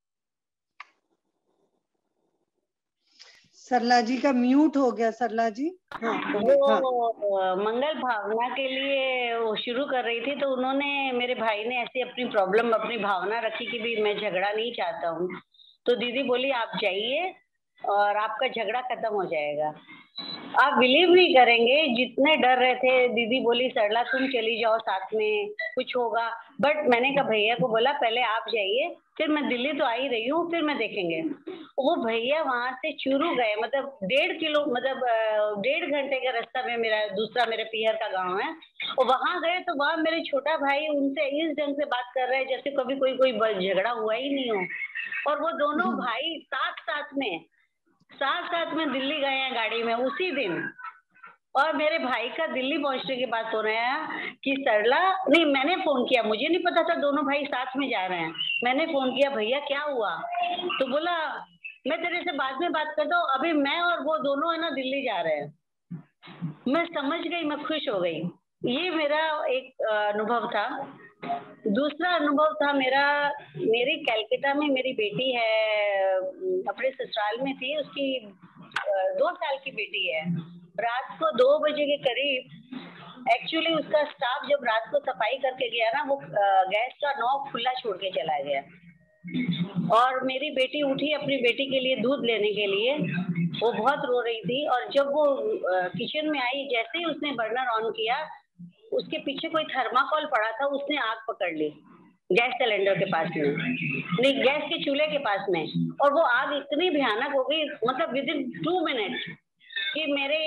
सरला जी का म्यूट हो गया. सरला जी, हाँ, वो मंगल भावना के लिए वो शुरू कर रही थी, तो उन्होंने, मेरे भाई ने ऐसी अपनी प्रॉब्लम, अपनी भावना रखी कि भी मैं झगड़ा नहीं चाहता हूँ. तो दीदी बोली आप जाइए और आपका झगड़ा खत्म हो जाएगा. आप बिलीव नहीं करेंगे, जितने डर रहे थे, दीदी बोली सरला तुम चली जाओ साथ में, कुछ होगा, बट मैंने कहा भैया को बोला पहले आप जाइए, फिर मैं दिल्ली तो आ ही रही हूँ, फिर मैं देखेंगे। वो भैया वहां से चूरू गए, मतलब 1.5 किलो, मतलब 1.5 घंटे का रास्ता में मेरा दूसरा मेरे पियर का गाँव है, और वहां गए तो वहां मेरे छोटा भाई उनसे इस ढंग से बात कर रहे हैं जैसे कभी कोई झगड़ा हुआ ही नहीं हो, और वो दोनों भाई साथ में दिल्ली गए हैं गाड़ी में उसी दिन। और मेरे भाई का दिल्ली पहुंचने के बाद हो रहा है कि सरला, नहीं मैंने फोन किया, मुझे नहीं पता था दोनों भाई साथ में जा रहे हैं, मैंने फोन किया भैया क्या हुआ, तो बोला मैं तेरे से बाद में बात करता हूँ, अभी मैं और वो दोनों है ना दिल्ली जा रहे हैं। मैं समझ गई, मैं खुश हो गई। ये मेरा एक अनुभव था। दूसरा अनुभव था मेरी कलकत्ता में मेरी बेटी है, अपने ससुराल में थी, उसकी 2 साल की बेटी है। रात को 2 बजे के करीब एक्चुअली उसका स्टाफ जब रात को सफाई करके गया ना, वो गैस का नॉब खुला छोड़ के चला गया, और मेरी बेटी उठी अपनी बेटी के लिए दूध लेने के लिए, वो बहुत रो रही थी, और जब वो किचन में आई, जैसे ही उसने बर्नर ऑन किया, उसके पीछे कोई थर्माकोल पड़ा था, उसने आग पकड़ ली गैस सिलेंडर के पास में, नहीं गैस के चूल्हे के पास में, और वो आग इतनी भयानक हो गई, मतलब विद इन 2 मिनट कि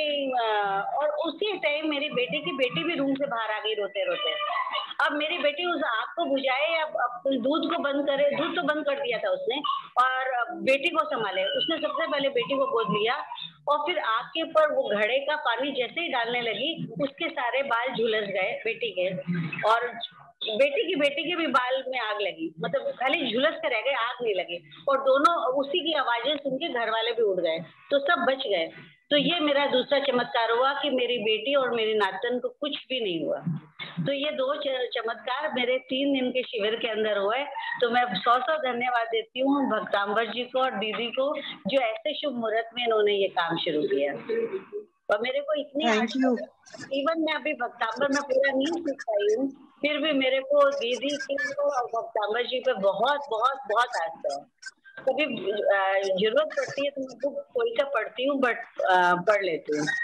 और उसी टाइम मेरी बेटी भी रूम से बाहर आ गई रोते रोते। अब मेरी बेटी उस आग को बुझाए, अब दूध को बंद करे, दूध तो बंद कर दिया था उसने, और बेटी को संभाले। उसने सबसे पहले बेटी को गोद लिया, और फिर आग के ऊपर वो घड़े का पानी जैसे ही डालने लगी, उसके सारे बाल झुलस गए बेटी के, और बेटी के भी बाल में आग लगी, मतलब खाली झुलस के रह गए, आग नहीं लगी, और दोनों उसी की आवाजें सुन के घर वाले भी उठ गए, तो सब बच गए। तो ये मेरा दूसरा चमत्कार हुआ कि मेरी बेटी और मेरी नातन को कुछ भी नहीं हुआ। तो ये 2 चमत्कार मेरे 3 दिन के शिविर के अंदर हुए। तो मैं 100 धन्यवाद देती हूँ भक्तांबर जी को और दीदी को, जो ऐसे शुभ मुहूर्त में इन्होंने ये काम शुरू किया। और मेरे को इतनी इवन मैं अभी भक्तांबर में पूरा नहीं सीख पाई हूँ, फिर भी मेरे को दीदी के और भक्तांबर जी पे बहुत बहुत बहुत आस्था है। कभी जरूरत पड़ती है तो मैं बुक खोल कर पढ़ती हूँ, बट पढ़ लेती हूँ।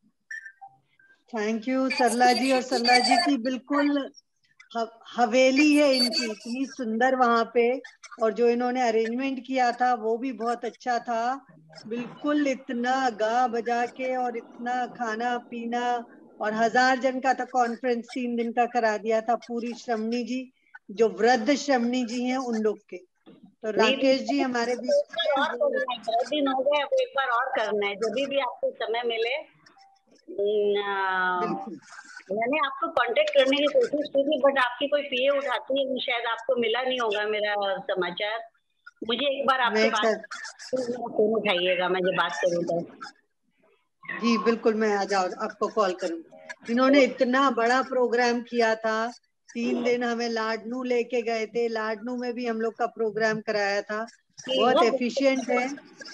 Thank you Sarla ji. और सरला जी की बिल्कुल हवेली है इनकी, इतनी सुंदर वहां पे, और जो इन्होंने अरेंजमेंट किया था वो भी बहुत अच्छा था। बिल्कुल इतना गा बजा के और इतना खाना पीना, और 1000 जन का था कॉन्फ्रेंस, 3 दिन का करा दिया था। पूरी श्रमणी जी, जो वृद्ध श्रमणी जी हैं उन लोग के। तो राकेश जी हमारे बीच और बहुत दिन हो गए, अब एक बार और करना है, जब भी आपको समय मिले। मैंने आपको कांटेक्ट करने की कोशिश की थी, बट आपकी कोई पीए उठाती है, शायद आपको मिला नहीं होगा मेरा समाचार। मुझे एक बार आपसे बात फोन उठाइएगा, मैं जब बात करूँ तो। जी बिल्कुल, मैं आ जाओ आपको कॉल करूंगी। इन्होंने इतना बड़ा प्रोग्राम किया था, 3 दिन हमें लाडनू लेके गए थे, लाडनू में भी हम लोग का प्रोग्राम कराया था। बहुत एफिशिएंट है।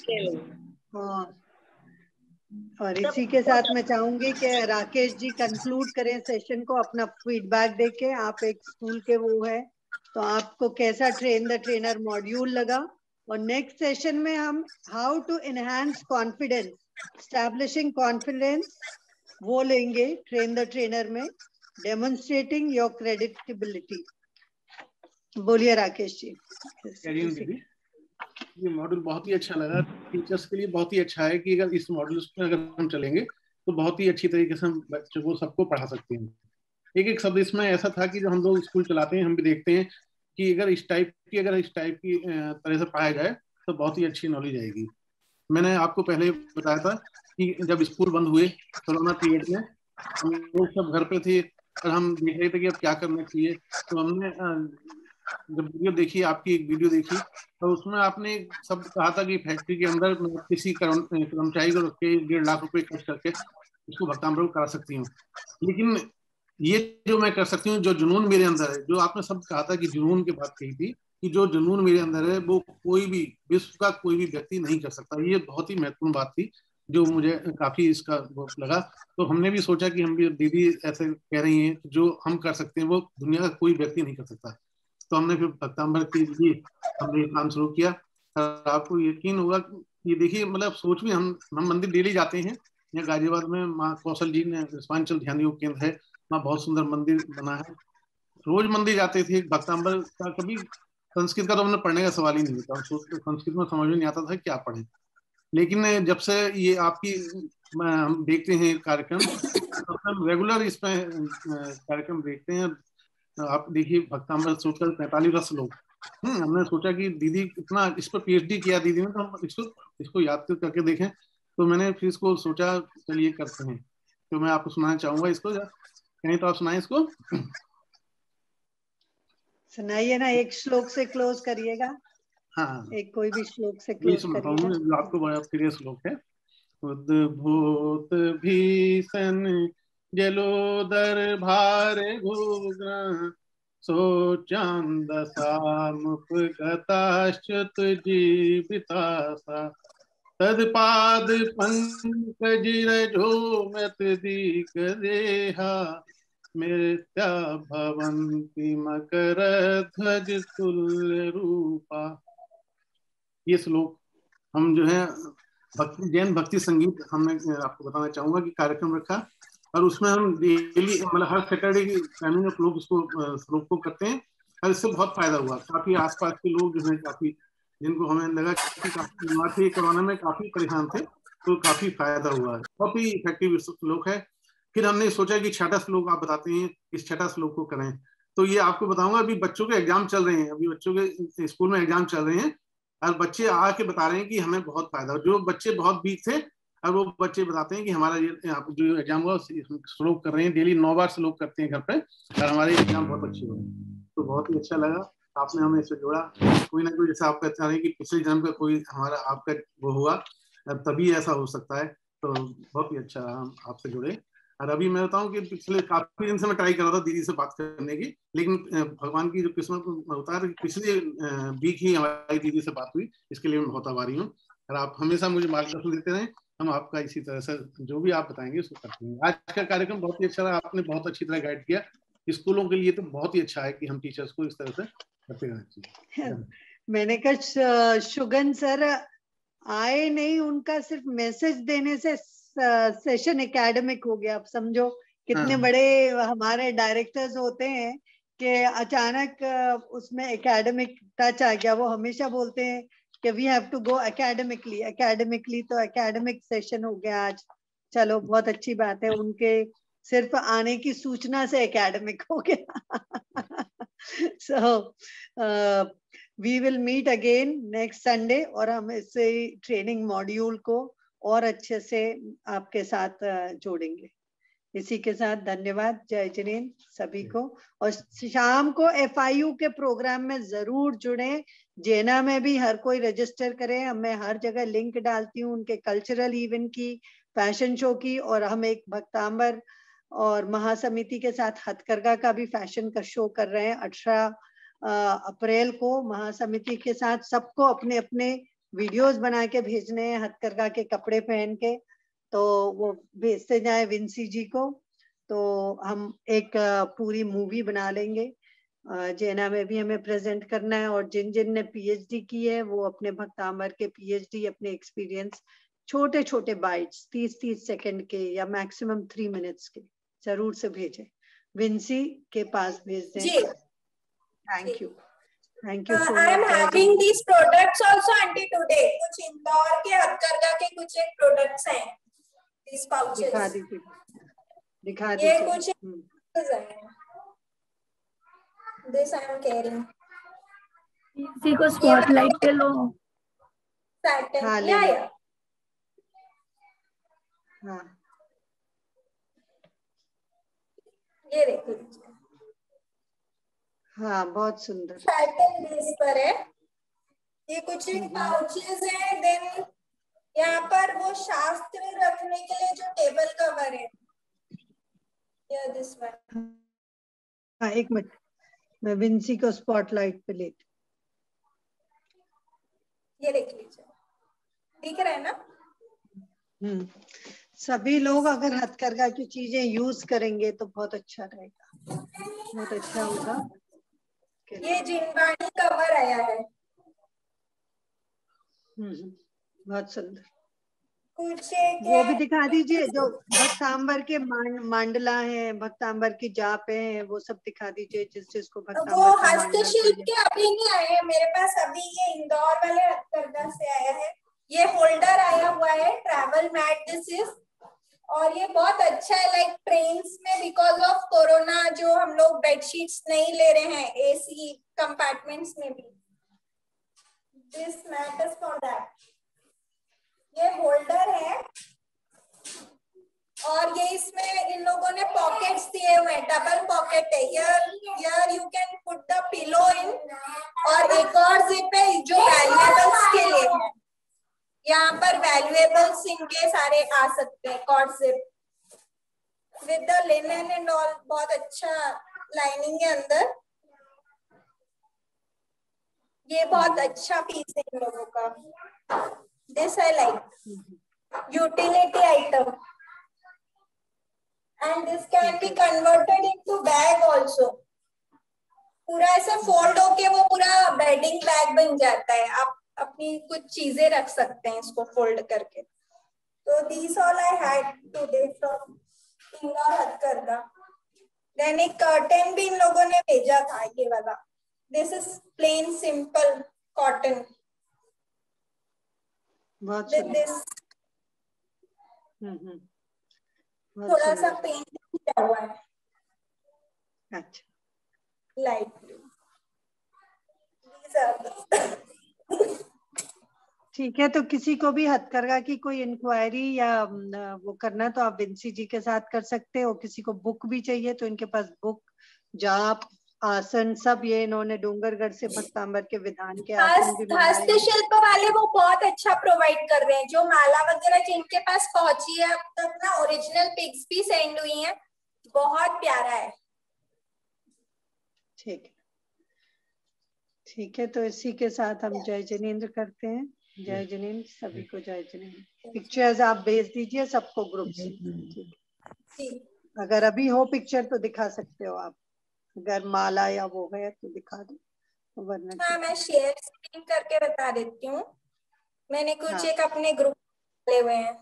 और इसी के साथ मैं चाहूंगी कि राकेश जी कंक्लूड करें सेशन को, अपना फीडबैक देके। आप एक स्कूल के वो है, तो आपको कैसा ट्रेन द ट्रेनर मॉड्यूल लगा, और नेक्स्ट सेशन में हम how to enhance confidence, establishing confidence, वो लेंगे ट्रेन द ट्रेनर में, डेमोन्स्ट्रेटिंग योर क्रेडिटेबिलिटी। बोलिए राकेश जी। ये मॉडल बहुत ही अच्छा लगा, टीचर्स के लिए बहुत ही अच्छा है कि अगर इस मॉडल में अगर हम चलेंगे तो बहुत ही अच्छी तरीके से हम बच्चों को सबको पढ़ा सकते हैं। एक एक शब्द इसमें ऐसा था कि जो हम लोग स्कूल चलाते हैं, हम भी देखते हैं कि अगर इस टाइप की तरह से पढ़ाया जाए तो बहुत ही अच्छी नॉलेज आएगी। मैंने आपको पहले बताया था कि जब स्कूल बंद हुए कोरोना पीरियड में, हम लोग सब घर पे थे और हम देख रहे थे कि अब क्या करना चाहिए। तो हमने जब वीडियो देखी, आपकी एक वीडियो देखी, तो उसमें आपने सब कहा था कि फैक्ट्री के अंदर मैं किसी कर्मचारी को रख के 1.5 लाख रुपए खर्च करके उसको भक्तांबर करा सकती हूँ। लेकिन ये जो मैं कर सकती हूँ, जो जुनून मेरे अंदर है, जो आपने सब कहा था कि जुनून की बात कही थी, कि जो जुनून मेरे अंदर है वो कोई भी विश्व का कोई भी व्यक्ति नहीं कर सकता। ये बहुत ही महत्वपूर्ण बात थी जो मुझे काफी इसका लगा। तो हमने भी सोचा कि हम भी, दीदी ऐसे कह रही हैं, जो हम कर सकते हैं वो दुनिया का कोई व्यक्ति नहीं कर सकता। तो हमने फिर भक्तांबर के लिए हमने काम शुरू किया। और आपको यकीन होगा, ये देखिए, मतलब सोच में हम मंदिर डेली जाते हैं, यहाँ गाजियाबाद में माँ कौशल जी ने पुष्पांचल ध्यान योग केंद्र है, वहाँ बहुत सुंदर मंदिर बना है। रोज मंदिर जाते थे। भक्तांबर का कभी संस्कृत का तो हमने पढ़ने का सवाल ही नहीं था, संस्कृत में समझ में नहीं आता था क्या पढ़े। लेकिन जब से ये आपकी हम देखते हैं कार्यक्रम, तो हम रेगुलर इसमें कार्यक्रम देखते हैं। आप देखिए भक्तांबर सोचकर 45 वर्ष लोग, हमने सोचा कि दीदी इतना इस पर पीएचडी किया दीदी ने, तो हम इसको याद करके देखें। तो मैंने फिर इसको सोचा चलिए करते हैं। तो मैं आपको सुनाना चाहूंगा इसको, कहीं तो आप सुनाए इसको। सुनाइए ना, एक श्लोक से क्लोज करिएगा। हाँ, एक कोई भी श्लोक से वही क्लोज सुनाता करिएगा। हूँ जो आपको बड़ा प्रिय श्लोक है। उद्भूत भीषण जलोदर भार घोग्र सोचांदसामुपगताश्च्युत जीवितासा तत्पाद पंकज रजोमत दीक देहा मृत्या भवन्ति मकर ध्वज तुल्य रूपा। ये श्लोक हम जो है जैन भक्ति संगीत हमने आपको बताना चाहूंगा कि कार्यक्रम रखा, और उसमें हम डेली मतलब हर सैटरडे की टाइमिंग में लोग इसको श्लोक को करते हैं, और इससे बहुत फायदा हुआ। काफी आसपास के लोग जो है काफी, जिनको हमें लगा कि काफी बीमार थे कोरोना में, काफी परेशान थे, तो काफी फायदा हुआ है। बहुत ही इफेक्टिव श्लोक है। फिर हमने सोचा कि छठा श्लोक आप बताते हैं, इस छठा श्लोक को करें। तो ये आपको बताऊंगा, अभी बच्चों के एग्जाम चल रहे हैं, अभी बच्चों के स्कूल में एग्जाम चल रहे हैं, और बच्चे आके बता रहे हैं कि हमें बहुत फायदा। जो बच्चे बहुत वीक थे, और वो बच्चे बताते हैं कि हमारा ये जो एग्जाम हुआ श्लोक कर रहे हैं, डेली 9 बार श्लोक करते हैं घर पे, और हमारे एग्जाम बहुत अच्छे हुए। तो बहुत ही अच्छा लगा आपने हमें इससे जोड़ा। कोई ना कोई, जैसे आप कहते रहे कि पिछले जन्म का कोई हमारा आपका वो हुआ, तभी ऐसा हो सकता है। तो बहुत ही अच्छा हम आपसे जुड़े। और अभी मैं बताऊं कि पिछले काफी दिन से मैं ट्राई कर रहा था दीदी से बात करने की, लेकिन भगवान की जो किस्मत होता है, पिछले वीक ही हमारी दीदी से बात हुई। इसके लिए मैं बहुत आभारी हूँ, और आप हमेशा मुझे मार्गदर्शन देते रहें। हम आपका इसी तरह से जो भी आप बताएंगे उसको करते हैं। आज का कार्यक्रम बहुत ही अच्छा रहा, आपने बहुत अच्छी तरह गाइड किया। स्कूलों के लिए तो बहुत ही अच्छा है कि हम टीचर्स को इस तरह से करते रहना चाहिए। मैंने कहा शुगन सर आए नहीं, उनका सिर्फ मैसेज देने से सेशन एकेडमिक हो गया। आप समझो कितने बड़े हमारे डायरेक्टर्स होते हैं कि अचानक उसमें एकेडमिक टच आ गया। वो हमेशा बोलते हैं कि we have to go academically, तो एकेडमिक सेशन हो गया आज। चलो बहुत अच्छी बात है, उनके सिर्फ आने की सूचना से एकेडमिक हो गया। So we will meet again next Sunday, और हम इसे ट्रेनिंग मॉड्यूल को और अच्छे से आपके साथ जोड़ेंगे। इसी के साथ धन्यवाद, जय जिनेन सभी को। और शाम को FIU के प्रोग्राम में जरूर जुड़े। जेना में भी हर कोई रजिस्टर करे। मैं हर जगह लिंक डालती हूँ उनके कल्चरल इवेंट की, फैशन शो की, और हम एक भक्तांबर और महासमिति के साथ हथकरघा का भी फैशन का शो कर रहे हैं 18 अप्रैल को। महासमिति के साथ सबको अपने अपने वीडियोस बना के भेजने हैं हथकरघा के कपड़े पहन के, तो वो भेजते जाए विंसी जी को। तो हम एक पूरी मूवी बना लेंगे। जेना में भी हमें प्रेजेंट करना है, और जिन जिन ने PhD की है वो अपने भक्तांबर के PhD, अपने एक्सपीरियंस छोटे छोटे बाइट्स 30-30 सेकंड के या मैक्सिमम 3 मिनट्स के जरूर से भेजें। विंसी के पास भेज दें। Thank you so much. I am having this products also aunty today. कुछ इंदौर के हथकरघा के कुछ एक प्रोडक्ट्स हैं, दिस पाउचेस। दिखा दीजिए। ये कुछ दिस आई एम कैरिंग। इसी को स्पॉटलाइट पे लो। हाँ, ले लो। हाँ, ये देखो। हाँ, बहुत सुंदर। पैटर्न बेस पर है। ये कुछ एक पाउचेस है। देन यहाँ पर वो शास्त्र रखने के लिए जो टेबल कवर है, ये दिस वन। हाँ, एक मिनट, मैं विंसी को स्पॉटलाइट पे लेती। ये देख लीजिए, दिख रहा है ना? सभी लोग अगर हथकरघा की चीजें यूज करेंगे तो बहुत अच्छा रहेगा, बहुत अच्छा होगा। ये जिनवाणी कवर आया है। बहुत सुंदर। वो भी दिखा दीजिए, जो भक्तांबर के मांडला है, भक्तांबर की जाप है, वो सब दिखा दीजिए जिस जिसको भक्तांबर वो का मांडला हस्तशिल्प के अभी नहीं आए हैं मेरे पास, अभी ये इंदौर वाले हथकरघा से आया है। ये होल्डर आया हुआ है, ट्रैवल मैट दिस इज, और ये बहुत अच्छा है। लाइक ट्रेन्स में बिकॉज ऑफ कोरोना जो हम लोग बेडशीट्स नहीं ले रहे हैं एसी कंपार्टमेंट्स में भी, this mat is for that. ये होल्डर है और ये इसमें इन लोगों ने पॉकेट्स दिए हुए हैं, डबल पॉकेट है। Here you can put the pillow in, और एक और जिप है जो वैल्यूएबल्स के लिए है। यहाँ पर वैल्यूएबल्स इनके सारे आ सकते हैं। Cord zip with the linen and all, बहुत अच्छा लाइनिंग है अंदर। ये बहुत अच्छा पीस है इन लोगों का। This I like utility item, and this can be converted into bag also। पूरा ऐसा फोल्ड होके वो पूरा बेडिंग बैग बन जाता है, आप अपनी कुछ चीजें रख सकते हैं इसको फोल्ड करके। तो these all I had today from Indore हथकरघा। देन एक कर्टन भी इन लोगों ने भेजा था, ये वाला। This is plain simple cotton with this थोड़ा सा पेंट किया हुआ है। अच्छा, लाइट ठीक है। तो किसी को भी हथकरघा की कोई इंक्वायरी या वो करना तो आप विंसी जी के साथ कर सकते हो। किसी को बुक भी चाहिए तो इनके पास बुक, जाप, आसन सब ये इन्होंने डोंगरगढ़ से भक्तांबर के विधान के आसन भी मंगाए। हस्तशिल्प वाले वो बहुत अच्छा प्रोवाइड कर रहे हैं। जो माला वगैरह जिनके पास पहुंची है अब तक ना, ओरिजिनल पिक्स भी सेंड हुई हैं, बहुत प्यारा है। ठीक है, ठीक है। तो इसी के साथ हम जय जिनेंद्र करते हैं। जय जिनेंद्र, सभी को जय जिनेंद्र। पिक्चर्स आप भेज दीजिए सबको ग्रुप से, ठीक। अगर अभी हो पिक्चर तो दिखा सकते हो आप, अगर माला या वो है तो दिखा दो, वरना हाँ मैं शेयर स्क्रीन करके बता देती हूँ। मैंने कुछ हाँ। एक अपने ग्रुप ले हुए हैं।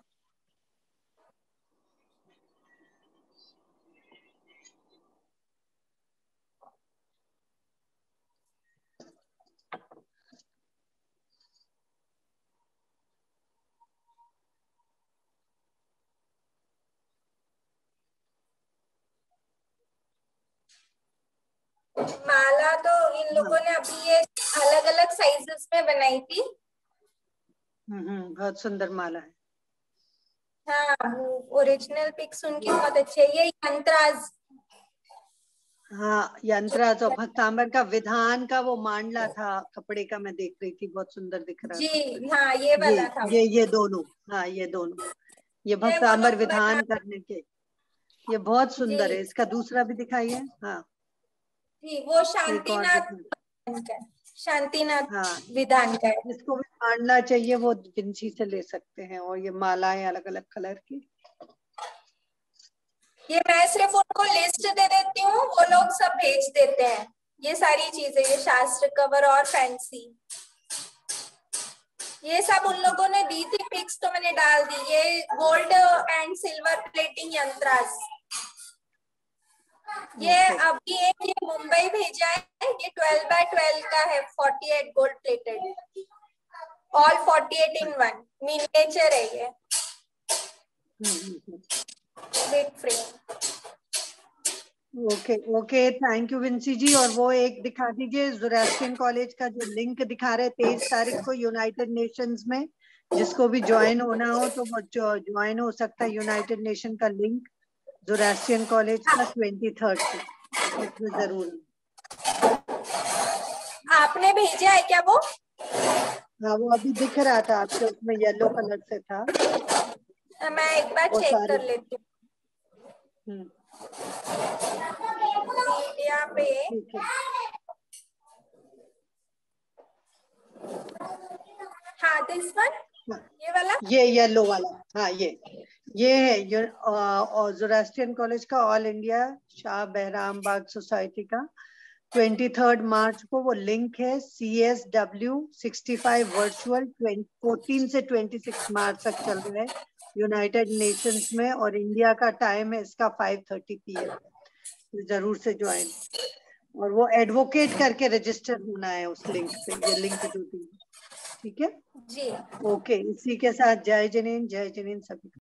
माला तो इन लोगों ने अभी ये अलग अलग साइजेस में बनाई थी। बहुत सुंदर माला है। हाँ, ओरिजिनल पिक्स उनकी बहुत अच्छी है। ये यंत्राज, हाँ यंत्राज, और भक्तांबर का विधान का वो मांडला था कपड़े का, मैं देख रही थी, बहुत सुंदर दिख रहा जी था। हाँ ये वाला था। ये दोनों, हाँ ये दोनों, ये भक्तांबर विधान करने के, ये बहुत सुंदर है। इसका दूसरा भी दिखाइए। हाँ जी, वो शांतिनाथ, शांतिनाथ विधान का है। जिसको भी मांडला चाहिए वो विंसी से ले सकते हैं। और ये मालाएं अलग अलग कलर की। ये मैं सिर्फ उनको लिस्ट दे देती हूँ, वो लोग सब भेज देते हैं ये सारी चीजें। ये शास्त्र कवर और फैंसी, ये सब उन लोगों ने दी थी पिक्स, तो मैंने डाल दी। ये gold and silver plating yantras. ये अभी एक ये मुंबई भेजा है, ये 12x12 का है, 48 gold plated, all 48 in 1 miniature है ये, big frame. Okay, thank you Vinci ji. और वो एक दिखा दीजिए ज़ोरास्ट्रियन कॉलेज का जो लिंक दिखा रहे 23 तारीख को यूनाइटेड नेशंस में, जिसको भी ज्वाइन होना हो तो वो ज्वाइन हो सकता है। यूनाइटेड नेशन का लिंक ज़ोरास्ट्रियन कॉलेज का 23rd को, इसमें जरूर। आपने भेजा है क्या वो? हाँ वो अभी दिख रहा था आपके उसमें, येलो कलर से था। मैं एक बार चेक कर लेती हूँ मीडिया पे। हाँ दिस वन, ये वाला, ये येलो वाला, हाँ ये है और ज़ोरास्ट्रियन कॉलेज का, all India Shah Bahram Baug society का 23 मार्च को वो लिंक है CSW65 वर्चुअल 14 से 26 मार्च तक चल रहा है यूनाइटेड नेशंस में, और इंडिया का टाइम है इसका 5:30 PM। जरूर से ज्वाइन, और वो एडवोकेट करके रजिस्टर होना है उस लिंक पे, ये लिंक जो दी, ठीक है जी। ओके, इसी के साथ जय जनीन सभी।